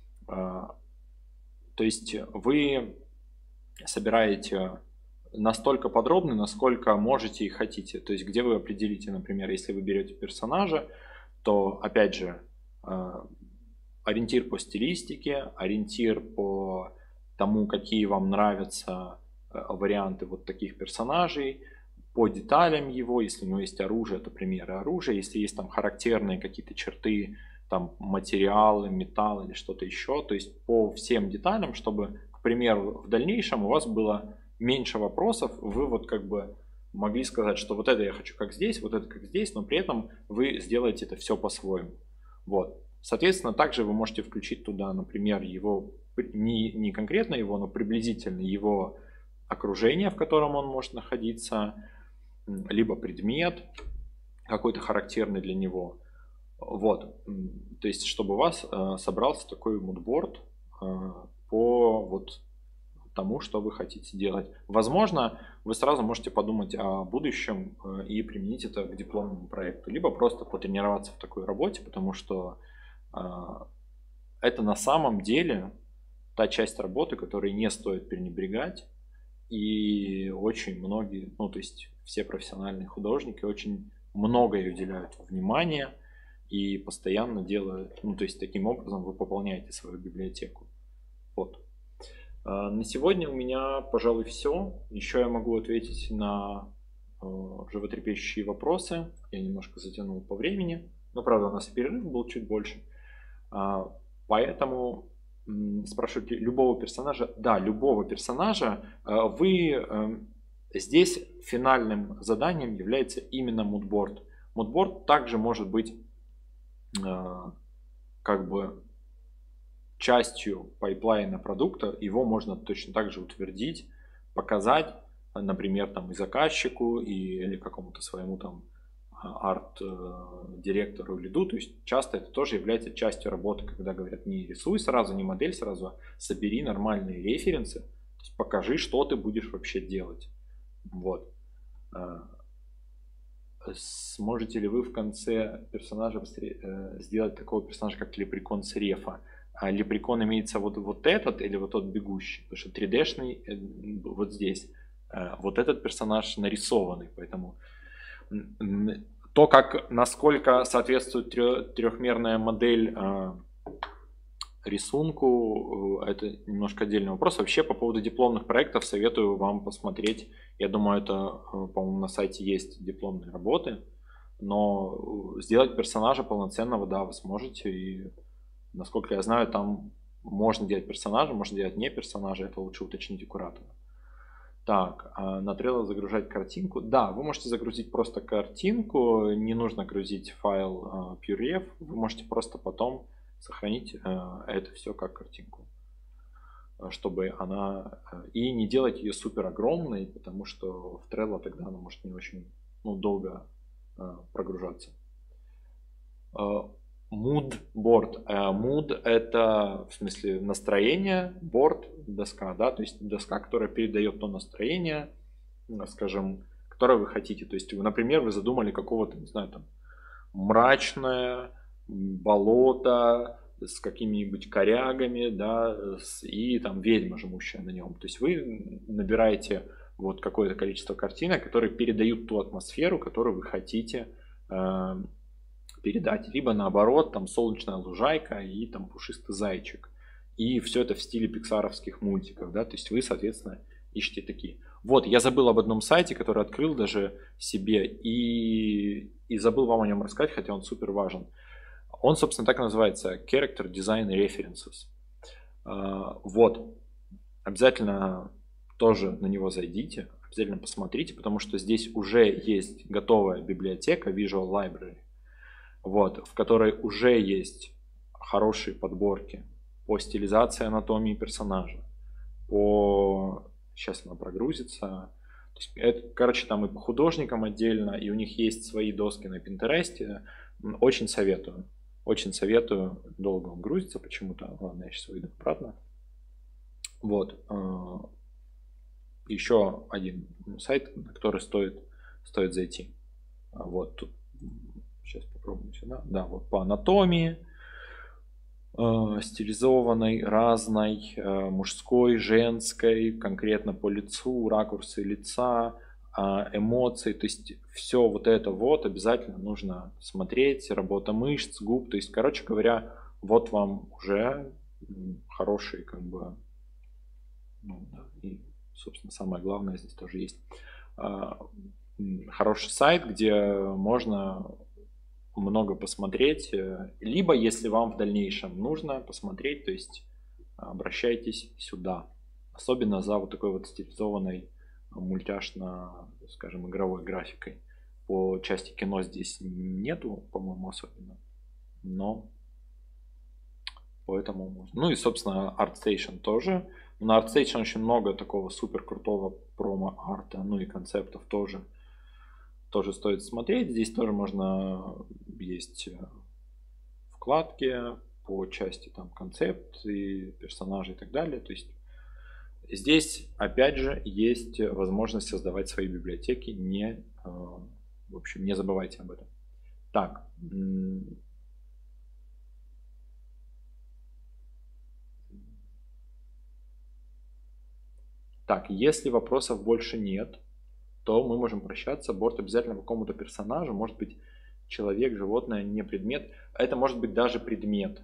То есть вы собираете настолько подробно, насколько можете и хотите. То есть где вы определите, например, если вы берете персонажа, то опять же ориентир по стилистике, ориентир по тому, какие вам нравятся варианты вот таких персонажей, по деталям его, если у него есть оружие, то примеры оружия, если есть там характерные какие-то черты, там материалы, металл или что-то еще, то есть по всем деталям, чтобы, к примеру, в дальнейшем у вас было меньше вопросов, вы вот как бы могли сказать, что вот это я хочу как здесь, вот это как здесь, но при этом вы сделаете это все по-своему. Вот. Соответственно, также вы можете включить туда, например, его, не, не конкретно его, но приблизительно его окружение, в котором он может находиться, либо предмет какой-то характерный для него. Вот, то есть, чтобы у вас э, собрался такой мудборд э, по вот тому, что вы хотите делать. Возможно, вы сразу можете подумать о будущем э, и применить это к дипломному проекту, либо просто потренироваться в такой работе, потому что э, это на самом деле та часть работы, которой не стоит пренебрегать, и очень многие, ну то есть все профессиональные художники очень много ей уделяют внимания и постоянно делают, ну то есть таким образом вы пополняете свою библиотеку. Вот. На сегодня у меня, пожалуй, все. Еще я могу ответить на животрепещущие вопросы. Я немножко затянул по времени, но правда у нас и перерыв был чуть больше. Поэтому спрашивайте любого персонажа. Да, любого персонажа. Вы здесь финальным заданием является именно мудборд. Мудборд также может быть как бы частью пайплайна продукта. Его можно точно так же утвердить, показать, например, там и заказчику, и, или какому-то своему там арт-директору, лиду. То есть часто это тоже является частью работы, когда говорят: не рисуй сразу, не модель сразу, а собери нормальные референсы, то есть покажи, что ты будешь вообще делать. Вот. Сможете ли вы в конце персонажа сделать такого персонажа, как Лепрекон с рефа? А Лепрекон имеется вот, вот этот или вот тот бегущий? Потому что три дэ-шный вот здесь. Вот этот персонаж нарисованный, поэтому то, как, насколько соответствует трехмерная модель рисунку, это немножко отдельный вопрос. Вообще по поводу дипломных проектов советую вам посмотреть. Я думаю, это, по-моему, на сайте есть дипломные работы. Но сделать персонажа полноценного, да, вы сможете. И, насколько я знаю, там можно делать персонажа, можно делать не персонажа. Это лучше уточнить у куратора. Так, на Trello загружать картинку. Да, вы можете загрузить просто картинку. Не нужно грузить файл PureRef. Вы можете просто потом сохранить это все как картинку, чтобы она, и не делать ее супер огромной, потому что в Trello тогда она может не очень, ну, долго прогружаться. Mood board. Mood это в смысле настроение, board доска, да, то есть доска, которая передает то настроение, скажем, которое вы хотите. То есть, например, вы задумали какого-то, не знаю, там мрачное болото с какими-нибудь корягами, да, и там ведьма, живущая на нем. То есть вы набираете вот какое-то количество картинок, которые передают ту атмосферу, которую вы хотите э, передать. Либо наоборот, там солнечная лужайка и там пушистый зайчик. И все это в стиле пиксаровских мультиков, да, то есть вы, соответственно, ищете такие. Вот, я забыл об одном сайте, который открыл даже себе, и, и забыл вам о нем рассказать, хотя он супер важен. Он, собственно, так и называется: Character Design References. Вот, обязательно тоже на него зайдите, обязательно посмотрите, потому что здесь уже есть готовая библиотека Visual Library, вот, в которой уже есть хорошие подборки по стилизации анатомии персонажа, по... Сейчас она прогрузится. То есть это, короче, там и по художникам отдельно, и у них есть свои доски на Пинтересте. Очень советую. Очень советую. Долго он грузится почему-то. Ладно, я сейчас выйду обратно. Вот. Еще один сайт, на который стоит, стоит зайти. Вот тут. Сейчас попробуем сюда. Да, вот по анатомии. Стилизованной, разной, мужской, женской, конкретно по лицу, ракурсы лица, эмоции, то есть все вот это вот обязательно нужно смотреть, работа мышц, губ, то есть, короче говоря, вот вам уже хороший, как бы, ну, да, и, собственно, самое главное здесь тоже есть хороший сайт, где можно много посмотреть, либо если вам в дальнейшем нужно посмотреть, то есть обращайтесь сюда, особенно за вот такой вот стилизованной мультяшно, скажем, игровой графикой. По части кино здесь нету, по-моему, особенно, но поэтому можно. Ну и, собственно, ArtStation тоже. На ArtStation очень много такого супер крутого промо-арта, ну и концептов тоже. Тоже стоит смотреть. Здесь тоже можно, есть вкладке, по части там концепт и персонажей и так далее. То есть здесь, опять же, есть возможность создавать свои библиотеки. Не, в общем, не забывайте об этом. Так. Так, если вопросов больше нет, то мы можем прощаться. Борт обязательно по какому-то персонажу. Может быть, человек, животное, не предмет. Это может быть даже предмет.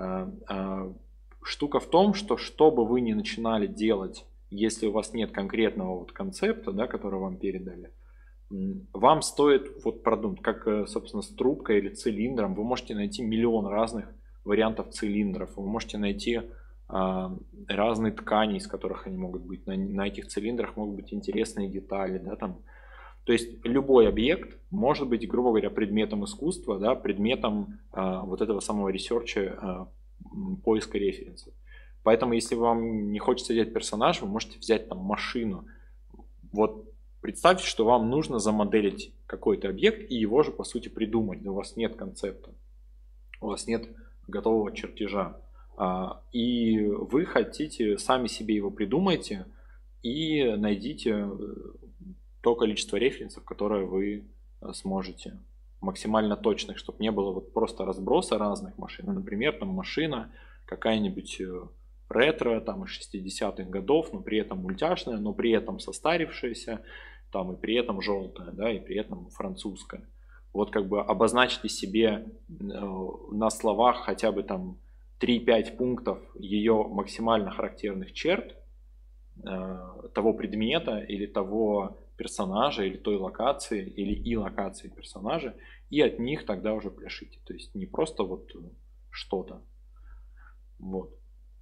Штука в том, что что бы вы ни начинали делать, если у вас нет конкретного вот концепта, да, который вам передали, вам стоит вот продумать, как, собственно, с трубкой или цилиндром. Вы можете найти миллион разных вариантов цилиндров. Вы можете найти а, разные ткани, из которых они могут быть. На, на этих цилиндрах могут быть интересные детали. Да, там. То есть любой объект может быть, грубо говоря, предметом искусства, да, предметом а, вот этого самого ресерча, а, поиска референсов. Поэтому, если вам не хочется взять персонаж, вы можете взять там машину. Вот представьте, что вам нужно замоделить какой-то объект и его же, по сути, придумать. Но у вас нет концепта, у вас нет готового чертежа. И вы хотите, сами себе его придумайте и найдите то количество референсов, которое вы сможете. Максимально точных, чтобы не было вот просто разброса разных машин. Например, там машина какая-нибудь ретро, там из шестидесятых годов, но при этом мультяшная, но при этом состарившаяся, там и при этом желтая, да, и при этом французская. Вот как бы обозначьте себе на словах хотя бы там три-пять пунктов ее максимально характерных черт, того предмета или того персонажа, или той локации, или и локации персонажа, и от них тогда уже пляшите. То есть не просто вот что-то. Вот.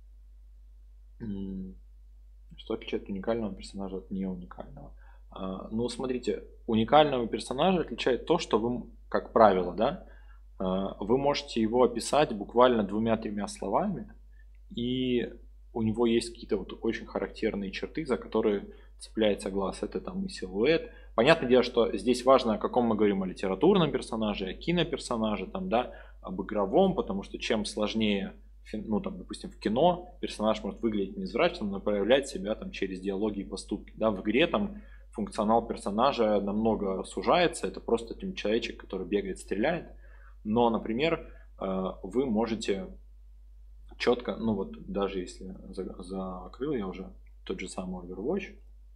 Что отличает уникального персонажа от неуникального? Ну, смотрите, уникального персонажа отличает то, что вы, как правило, да, вы можете его описать буквально двумя-тремя словами, и у него есть какие-то вот очень характерные черты, за которые цепляется глаз. Это там и силуэт. Понятное дело, что здесь важно, о каком мы говорим, о литературном персонаже, о киноперсонаже, там, да, об игровом, потому что чем сложнее, ну, там, допустим, в кино персонаж может выглядеть невзрачным, но проявлять себя там через диалоги и поступки. Да, в игре там функционал персонажа намного сужается, это просто один человечек, который бегает, стреляет. Но, например, вы можете четко, ну вот даже если закрыл я уже тот же самый Overwatch,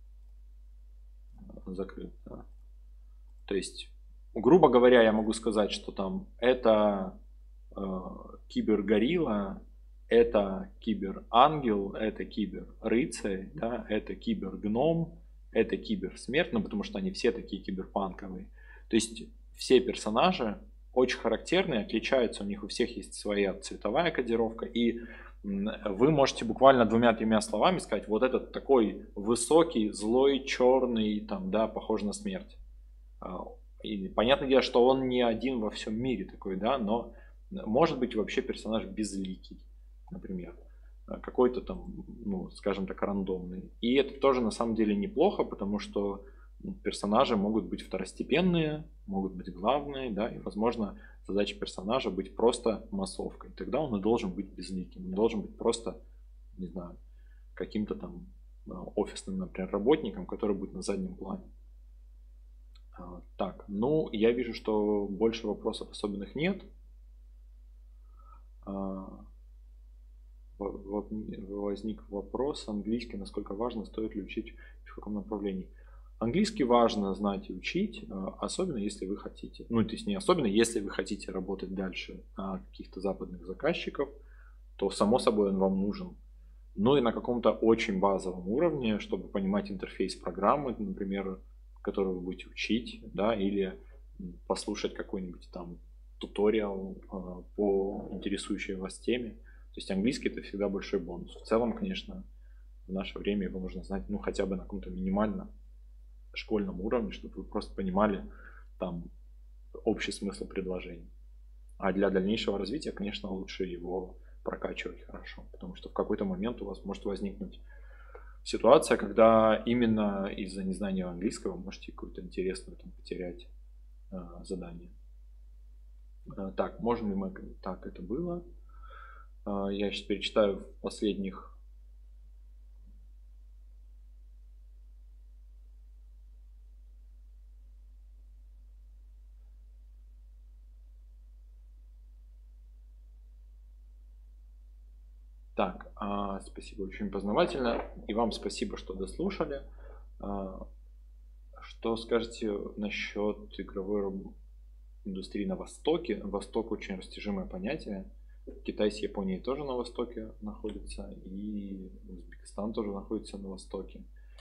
закрыл, да. То есть, грубо говоря, я могу сказать, что там это э, кибергорилла, это киберангел, это киберрыцарь, да, это кибергном, это киберсмерть, ну потому что они все такие киберпанковые. То есть все персонажи очень характерные, отличаются, у них у всех есть своя цветовая кодировка, и вы можете буквально двумя-тремя словами сказать, вот этот такой высокий, злой, черный, там, да, похож на смерть. И понятное дело, что он не один во всем мире такой, да, но может быть вообще персонаж безликий, например, какой-то там, ну, скажем так, рандомный. И это тоже на самом деле неплохо, потому что персонажи могут быть второстепенные, могут быть главные, да, и, возможно, задача персонажа быть просто массовкой. Тогда он и должен быть безликим, он должен быть просто, не знаю, каким-то там офисным, например, работником, который будет на заднем плане. Так, ну, я вижу, что больше вопросов особенных нет. Возник вопрос, английский, насколько важно, стоит ли учить, в каком направлении. Английский важно знать и учить, особенно если вы хотите, ну то есть не особенно, если вы хотите работать дальше на каких-то западных заказчиков, то само собой он вам нужен. Но и на каком-то очень базовом уровне, чтобы понимать интерфейс программы, например, которую вы будете учить, да, или послушать какой-нибудь там туториал по интересующей вас теме. То есть английский это всегда большой бонус. В целом, конечно, в наше время его нужно знать, ну хотя бы на каком-то минимальном школьном уровне, чтобы вы просто понимали там общий смысл предложений. А для дальнейшего развития, конечно, лучше его прокачивать хорошо, потому что в какой-то момент у вас может возникнуть ситуация, когда именно из-за незнания английского вы можете какое-то интересное там потерять э, задание. Так, можем ли мы... Так, это было. Я сейчас перечитаю последних... Так, а, спасибо, очень познавательно. И вам спасибо, что дослушали. А, что скажете насчет игровой индустрии на Востоке? Восток очень растяжимое понятие. Китай с Японией тоже на Востоке находится, и Узбекистан тоже находится на Востоке.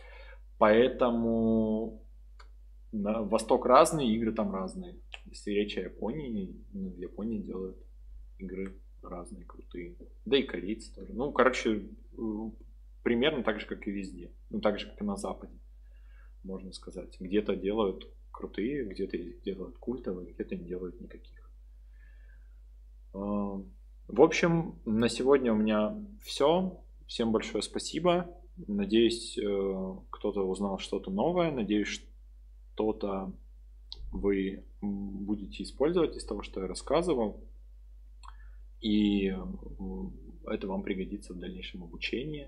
Поэтому на Восток разный, игры там разные. Если речь о Японии, в Японии делают игры разные, крутые. Да и корейцы тоже. Ну, короче, примерно так же, как и везде. Ну, так же, как и на Западе, можно сказать. Где-то делают крутые, где-то делают культовые, где-то не делают никаких. В общем, на сегодня у меня все. Всем большое спасибо. Надеюсь, кто-то узнал что-то новое. Надеюсь, что-то вы будете использовать из того, что я рассказывал. И это вам пригодится в дальнейшем обучении.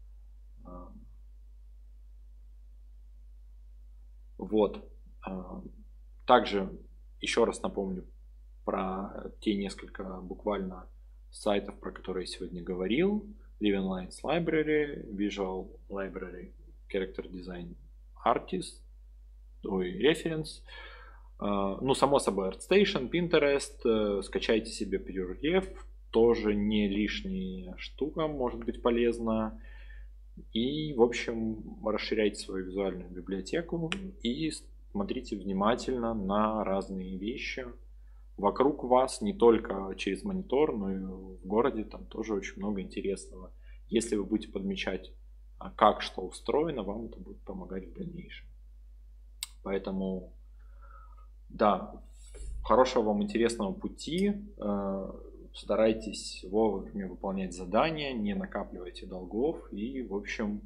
Вот. Также еще раз напомню про те несколько буквально сайтов, про которые я сегодня говорил. Living Lines Library, Visual Library, Character Design Artist, ой, Reference. Ну, само собой, ArtStation, Pinterest. Скачайте себе PureRef. Тоже не лишняя штука, может быть полезна. И, в общем, расширяйте свою визуальную библиотеку и смотрите внимательно на разные вещи вокруг вас, не только через монитор, но и в городе. Там тоже очень много интересного. Если вы будете подмечать, как что устроено, вам это будет помогать в дальнейшем. Поэтому, да, хорошего вам интересного пути. Старайтесь вовремя выполнять задания, не накапливайте долгов. И, в общем,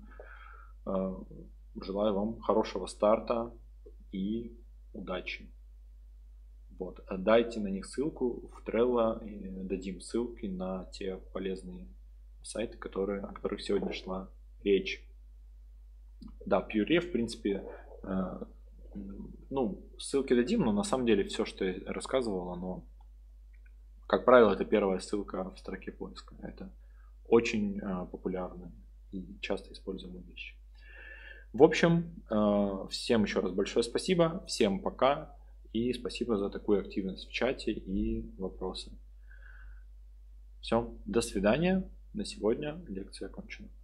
желаю вам хорошего старта и удачи. Вот. Дайте на них ссылку в Trello, и дадим ссылки на те полезные сайты, которые, о которых сегодня шла речь. Да, PureRef, в принципе, ну, ссылки дадим, но на самом деле все, что я рассказывал, оно, как правило, это первая ссылка в строке поиска. Это очень популярная и часто используемая вещь. В общем, всем еще раз большое спасибо, всем пока и спасибо за такую активность в чате и вопросы. Все, до свидания. На сегодня лекция окончена.